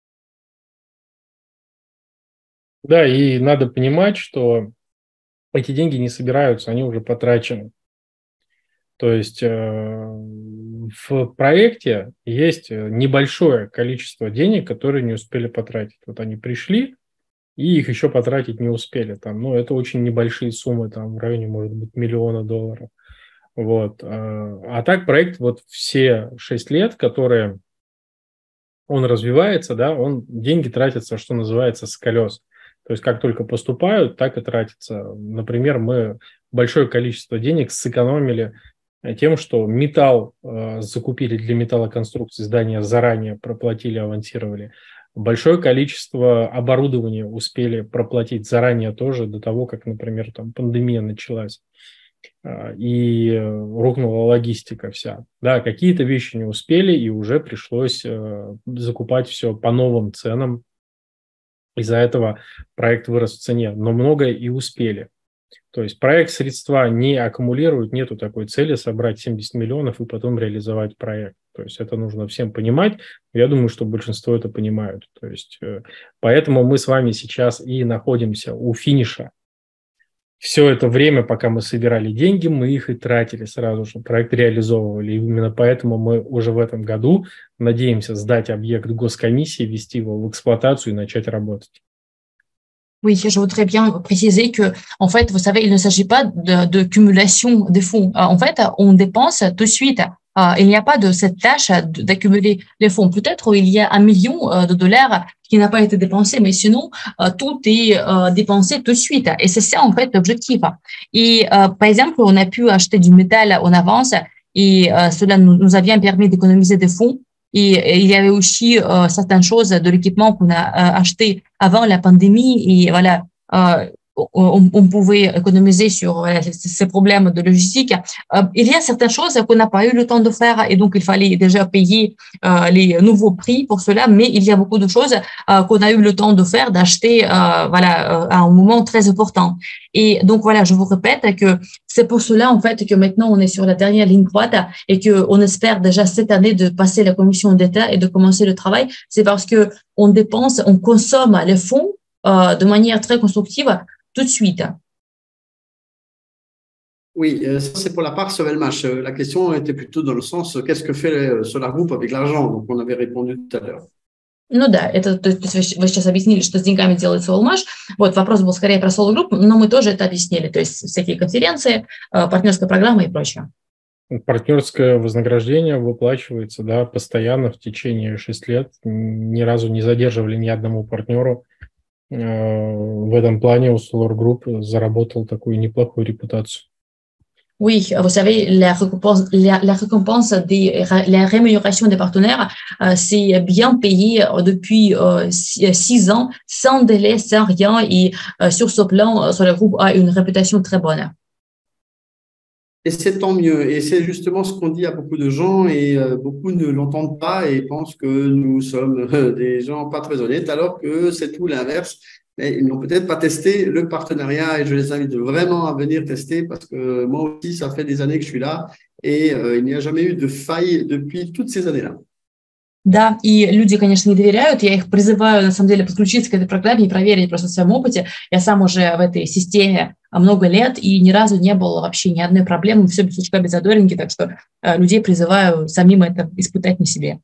Да, и надо понимать, что эти деньги не собираются, они уже потрачены. То есть э, в проекте есть небольшое количество денег, которые не успели потратить. Вот они пришли, и их еще потратить не успели. Там, ну, это очень небольшие суммы, там, в районе, может быть, миллиона долларов. Вот. А так проект вот все шесть лет, которые он развивается, да, он, деньги тратятся, что называется, с колес. То есть как только поступают, так и тратятся. Например, мы большое количество денег сэкономили тем, что металл э, закупили для металлоконструкции здания, заранее проплатили, авансировали. Большое количество оборудования успели проплатить заранее тоже, до того, как, например, там пандемия началась э, и рухнула логистика вся. Да, какие-то вещи не успели, и уже пришлось э, закупать все по новым ценам. Из-за этого проект вырос в цене, но многое и успели. То есть проект средства не аккумулирует, нету такой цели собрать семьдесят миллионов и потом реализовать проект. То есть это нужно всем понимать. Я думаю, что большинство это понимают. То есть поэтому мы с вами сейчас и находимся у финиша. Все это время, пока мы собирали деньги, мы их и тратили сразу же, проект реализовывали. И именно поэтому мы уже в этом году надеемся сдать объект госкомиссии, ввести его в эксплуатацию и начать работать. Oui, je voudrais bien préciser que, en fait, vous savez, il ne s'agit pas de, de cumulation des fonds. En fait, on dépense tout de suite. Il n'y a pas de cette tâche d'accumuler les fonds. Peut-être il y a un million de dollars qui n'a pas été dépensé, mais sinon, tout est dépensé tout de suite. Et c'est ça, en fait, l'objectif. Et par exemple, on a pu acheter du métal en avance et cela nous a bien permis d'économiser des fonds. Et il y avait aussi euh, certaines choses de l'équipement qu'on a euh, acheté avant la pandémie et voilà, euh, on, on pouvait économiser sur voilà, ces problèmes de logistique. Euh, il y a certaines choses qu'on n'a pas eu le temps de faire et donc il fallait déjà payer euh, les nouveaux prix pour cela, mais il y a beaucoup de choses euh, qu'on a eu le temps de faire, d'acheter euh, voilà, à un moment très important. Et donc voilà, je vous répète que c'est pour cela en fait que maintenant on est sur la dernière ligne droite et que on espère déjà cette année de passer la commission d'État et de commencer le travail. C'est parce que on dépense, on consomme les fonds euh, de manière très constructive tout de suite. Oui, ça c'est pour la part Sovelmash. La question était plutôt dans le sens qu'est-ce que fait Solar Group avec l'argent? Donc on avait répondu tout à l'heure. Ну да, это то есть вы сейчас объяснили, что с деньгами делает Sovelmash. Вот вопрос был скорее про Solar Group, но мы тоже это объяснили. То есть всякие конференции, партнерская программа и прочее. Партнерское вознаграждение выплачивается, да, постоянно в течение шести лет. Ни разу не задерживали ни одному партнеру. В этом плане у Solar Group заработал такую неплохую репутацию. Oui, vous savez, la récompense, la, la récompense des, la rémunération des partenaires, euh, c'est bien payé depuis euh, six ans, sans délai, sans rien. Et euh, sur ce plan, Solar Group a une réputation très bonne. Et c'est tant mieux. Et c'est justement ce qu'on dit à beaucoup de gens et euh, beaucoup ne l'entendent pas et pensent que nous sommes euh, des gens pas très honnêtes, alors que c'est tout l'inverse. Mais ils n'ont peut-être pas testé le partenariat et je les invite vraiment à venir tester parce que moi aussi, ça fait des années que je suis là et euh, il n'y a jamais eu de faille depuis toutes ces années-là. Да, и люди, конечно, не доверяют. Я их призываю, на самом деле, подключиться к этой программе и проверить просто в своем опыте. Я сам уже в этой системе много лет, и ни разу не было вообще ни одной проблемы. Все без сучка, без задоринки, так что э, людей призываю самим это испытать на себе.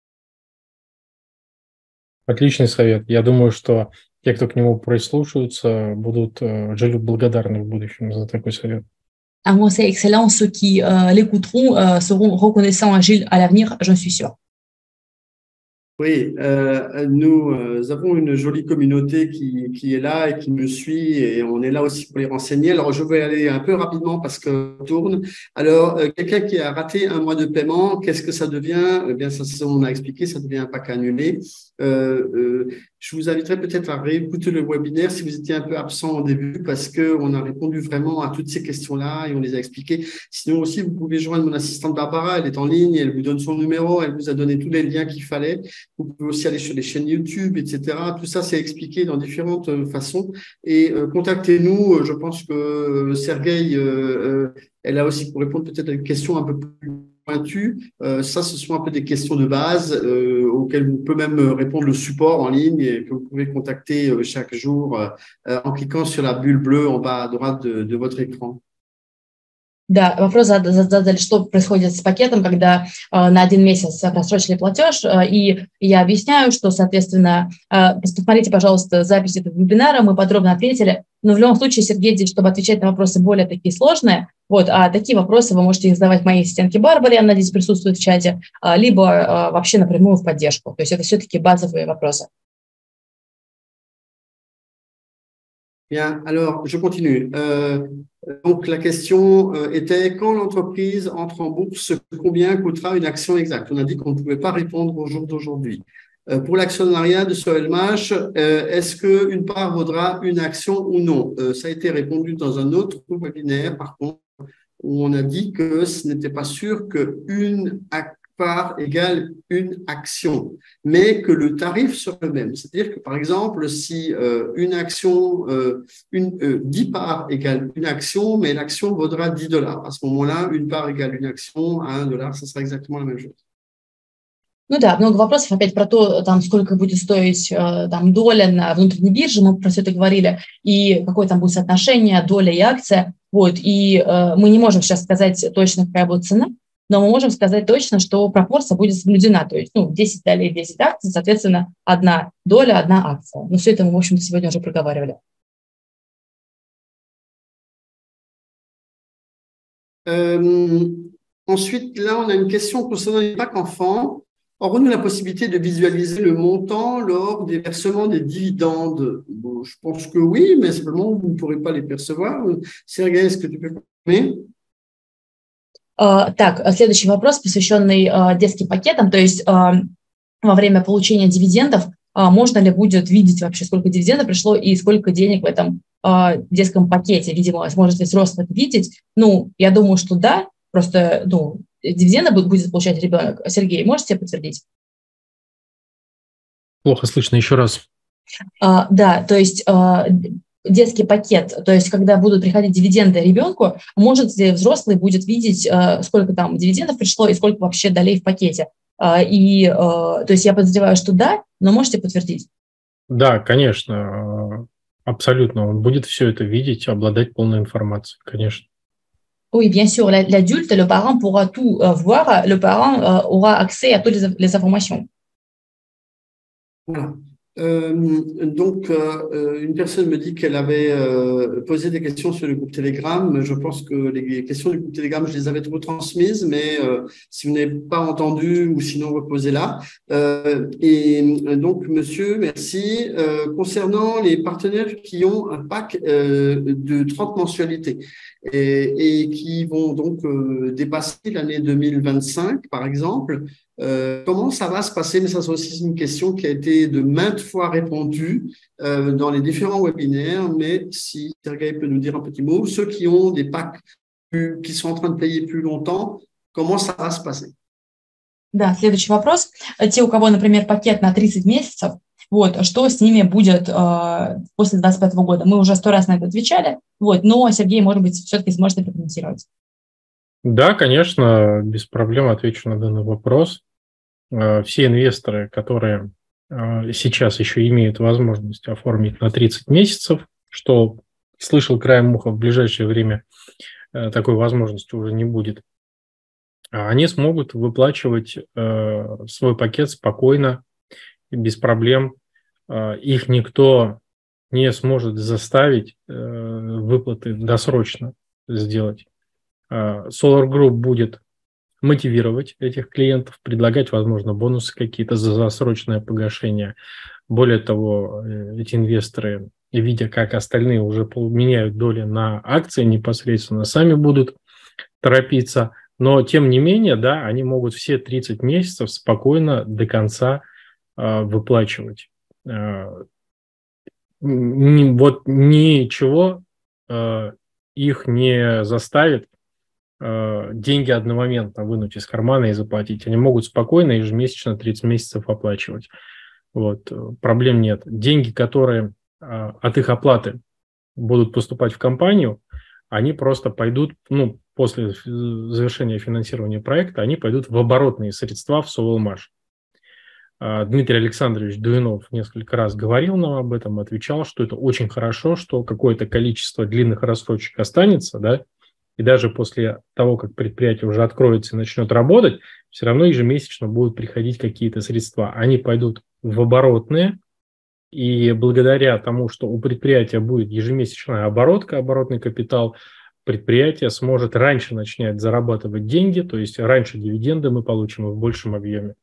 Отличный совет. Я думаю, что те, кто к нему прислушаются, будут Джилю благодарны в будущем за такой совет. un conseil excellent. Ceux qui euh, l'écouteront euh, seront reconnaissants à Gilles à l'avenir, j'en suis sûre. Oui, euh, nous euh, avons une jolie communauté qui, qui est là et qui me suit et on est là aussi pour les renseigner. Alors, je vais aller un peu rapidement parce que je tourne. Alors, euh, quelqu'un qui a raté un mois de paiement, qu'est-ce que ça devient? Eh bien, ça, ça, on a expliqué, ça devient un pack annulé. Euh, euh, je vous inviterai peut-être à réécouter le webinaire si vous étiez un peu absent au début parce que on a répondu vraiment à toutes ces questions-là et on les a expliquées. Sinon aussi, vous pouvez joindre mon assistante Barbara, elle est en ligne, elle vous donne son numéro, elle vous a donné tous les liens qu'il fallait. Vous pouvez aussi aller sur les chaînes YouTube, et cetera. Tout ça, c'est expliqué dans différentes façons. Et euh, contactez-nous. Je pense que Sergueï, euh, euh, elle a aussi pour répondre peut-être à une question un peu plus pointue. Euh, ça, ce sont un peu des questions de base euh, auxquelles vous pouvez même répondre le support en ligne et que vous pouvez contacter euh, chaque jour euh, en cliquant sur la bulle bleue en bas à droite de, de votre écran. Да, вопрос задали, что происходит с пакетом, когда э, на один месяц просрочили платеж, э, и я объясняю, что, соответственно, э, посмотрите, пожалуйста, запись этого вебинара, мы подробно ответили, но в любом случае, Сергей здесь, чтобы отвечать на вопросы более такие сложные, вот, а такие вопросы вы можете их задавать моей ассистентке Барбаре, она здесь присутствует в чате, э, либо э, вообще напрямую в поддержку, то есть это все-таки базовые вопросы. Bien, alors je continue. Euh, donc la question euh, était quand l'entreprise entre en bourse, combien coûtera une action exacte? On a dit qu'on ne pouvait pas répondre au jour d'aujourd'hui. Euh, pour l'actionnariat de Soelmash, euh, est-ce qu'une part vaudra une action ou non? euh, Ça a été répondu dans un autre webinaire, par contre, où on a dit que ce n'était pas sûr qu'une part égale une action, mais que le tarif soit le même. C'est-à-dire que, par exemple, si euh, une action, euh, une, euh, dix parts égale une action, mais l'action vaudra dix dollars. À ce moment-là, une part égale une action à un dollar, ça sera exactement la même chose. Ну да, много вопросов опять про то, там, сколько будет стоить там, доля на внутренней бирже, мы про все это говорили, и какое там будет соотношение доля и акция. Вот, и э, мы не можем сейчас сказать точно, какая будет цена, но мы можем сказать точно, что пропорция будет соблюдена, то есть ну, десять долей, десять акций, соответственно, одна доля, одна акция. Но все это мы, в общем-то, сегодня уже проговаривали. Euh, ensuite, là, on a une question concernant les packs enfants. Aurons-nous la possibilité de visualiser le montant lors des versements des dividendes? Bon, je pense que oui, mais simplement, vous ne pourrez pas les percevoir. Sergueï, est-ce que tu peux confirmer? Uh, так, следующий вопрос, посвященный uh, детским пакетам, то есть uh, во время получения дивидендов uh, можно ли будет видеть вообще, сколько дивидендов пришло и сколько денег в этом uh, детском пакете, видимо, сможет ли взрослый это видеть? Ну, я думаю, что да, просто, ну, дивиденды будет получать ребенок. Сергей, можете подтвердить? Плохо слышно, еще раз. Uh, да, то есть uh, детский пакет, то есть когда будут приходить дивиденды ребенку, может ли взрослый будет видеть, сколько там дивидендов пришло и сколько вообще долей в пакете. И, то есть я подозреваю, что да, но можете подтвердить? Да, конечно, абсолютно. Он будет все это видеть, обладать полной информацией, конечно. Oui, bien sûr, l'adulte, le parent pourra tout voir, le parent aura accès à toutes les informations. Voilà. Euh, donc, euh, une personne me dit qu'elle avait euh, posé des questions sur le groupe Telegram. Je pense que les questions du groupe Telegram, je les avais retransmises, mais euh, si vous n'avez pas entendu ou sinon reposez-la. Euh, et donc, monsieur, merci. Euh, concernant les partenaires qui ont un pack euh, de trente mensualités et, et qui vont donc euh, dépasser l'année deux mille vingt-cinq, par exemple, Euh, comment ça va se passer? Mais ça, c'est aussi une question qui a été de maintes fois répondue euh, dans les différents webinaires. Mais si Sergueï peut nous dire un petit mot, ceux qui ont des packs plus, qui sont en train de payer plus longtemps, comment ça va se passer? Да, следующий вопрос. Те, у кого, например, пакет на тридцать месяцев, вот, что с ними будет э, после двадцать пятого года? Мы уже сто раз на это отвечали, вот, но Сергей, может быть, все-таки сможет это прокомментировать. Да, конечно, без проблем отвечу на данный вопрос. Все инвесторы, которые сейчас еще имеют возможность оформить на тридцать месяцев, что слышал краем уха, в ближайшее время такой возможности уже не будет, они смогут выплачивать свой пакет спокойно, без проблем. Их никто не сможет заставить выплаты досрочно сделать. Solar Group будет мотивировать этих клиентов, предлагать, возможно, бонусы какие-то за засроченное погашение. Более того, эти инвесторы, видя, как остальные уже меняют доли на акции, непосредственно сами будут торопиться. Но, тем не менее, да, они могут все тридцать месяцев спокойно до конца э, выплачивать. Э, ни, вот ничего э, их не заставит э, деньги одномоментно вынуть из кармана и заплатить. Они могут спокойно ежемесячно тридцать месяцев оплачивать. Вот, проблем нет. Деньги, которые э, от их оплаты будут поступать в компанию, они просто пойдут, ну, после завершения финансирования проекта, они пойдут в оборотные средства в Sovelmash. Дмитрий Александрович Дуинов несколько раз говорил нам об этом, отвечал, что это очень хорошо, что какое-то количество длинных рассрочек останется, да, и даже после того, как предприятие уже откроется и начнет работать, все равно ежемесячно будут приходить какие-то средства. Они пойдут в оборотные, и благодаря тому, что у предприятия будет ежемесячная оборотка, оборотный капитал, предприятие сможет раньше начать зарабатывать деньги, то есть раньше дивиденды мы получим в большем объеме.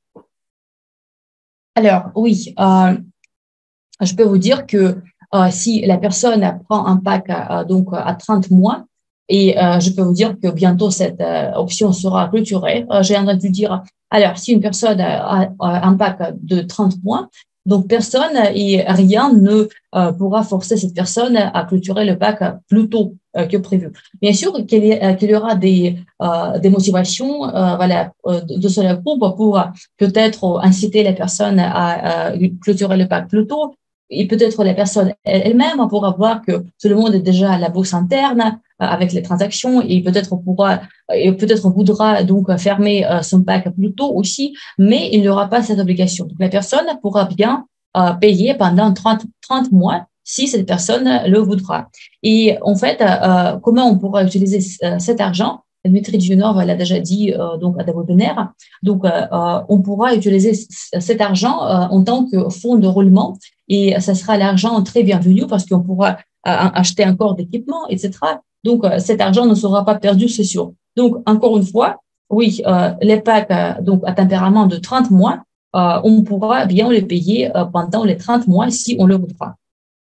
Alors, oui, euh, je peux vous dire que euh, si la personne prend un pack euh, donc, à trente mois, et euh, je peux vous dire que bientôt cette euh, option sera clôturée, euh, j'ai entendu dire, alors si une personne a, a un pack de trente mois, donc personne et rien ne euh, pourra forcer cette personne à clôturer le pack plus tôt euh, que prévu. Bien sûr qu'il y, euh, qu'il y aura des, euh, des motivations euh, voilà, de, de ce groupe pour peut-être inciter les personnes à, à clôturer le pack plus tôt, et peut-être les personnes elles-mêmes pourra voir que tout le monde est déjà à la bourse interne avec les transactions et peut-être pourra et peut-être voudra donc fermer son pack plus tôt aussi, mais il n'aura pas cette obligation. Donc la personne pourra bien euh, payer pendant trente, trente mois si cette personne le voudra. Et en fait, euh, comment on pourra utiliser cet argent? Dmitry Duyunov l'a déjà dit euh, donc à des webinaires. Donc, euh, on pourra utiliser cet argent euh, en tant que fonds de roulement et ça sera l'argent très bienvenu parce qu'on pourra euh, acheter encore d'équipements, et cetera. Donc, euh, cet argent ne sera pas perdu, c'est sûr. Donc, encore une fois, oui, euh, les packs euh, donc à tempérament de trente mois, euh, on pourra bien les payer euh, pendant les trente mois si on le voudra.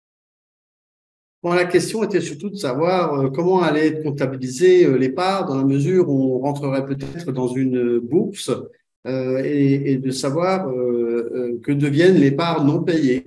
Bon, la question était surtout de savoir euh, comment allaient être comptabilisées euh, les parts dans la mesure où on rentrerait peut-être dans une bourse euh, et, et de savoir euh, euh, que deviennent les parts non payées.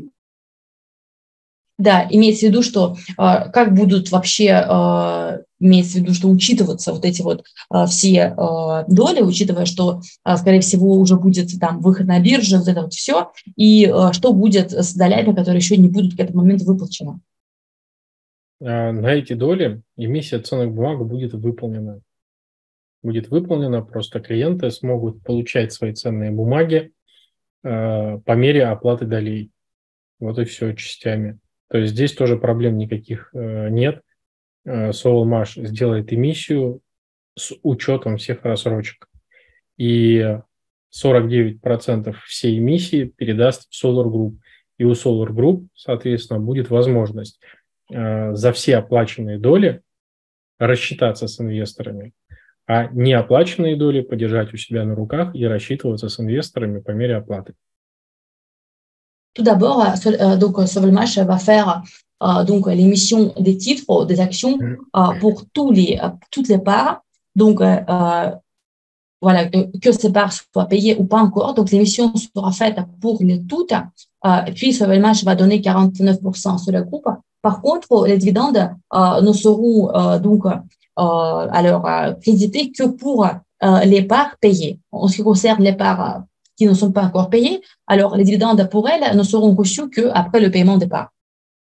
Да, имеется в виду, что э, как будут вообще, э, имеется в виду, что учитываться вот эти вот э, все э, доли, учитывая, что, э, скорее всего, уже будет там выход на бирже, вот это вот все, и э, что будет с долями, которые еще не будут к этому моменту выплачены. На эти доли эмиссия ценных бумаг будет выполнена. Будет выполнена, просто клиенты смогут получать свои ценные бумаги э, по мере оплаты долей. Вот и все, частями. То есть здесь тоже проблем никаких э, нет. Э, Sovelmash сделает эмиссию с учетом всех рассрочек. И сорок девять процентов всей эмиссии передаст в Solar Group. И у Solar Group, соответственно, будет возможность э, за все оплаченные доли рассчитаться с инвесторами, а неоплаченные доли подержать у себя на руках и рассчитываться с инвесторами по мере оплаты. Tout d'abord, euh, donc Sovelmash va faire euh, donc l'émission des titres, des actions euh, pour tous les, euh, toutes les parts. Donc euh, voilà, que ces parts soient payées ou pas encore. Donc l'émission sera faite pour les toutes. Euh, et puis Sovelmash va donner quarante-neuf pour cent sur le groupe. Par contre, les dividendes euh, ne seront euh, donc euh, alors euh, crédités que pour euh, les parts payées. En ce qui concerne les parts qui ne sont pas encore payées, alors les dividendes pour elles ne seront reçus qu'après le paiement des parts.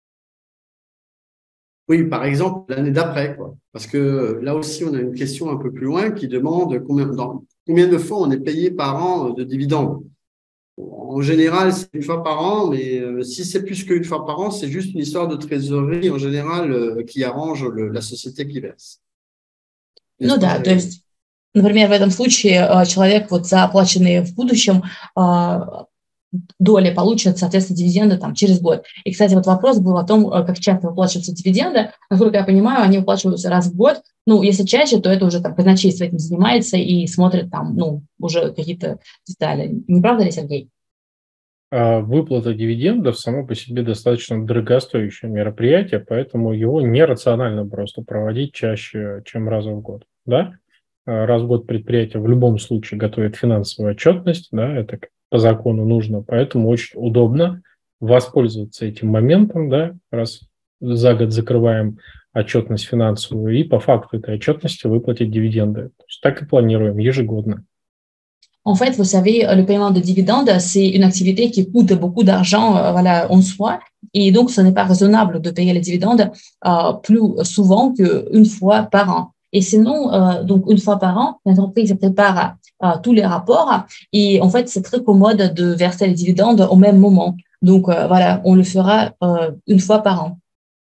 Oui, par exemple, l'année d'après, quoi. Parce que là aussi, on a une question un peu plus loin qui demande combien, dans, combien de fois on est payé par an de dividendes. En général, c'est une fois par an, mais euh, si c'est plus qu'une fois par an, c'est juste une histoire de trésorerie en général euh, qui arrange le, la société qui verse. Ну да, то есть, например, в этом случае человек вот за оплаченные в будущем доли получат, соответственно, дивиденды там, через год. И, кстати, вот вопрос был о том, как часто выплачиваются дивиденды. Насколько я понимаю, они выплачиваются раз в год. Ну, если чаще, то это уже там казначейство этим занимается и смотрит там, ну, уже какие-то детали. Не правда ли, Сергей? Выплата дивидендов само по себе достаточно дорогостоящее мероприятие, поэтому его нерационально просто проводить чаще, чем раз в год. Да? Раз в год предприятие в любом случае готовит финансовую отчетность, да, это по закону нужно, поэтому очень удобно воспользоваться этим моментом, да, раз за год закрываем отчетность финансовую и по факту этой отчетности выплатить дивиденды. То есть так и планируем ежегодно. En fait, vous savez, le paiement de dividendes, c'est une activité qui coûte beaucoup d'argent euh, voilà, en soi. Et donc, ce n'est pas raisonnable de payer les dividendes euh, plus souvent qu'une fois par an. Et sinon, euh, donc une fois par an, l'entreprise prépare euh, tous les rapports. Et en fait, c'est très commode de verser les dividendes au même moment. Donc, euh, voilà, on le fera euh, une fois par an.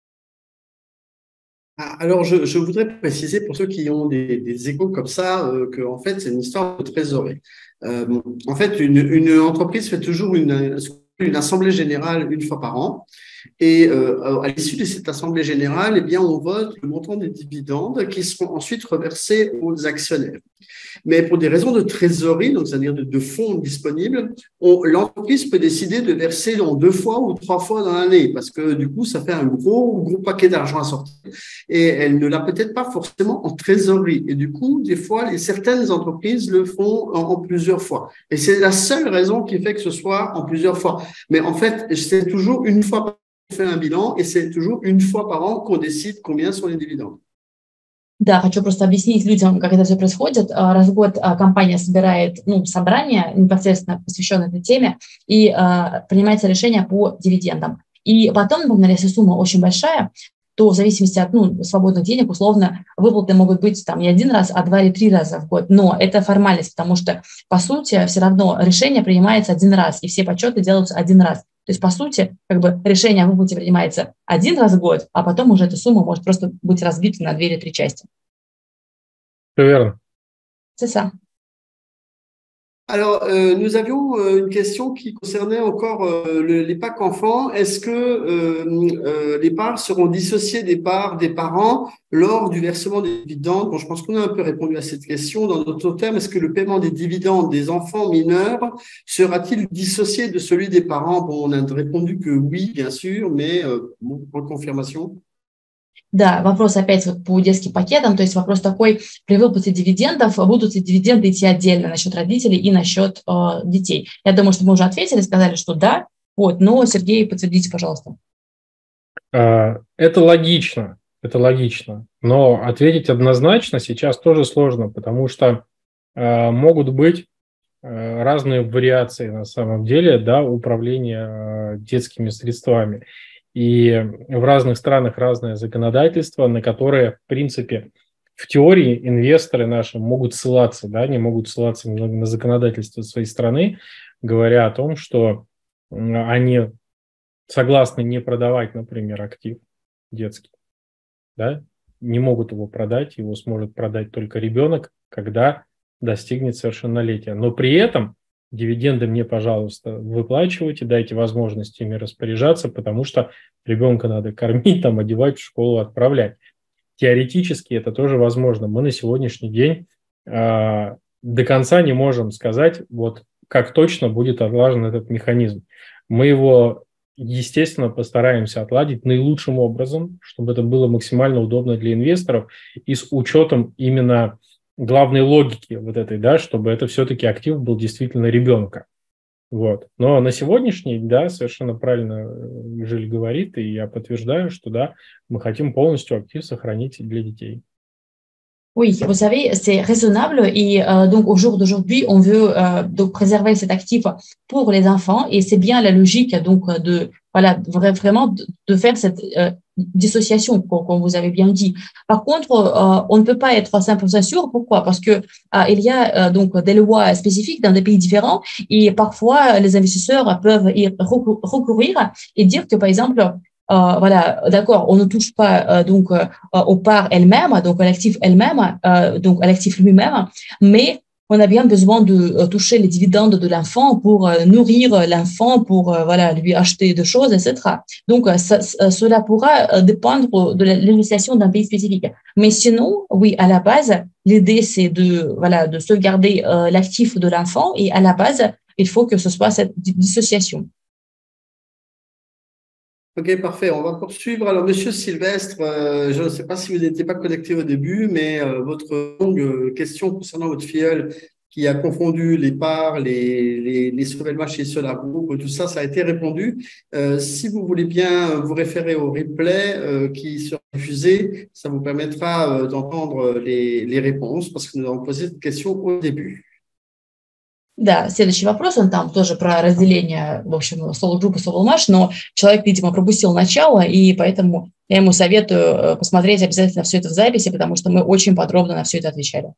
Alors, je, je voudrais préciser pour ceux qui ont des, des échos comme ça, euh, que en fait, c'est une histoire de trésorerie. Euh, en fait, une, une entreprise fait toujours une, une assemblée générale une fois par an. Et euh, à l'issue de cette assemblée générale, eh bien, on vote le montant des dividendes qui seront ensuite reversés aux actionnaires. Mais pour des raisons de trésorerie, donc c'est-à-dire de, de fonds disponibles, l'entreprise peut décider de verser en deux fois ou trois fois dans l'année, parce que du coup, ça fait un gros, gros paquet d'argent à sortir. Et elle ne l'a peut-être pas forcément en trésorerie. Et du coup, des fois, les, certaines entreprises le font en, en plusieurs fois. Et c'est la seule raison qui fait que ce soit en plusieurs fois. Mais en fait, c'est toujours une fois par an qu'on fait un bilan, et c'est toujours une fois par an qu'on décide combien sont les dividendes. Да, хочу просто объяснить людям, как это все происходит. Раз в год компания собирает ну, собрание, непосредственно посвященное этой теме, и а, принимается решение по дивидендам. И потом, например, если сумма очень большая, то в зависимости от ну, свободных денег, условно, выплаты могут быть там не один раз, а два или три раза в год. Но это формальность, потому что, по сути, все равно решение принимается один раз, и все подсчеты делаются один раз. То есть, по сути, как бы решение о выплате принимается один раз в год, а потом уже эта сумма может просто быть разбита на две или три части. Все верно. C'est ça. Alors, euh, nous avions euh, une question qui concernait encore euh, le, les packs enfants. Est-ce que euh, euh, les parts seront dissociées des parts des parents lors du versement des dividendes? Bon, je pense qu'on a un peu répondu à cette question. Dans d'autres termes, est-ce que le paiement des dividendes des enfants mineurs sera-t-il dissocié de celui des parents? Bon, on a répondu que oui, bien sûr, mais euh, bon, pour confirmation. Да, вопрос опять вот по детским пакетам, то есть вопрос такой, при выплате дивидендов будут ли дивиденды идти отдельно на счет родителей и на счет э, детей? Я думаю, что мы уже ответили, сказали, что да, вот, но, Сергей, подтвердите, пожалуйста. Это логично, это логично, но ответить однозначно сейчас тоже сложно, потому что э, могут быть э, разные вариации на самом деле, да, управления э, детскими средствами. И в разных странах разное законодательство, на которое, в принципе, в теории инвесторы наши могут ссылаться, да, не могут ссылаться на, на законодательство своей страны, говоря о том, что они согласны не продавать, например, актив детский, да, не могут его продать, его сможет продать только ребенок, когда достигнет совершеннолетия. Но при этом дивиденды мне, пожалуйста, выплачивайте, дайте возможность ими распоряжаться, потому что ребенка надо кормить, там, одевать, в школу отправлять. Теоретически это тоже возможно. Мы на сегодняшний день э, до конца не можем сказать, вот как точно будет отлажен этот механизм. Мы его, естественно, постараемся отладить наилучшим образом, чтобы это было максимально удобно для инвесторов и с учетом именно главной логики вот этой, да, чтобы это все-таки актив был действительно ребенка. Вот. Но на сегодняшний день, да, совершенно правильно Жиль говорит, и я подтверждаю, что да, мы хотим полностью актив сохранить для детей. Oui, vous savez, c'est raisonnable et euh, donc au jour d'aujourd'hui, on veut euh, donc préserver cet actif pour les enfants et c'est bien la logique donc de voilà vraiment de, de faire cette euh, dissociation comme, comme vous avez bien dit. Par contre, euh, on ne peut pas être cent pour cent sûr. Pourquoi? Parce que euh, il y a euh, donc des lois spécifiques dans des pays différents et parfois les investisseurs peuvent y recourir et dire que par exemple Euh, voilà, d'accord, on ne touche pas euh, donc euh, aux parts elles-mêmes, donc à l'actif elle-même, euh, donc à l'actif lui-même, mais on a bien besoin de euh, toucher les dividendes de l'enfant pour euh, nourrir l'enfant, pour euh, voilà, lui acheter des choses, et cetera. Donc, euh, ça, cela pourra euh, dépendre de la législation d'un pays spécifique. Mais sinon, oui, à la base, l'idée, c'est de, voilà, de sauvegarder euh, l'actif de l'enfant et à la base, il faut que ce soit cette dissociation. Ok, parfait. On va poursuivre. Alors, Monsieur Sylvestre, euh, je ne sais pas si vous n'étiez pas connecté au début, mais euh, votre longue euh, question concernant votre filleule qui a confondu les parts, les, les, les Sovelmash et Solar Group, tout ça, ça a été répondu. Euh, si vous voulez bien vous référer au replay euh, qui sera diffusé, ça vous permettra euh, d'entendre les, les réponses parce que nous avons posé cette question au début. Да, следующий вопрос, он там тоже про разделение, в общем, Solar Group и Sovelmash, но человек, видимо, пропустил начало, и поэтому я ему советую посмотреть обязательно все это в записи, потому что мы очень подробно на все это отвечали.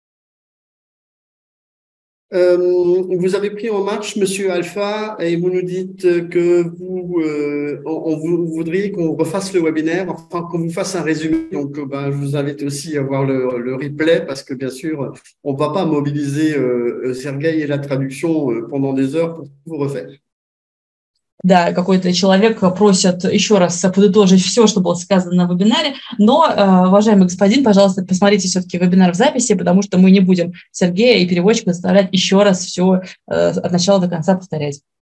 Euh, vous avez pris en marche Monsieur Alpha et vous nous dites que vous, euh, on, on vous voudriez qu'on refasse le webinaire, enfin qu'on vous fasse un résumé. Donc, ben, je vous invite aussi à voir le, le replay parce que bien sûr, on ne va pas mobiliser euh, Sergueï et la traduction euh, pendant des heures pour vous refaire. Да, какой-то человек просит еще раз подытожить все, что было сказано на вебинаре, но, уважаемый господин, пожалуйста, посмотрите все-таки вебинар в записи, потому что мы не будем Сергея и переводчика заставлять еще раз все от начала до конца повторять.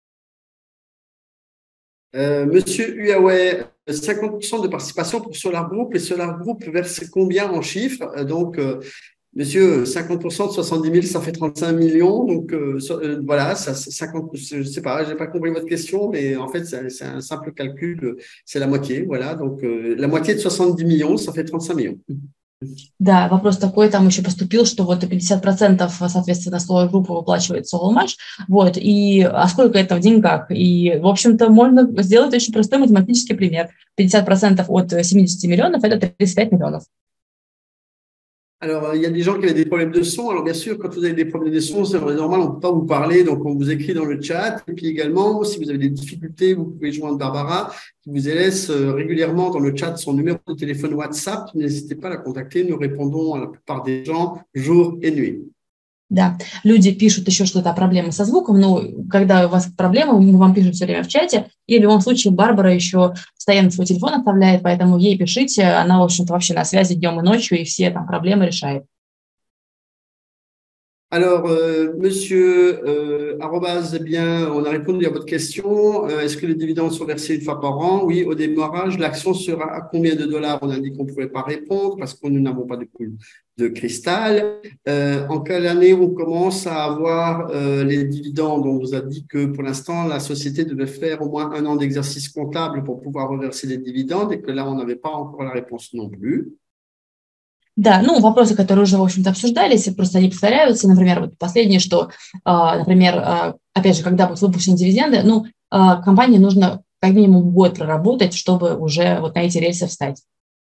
Euh, Monsieur Huawei, cinquante pour cent de participation pour Solar Group. Et Solar Group verse combien en chiffres? Donc, euh, Monsieur, cinquante pour cent de soixante-dix mille, ça fait trente-cinq millions. Donc, euh, euh, voilà, ça, cinquante, je ne sais pas, je n'ai pas compris votre question, mais en fait, c'est un simple calcul, c'est la moitié. Voilà, donc euh, la moitié de soixante-dix millions, ça fait trente-cinq millions. Да, вопрос такой, там еще поступил, что вот пятьдесят процентов, соответственно, Solar Group выплачивает Sovelmash, вот, и а сколько это в деньгах? И, в общем-то, можно сделать очень простой математический пример. пятьдесят процентов от семидесяти миллионов – это тридцать пять миллионов. Alors, il y a des gens qui avaient des problèmes de son. Alors, bien sûr, quand vous avez des problèmes de son, c'est normal, on ne peut pas vous parler, donc on vous écrit dans le chat. Et puis également, si vous avez des difficultés, vous pouvez joindre Barbara, qui vous laisse régulièrement dans le chat son numéro de téléphone WhatsApp. N'hésitez pas à la contacter. Nous répondons à la plupart des gens jour et nuit. Да, люди пишут еще что-то о проблеме со звуком, но когда у вас проблемы, мы вам пишем все время в чате, и в любом случае Барбара еще постоянно свой телефон оставляет, поэтому ей пишите, она, в общем-то, вообще на связи днем и ночью, и все там проблемы решает. Alors, euh, monsieur, euh, arrobase, bien, on a répondu à votre question. Euh, Est-ce que les dividendes sont versés une fois par an? Oui, au démarrage, l'action sera à combien de dollars? On a dit qu'on ne pouvait pas répondre parce que nous n'avons pas de poule de cristal. Euh, en quelle année on commence à avoir euh, les dividendes? On vous a dit que pour l'instant, la société devait faire au moins un an d'exercice comptable pour pouvoir reverser les dividendes et que là, on n'avait pas encore la réponse non plus. Да, ну, вопросы, которые уже, в общем-то, обсуждались, просто они повторяются. Например, вот последнее, что, например, опять же, когда будут выпущены дивиденды, ну, компании нужно как минимум год проработать, чтобы уже вот на эти рельсы встать.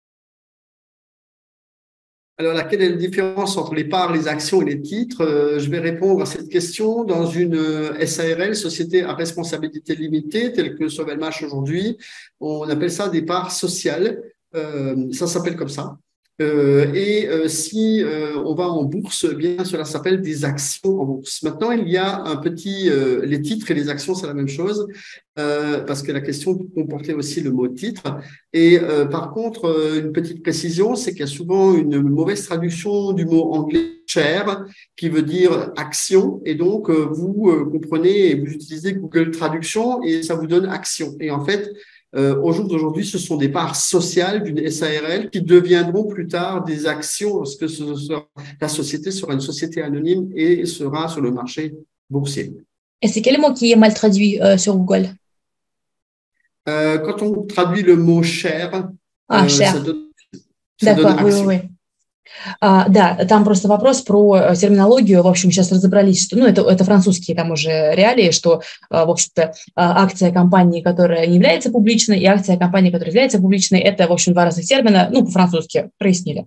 Alors, laquelle est la différence entre les parts, les actions et les titres? euh, Je vais répondre à cette question. Dans une euh, S A R L, société à responsabilité limitée, telle que Sovelmash aujourd'hui, on appelle ça des parts sociales. Euh, ça s'appelle comme ça. Euh, et euh, si euh, on va en bourse, eh bien cela s'appelle des actions en bourse. Maintenant, il y a un petit, euh, les titres et les actions, c'est la même chose, euh, parce que la question comportait aussi le mot titre. Et euh, par contre, euh, une petite précision, c'est qu'il y a souvent une mauvaise traduction du mot anglais share, qui veut dire action. Et donc, euh, vous euh, comprenez et vous utilisez Google Traduction et ça vous donne action. Et en fait, Euh, au jour d'aujourd'hui, ce sont des parts sociales d'une S A R L qui deviendront plus tard des actions lorsque ce sera, la société sera une société anonyme et sera sur le marché boursier. Et c'est quel mot qui est mal traduit euh, sur Google? euh, Quand on traduit le mot share, ah, euh, share. ça donne, ça donne oui, action. Oui, oui. А, да, там просто вопрос про терминологию. В общем, сейчас разобрались, что, ну, это, это французские там уже реалии, что, в общем-то, акция компании, которая не является публичной, и акция компании, которая является публичной, это, в общем, два разных термина, ну, по-французски, прояснили.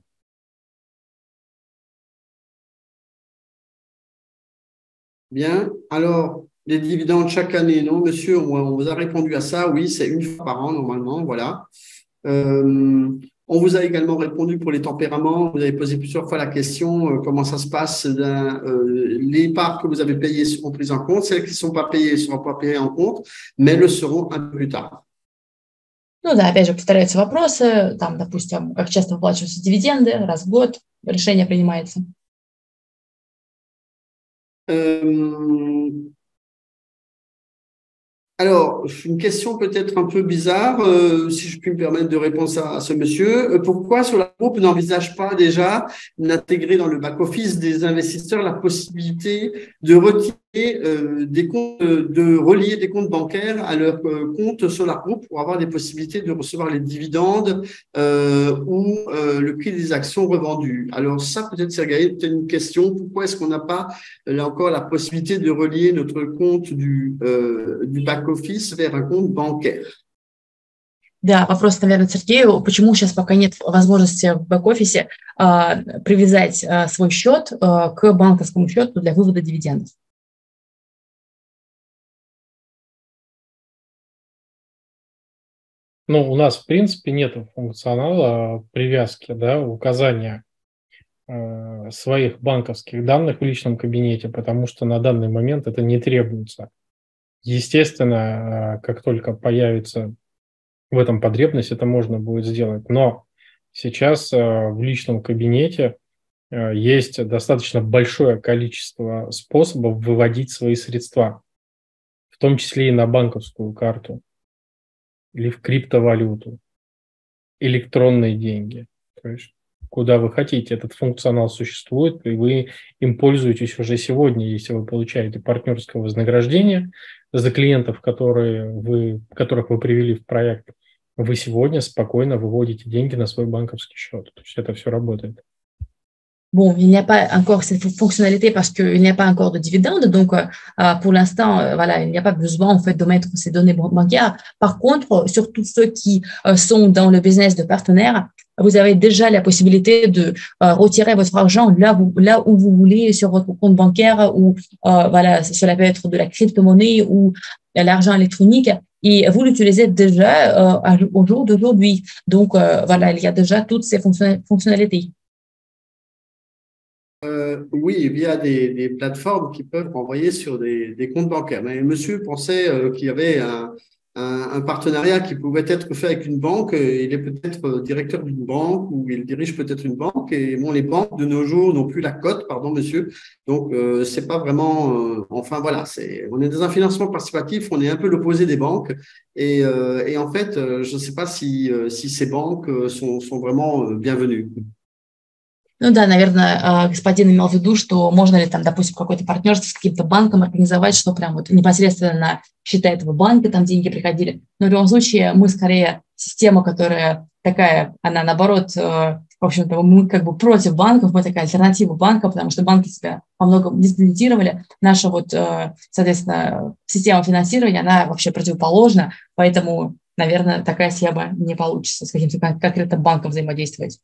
Bien, alors, les dividendes chaque année, non, monsieur, on vous a répondu à ça, oui, c'est une fois par an normalement, voilà. Euh, On vous a également répondu pour les tempéraments. Vous avez posé plusieurs fois la question euh, comment ça se passe. Euh, les parts que vous avez payées seront prises en compte. Celles qui ne sont pas payées ne seront pas payées en compte, mais le seront un peu plus tard. Ну да, опять же, повторяются вопросы, там, допустим, как часто выплачиваются дивиденды, раз в год решение принимается. Euh, alors, une question peut-être un peu bizarre, euh, si je puis me permettre de répondre à, à ce monsieur. Pourquoi Solar Group n'envisage pas déjà d'intégrer dans le back-office des investisseurs la possibilité de retirer euh, des comptes, de relier des comptes bancaires à leur euh, compte Solar Group pour avoir des possibilités de recevoir les dividendes euh, ou euh, le prix des actions revendues. Alors ça, peut-être, Sergueï, peut-être une question. Pourquoi est-ce qu'on n'a pas là encore la possibilité de relier notre compte du, euh, du back-office vers un compte bancaire? Да, вопрос, наверное, Сергею, почему сейчас пока нет возможности в бэк-офисе а, привязать а, свой счет а, к банковскому счету для вывода дивидендов? Ну, у нас, в принципе, нет функционала привязки, да, указания э, своих банковских данных в личном кабинете, потому что на данный момент это не требуется. Естественно, э, как только появится в этом потребность, это можно будет сделать. Но сейчас э, в личном кабинете э, есть достаточно большое количество способов выводить свои средства, в том числе и на банковскую карту, или в криптовалюту, электронные деньги. То есть куда вы хотите. Этот функционал существует, и вы им пользуетесь уже сегодня, если вы получаете партнерское вознаграждение за клиентов, которые вы, которых вы привели в проект. Вы сегодня спокойно выводите деньги на свой банковский счет. То есть это все работает. Bon, il n'y a pas encore cette fonctionnalité parce qu'il n'y a pas encore de dividendes. Donc, euh, pour l'instant, euh, voilà, il n'y a pas besoin en fait de mettre ces données bancaires. Par contre, sur tous ceux qui euh, sont dans le business de partenaires, vous avez déjà la possibilité de euh, retirer votre argent là où, là où vous voulez sur votre compte bancaire ou euh, voilà, cela peut être de la crypto-monnaie ou de l'argent électronique. Et vous l'utilisez déjà euh, au jour d'aujourd'hui. Donc, euh, voilà, il y a déjà toutes ces fonctionnalités. Euh, oui, via des, des plateformes qui peuvent renvoyer sur des, des comptes bancaires. Mais monsieur pensait euh, qu'il y avait un, un, un partenariat qui pouvait être fait avec une banque. Il est peut-être directeur d'une banque ou il dirige peut-être une banque. Et bon, les banques de nos jours n'ont plus la cote, pardon monsieur. Donc, euh, c'est pas vraiment… Euh, enfin, voilà, c'est, on est dans un financement participatif, on est un peu l'opposé des banques. Et, euh, et en fait, euh, je ne sais pas si, euh, si ces banques sont, sont vraiment euh, bienvenues. Ну да, наверное, господин имел в виду, что можно ли там, допустим, какое-то партнерство с каким-то банком организовать, что прям вот непосредственно на счета этого банка там деньги приходили. Но в любом случае мы скорее система, которая такая, она наоборот, в общем-то, мы как бы против банков, мы такая альтернатива банка, потому что банки себя во многом дискредитировали. Наша вот, соответственно, система финансирования, она вообще противоположна, поэтому, наверное, такая схема не получится с каким-то конкретным банком взаимодействовать.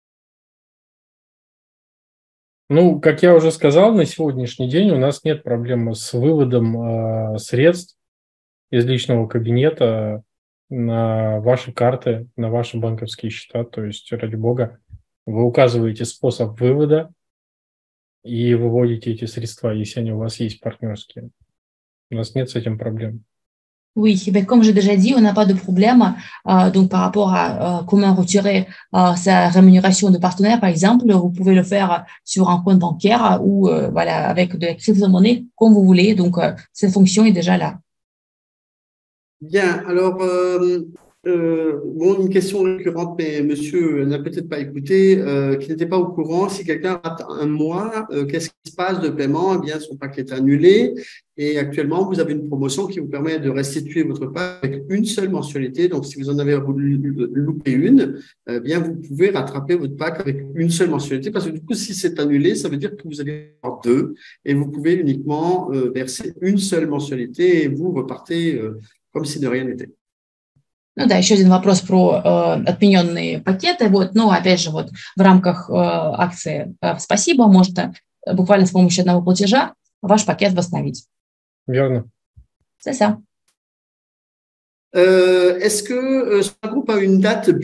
Ну, как я уже сказал, на сегодняшний день у нас нет проблемы с выводом э, средств из личного кабинета на ваши карты, на ваши банковские счета. То есть, ради бога, вы указываете способ вывода и выводите эти средства, если они у вас есть партнерские. У нас нет с этим проблем. Oui, ben comme j'ai déjà dit, on n'a pas de problème. Euh, donc, par rapport à euh, comment retirer euh, sa rémunération de partenaire, par exemple, vous pouvez le faire sur un compte bancaire ou euh, voilà, avec de la crypto-monnaie, comme vous voulez. Donc, euh, cette fonction est déjà là. Bien, alors, euh, euh, bon, une question récurrente, mais monsieur n'a peut-être pas écouté, euh, qui n'était pas au courant. Si quelqu'un rate un mois, euh, qu'est-ce qui se passe de paiement? Eh bien, son paquet est annulé. Et actuellement, vous avez une promotion qui vous permet de restituer votre pack avec une seule mensualité. Donc, si vous en avez loupé une, eh bien, vous pouvez rattraper votre pack avec une seule mensualité. Parce que du coup, si c'est annulé, ça veut dire que vous allez avoir deux. Et vous pouvez uniquement euh, verser une seule mensualité et vous repartez euh, comme si de rien n'était. Ну да, еще один вопрос про э, отмененные пакеты. Вот, но опять же, вот в рамках э, акции э, «Спасибо» можно буквально с помощью одного платежа ваш пакет восстановить. Верно. C'est ça. Euh, est-ce que euh, ce groupe a une date butoir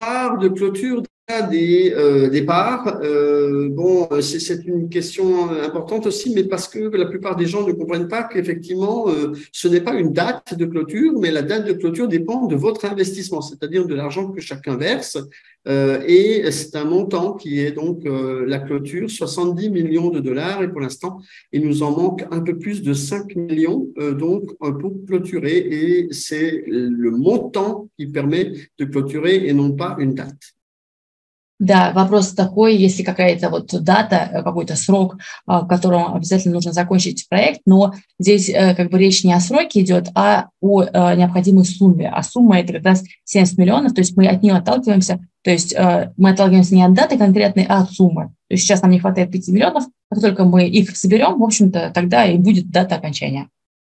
de clôture des euh, départs. Euh, bon, c'est, c'est une question importante aussi, mais parce que la plupart des gens ne comprennent pas qu'effectivement, euh, ce n'est pas une date de clôture, mais la date de clôture dépend de votre investissement, c'est-à-dire de l'argent que chacun verse. Euh, et c'est un montant qui est donc euh, la clôture, soixante-dix millions de dollars. Et pour l'instant, il nous en manque un peu plus de cinq millions euh, donc euh, pour clôturer. Et c'est le montant qui permet de clôturer et non pas une date. Да, вопрос такой, если какая-то вот дата, какой-то срок, в котором обязательно нужно закончить проект, но здесь как бы речь не о сроке идет, а о необходимой сумме. А сумма это как раз семьдесят миллионов, то есть мы от нее отталкиваемся, то есть мы отталкиваемся не от даты конкретной, а от суммы. То есть сейчас нам не хватает пяти миллионов, как только мы их соберем, в общем-то, тогда и будет дата окончания.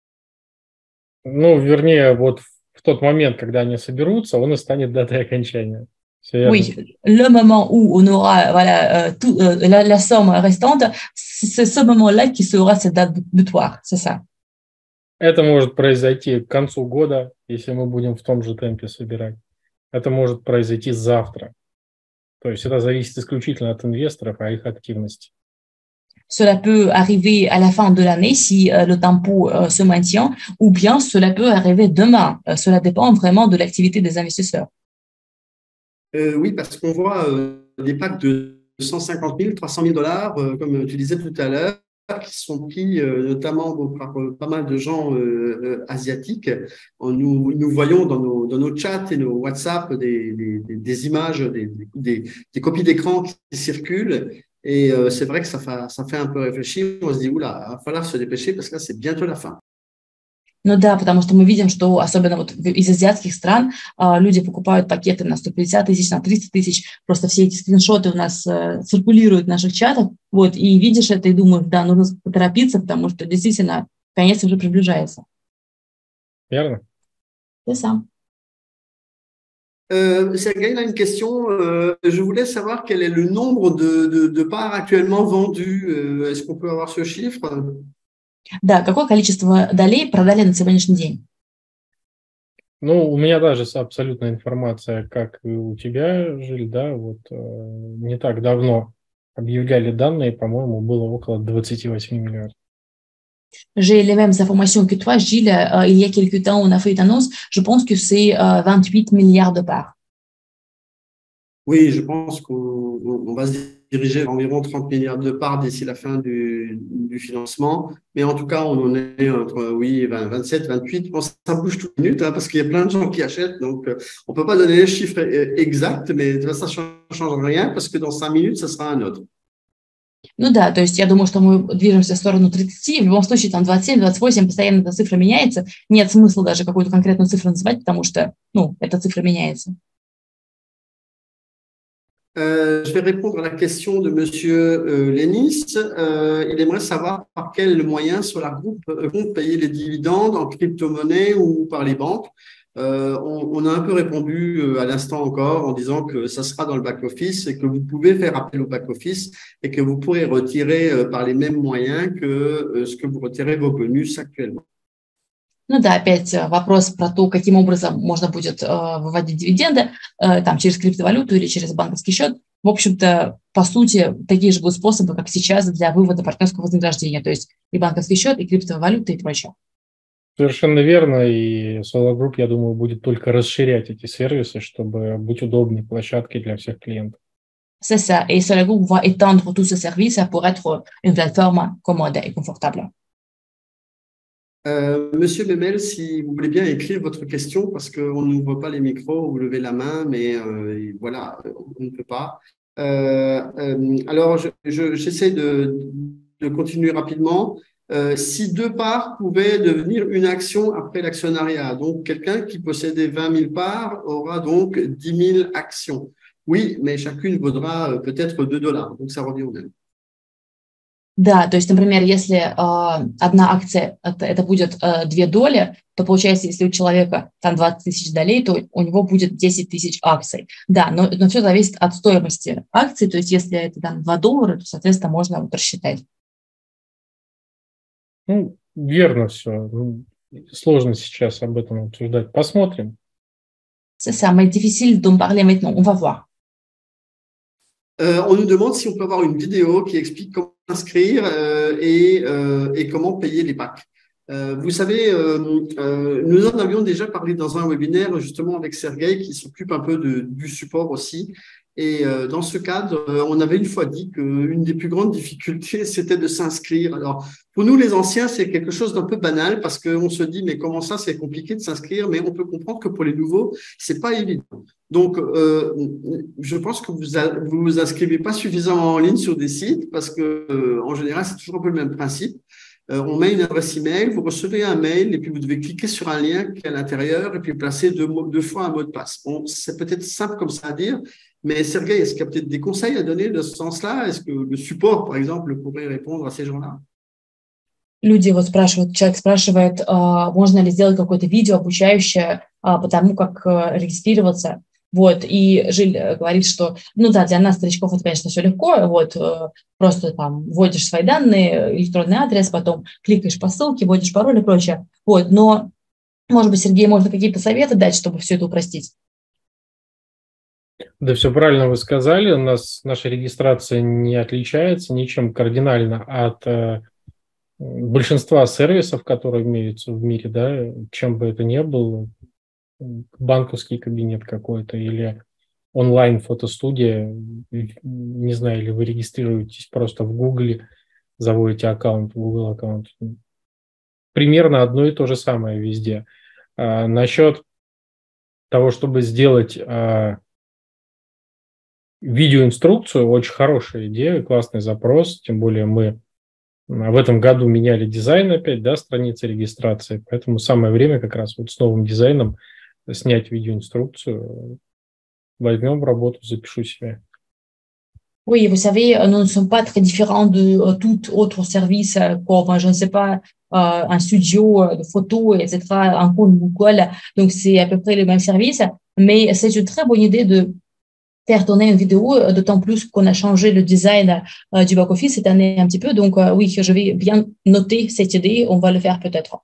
Ну, вернее, вот в тот момент, когда они соберутся, он и станет датой окончания. Oui, le moment où on aura voilà, euh, tout, euh, la, la somme restante, c'est ce moment-là qui sera cette date butoir, c'est ça. Это может произойти к концу года, если мы будем в том же темпе собирать. Это может произойти завтра. То есть это зависит исключительно от инвесторов и их активности. Cela peut arriver à la fin de l'année si euh, le tempo euh, se maintient, ou bien cela peut arriver demain. Euh, cela dépend vraiment de l'activité des investisseurs. Euh, oui, parce qu'on voit euh, des packs de cent cinquante mille, trois cent mille dollars, euh, comme tu disais tout à l'heure, qui sont pris euh, notamment par euh, pas mal de gens euh, euh, asiatiques. Nous, nous voyons dans nos, dans nos chats et nos WhatsApp des, des, des images, des, des, des copies d'écran qui circulent. Et euh, c'est vrai que ça fait, ça fait un peu réfléchir. On se dit, oula, il va falloir se dépêcher parce que là, c'est bientôt la fin. Ну да, потому что мы видим, что особенно вот из азиатских стран а, люди покупают пакеты на сто пятьдесят тысяч, на триста тысяч. Просто все эти скриншоты у нас а, циркулируют в наших чатах. Вот, и видишь это и думаешь, да, нужно поторопиться, потому что действительно конец уже приближается. Верно? C'est ça. Euh, Sergueï, là, une question. Euh, je voulais savoir quel est le nombre de, de, de parts actuellement vendues. Euh, est-ce qu'on peut avoir ce chiffre? Да, какое количество долей продали на сегодняшний день? Ну, у меня даже абсолютная информация, как и у тебя, Жиль, да, вот э, не так давно объявляли данные, по-моему, было около двадцать восемь миллиардов. J'ai les mêmes informations que toi, Gilles. Euh, il y a quelques temps, on a fait une annonce. Je pense que c'est euh, vingt-huit milliards de parts. Oui, je pense qu'on on va se diriger vers environ trente milliards de parts d'ici la fin du, du financement. Mais en tout cas, on en est entre, oui, vingt-sept, vingt-huit. Bon, ça bouge toute minute hein, parce qu'il y a plein de gens qui achètent. Donc, euh, on ne peut pas donner les chiffres exacts, mais ça ne change rien parce que dans cinq minutes, ça sera un autre. Ну да, то есть я думаю, что мы движемся в сторону тридцати, в любом случае там двадцать семь, двадцать восемь, постоянно эта цифра меняется, нет смысла даже какую-то конкретную цифру называть, потому что, ну, эта цифра меняется. Euh, je vais répondre à la question de Monsieur euh, Lénis. Euh, il aimerait savoir par quel moyen Solar Group euh, compte payer les dividendes en crypto-monnaie ou par les banques. Euh, on, on a un peu répondu euh, à l'instant encore en disant que ça sera dans le back-office et que vous pouvez faire appel au back-office et que vous pourrez retirer euh, par les mêmes moyens que euh, ce que vous retirez vos bonus actuellement. Ну да, опять вопрос про то, каким образом можно будет э, выводить дивиденды, э, там, через криптовалюту или через банковский счет. В общем-то, по сути, такие же будут способы, как сейчас для вывода партнерского вознаграждения, то есть и банковский счет, и криптовалюта, и прочее. Совершенно верно, и Solar Group, я думаю, будет только расширять эти сервисы, чтобы быть удобной площадкой для всех клиентов. C'est ça, et Solar Group va étendre tous ces services pour être une plateforme commode et confortable. Euh, Monsieur Memel, si vous voulez bien écrire votre question, parce qu'on n'ouvre pas les micros, vous levez la main, mais euh, voilà, on ne peut pas. Euh, euh, alors, je, je, j'essaie de, de continuer rapidement. Euh, si deux parts pouvaient devenir une action après l'actionnariat, donc quelqu'un qui possédait vingt mille parts aura donc dix mille actions. Oui, mais chacune vaudra peut-être deux dollars, donc ça revient au même. Да, то есть, например, если э, одна акция это, это будет э, две доли, то получается, если у человека там двадцать тысяч долей, то у него будет десять тысяч акций. Да, но, но все зависит от стоимости акций, то есть если это там два доллара, то, соответственно, можно вот рассчитать. Ну, верно все. Сложно сейчас об этом обсуждать. Посмотрим. C'est ça, mais difficile d'en parler maintenant. On va voir. Euh, on nous demande si on peut avoir une vidéo qui explique comment s'inscrire euh, et, euh, et comment payer les packs. Euh, vous savez, euh, euh, nous en avions déjà parlé dans un webinaire justement avec Sergueï qui s'occupe un peu de, du support aussi. Et euh, dans ce cadre, euh, on avait une fois dit qu'une des plus grandes difficultés, c'était de s'inscrire. Alors, pour nous, les anciens, c'est quelque chose d'un peu banal parce qu'on se dit, mais comment ça, c'est compliqué de s'inscrire, mais on peut comprendre que pour les nouveaux, c'est pas évident. Donc, euh, je pense que vous a, vous, vous inscrivez pas suffisamment en ligne sur des sites parce que, euh, en général, c'est toujours un peu le même principe. Euh, on met une adresse email, vous recevez un mail et puis vous devez cliquer sur un lien qui est à l'intérieur et puis placer deux, deux fois un mot de passe. Bon, c'est peut-être simple comme ça à dire, mais Sergueï, est-ce qu'il y a peut-être des conseils à donner de ce sens-là? Est-ce que le support, par exemple, pourrait répondre à ces gens-là? Люди вот спрашивают, человек спрашивает, можно ли сделать какое-то видео обучающее по тому, как регистрироваться. Вот, и Жиль говорит, что, ну да, для нас, старичков, это, конечно, все легко, вот, просто там вводишь свои данные, электронный адрес, потом кликаешь по ссылке, вводишь пароль и прочее. Вот, но, может быть, Сергей, можно какие-то советы дать, чтобы все это упростить? Да, все правильно вы сказали. У нас наша регистрация не отличается ничем кардинально от э, большинства сервисов, которые имеются в мире, да, чем бы это ни было, банковский кабинет какой-то или онлайн-фотостудия, не знаю, или вы регистрируетесь просто в Гугле, заводите аккаунт, Google аккаунт. Примерно одно и то же самое везде. А, насчет того, чтобы сделать а, видеоинструкцию, очень хорошая идея, классный запрос, тем более мы в этом году меняли дизайн опять, да, страницы регистрации, поэтому самое время как раз вот с новым дизайном снять видеоинструкцию. Возьмем в работу, запишу себе. Oui, vous savez, nous ne sommes pas très différents de euh, tout autre service comme, je ne sais pas, euh, un studio de photos, et cetera, un compte Google. Donc, c'est à peu près le même service. Mais c'est une très bonne idée de faire tourner une vidéo, d'autant plus qu'on a changé le design euh, du back-office cette année un petit peu. Donc, euh, oui, je vais bien noter cette idée. On va le faire peut-être.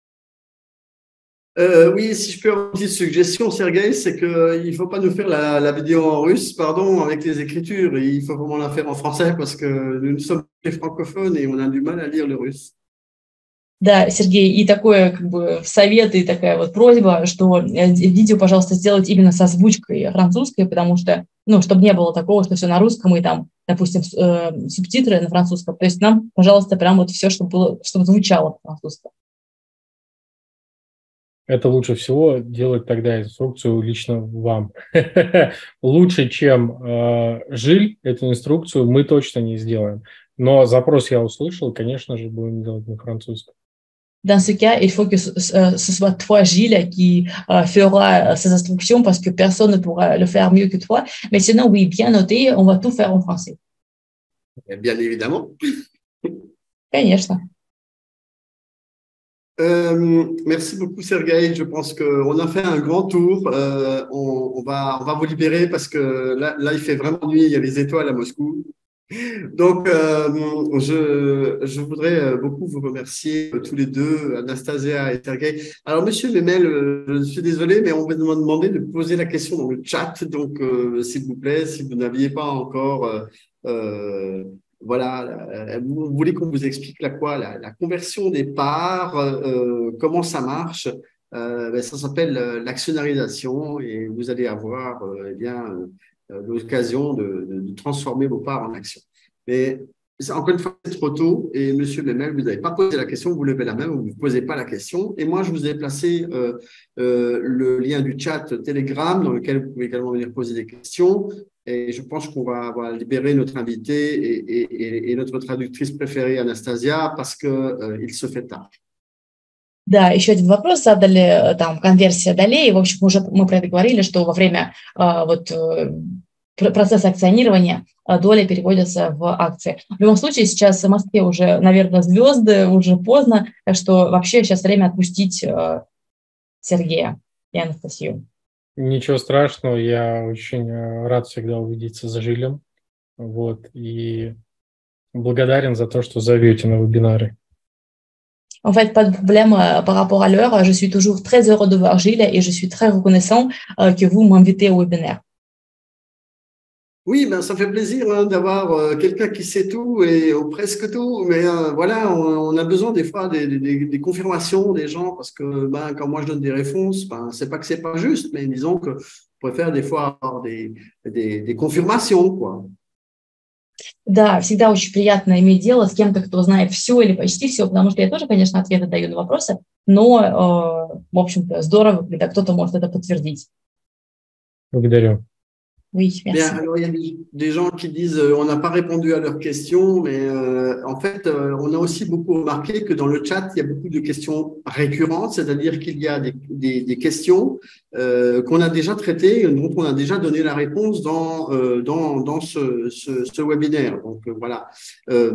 Euh, oui, si je peux avoir une petite suggestion, Sergueï, c'est qu'il ne faut pas nous faire la, la vidéo en russe, pardon, avec les écritures. Il faut vraiment la faire en français parce que nous sommes francophones et on a du mal à lire le russe. Да, Сергей, и такое как бы совет и такая вот просьба, что видео, пожалуйста, сделать именно с озвучкой французской, потому что, ну, чтобы не было такого, что все на русском и там, допустим, э, субтитры на французском. То есть нам, пожалуйста, прям вот все, чтобы было, чтобы звучало по-французски. Это лучше всего делать тогда инструкцию лично вам. Лучше, чем э, Жиль, эту инструкцию мы точно не сделаем. Но запрос я услышал, конечно же, будем делать на французском. Dans ce cas, il faut que ce, ce soit toi, Gilles, qui euh, fera ces instructions parce que personne ne pourra le faire mieux que toi. Mais sinon, oui, bien noté, on va tout faire en français. Bien évidemment. Конечно. Euh, merci beaucoup, Sergueï. Je pense qu'on a fait un grand tour. Euh, on, on, va, on va vous libérer parce que là, là, il fait vraiment nuit. Il y a les étoiles à Moscou. Donc, euh, je, je voudrais beaucoup vous remercier tous les deux, Anastasia et Sergueï. Alors, monsieur Memel, je suis désolé, mais on m'a demandé de poser la question dans le chat. Donc, euh, s'il vous plaît, si vous n'aviez pas encore... Euh, euh, Voilà, vous voulez qu'on vous explique la quoi, la, la conversion des parts, euh, comment ça marche, euh, ben ça s'appelle l'actionnarialisation et vous allez avoir euh, eh bien euh, l'occasion de, de, de transformer vos parts en actions. Mais encore une fois, c'est trop tôt et monsieur Memel, vous n'avez pas posé la question, vous levez la main, vous ne posez pas la question. Et moi, je vous ai placé euh, euh, le lien du chat Telegram dans lequel vous pouvez également venir poser des questions. Et je pense qu'on va, va libérer notre invité et, et, et notre traductrice préférée, Anastasia, parce qu'il euh, se fait tard. Да, еще один вопрос задали, там, конверсия долей. В общем, уже мы про это говорили, что во время э, вот, э, процесса акционирования э, доли переводятся в акции. В любом случае, сейчас в Москве уже, наверное, звезды, уже поздно, так что вообще сейчас время отпустить э, Сергея и Анастасию. Ничего страшного, я очень рад всегда увидеться за Жилем, вот, и благодарен за то, что зовете на вебинары. En fait, pas de problème euh, par rapport à l'heure. Je suis toujours très heureux de voir Gilles et je suis très reconnaissant euh, que vous m'invitez au webinaire. Oui, ben, ça fait plaisir hein, d'avoir euh, quelqu'un qui sait tout et ou presque tout, mais euh, voilà, on, on a besoin des fois des, des, des confirmations des gens parce que ben, quand moi je donne des réponses, ben, c'est pas que c'est pas juste, mais disons que je préfère des fois avoir des, des, des confirmations, quoi. Да, всегда очень приятно иметь дело с кем-то, кто знает все или почти все, потому что я тоже, конечно, ответы даю на вопросы, но, э, в общем-то, здорово, когда кто-то может это подтвердить. Благодарю. Oui, Bien, merci. alors il y a des, des gens qui disent euh, on n'a pas répondu à leurs questions, mais euh, en fait, euh, on a aussi beaucoup remarqué que dans le chat, il y a beaucoup de questions récurrentes, c'est-à-dire qu'il y a des, des, des questions euh, qu'on a déjà traitées, dont on a déjà donné la réponse dans, euh, dans, dans ce, ce, ce webinaire. Donc euh, voilà. Euh,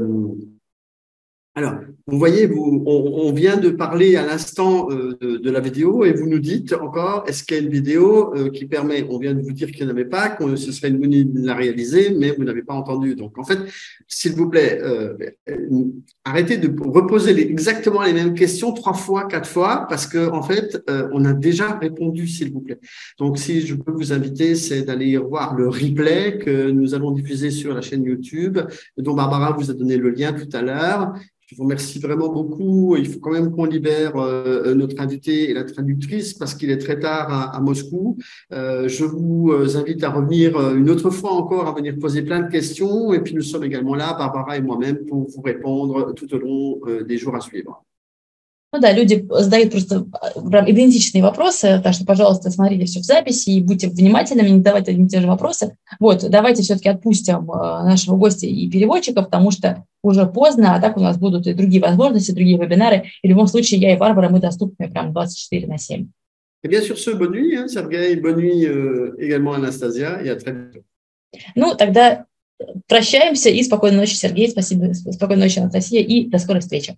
Alors, vous voyez, vous, on, on vient de parler à l'instant euh, de, de la vidéo et vous nous dites encore, est-ce qu'il y a une vidéo euh, qui permet, on vient de vous dire qu'il n'y en avait pas, que ce serait une bonne idée de la réaliser, mais vous n'avez pas entendu. Donc, en fait, s'il vous plaît, euh, euh, arrêtez de reposer les, exactement les mêmes questions trois fois, quatre fois, parce que en fait, euh, on a déjà répondu, s'il vous plaît. Donc, si je peux vous inviter, c'est d'aller voir le replay que nous allons diffuser sur la chaîne YouTube, dont Barbara vous a donné le lien tout à l'heure. Je vous remercie vraiment beaucoup. Il faut quand même qu'on libère euh, notre invité et la traductrice parce qu'il est très tard à, à Moscou. Euh, je vous invite à revenir une autre fois encore, à venir poser plein de questions. Et puis nous sommes également là, Barbara et moi-même, pour vous répondre tout au long euh, des jours à suivre. Ну да, люди задают просто прям идентичные вопросы, так что, пожалуйста, смотрите все в записи и будьте внимательными, не давайте одни и те же вопросы. Вот, давайте все-таки отпустим нашего гостя и переводчика, потому что уже поздно, а так у нас будут и другие возможности, другие вебинары. И в любом случае, я и Барбара, мы доступны прям двадцать четыре на семь. Et bien sur ce, bonne nuit, hein, Sergueï, bonne nuit euh, également Anastasia, et à très bientôt. Ну, тогда прощаемся и спокойной ночи, Сергей, спасибо, спокойной ночи, Анастасия, и до скорой встречи.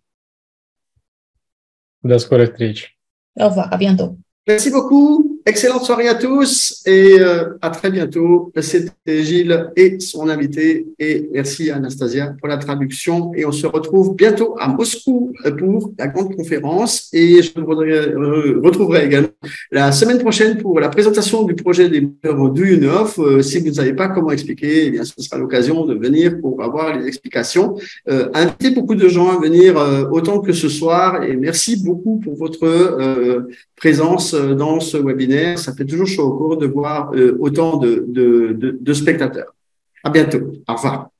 До скорой встречи. Au revoir, à bientôt. Merci beaucoup. Excellente soirée à tous et euh, à très bientôt. C'était Gilles et son invité et merci à Anastasia pour la traduction et on se retrouve bientôt à Moscou pour la grande conférence et je vous retrouverai également la semaine prochaine pour la présentation du projet des moteurs Do You Know. Euh, si vous ne savez pas comment expliquer, eh bien, ce sera l'occasion de venir pour avoir les explications. Euh, invitez beaucoup de gens à venir euh, autant que ce soir et merci beaucoup pour votre euh, présence dans ce webinaire. Ça fait toujours chaud au cours de voir euh, autant de, de, de, de spectateurs. À bientôt. Au revoir.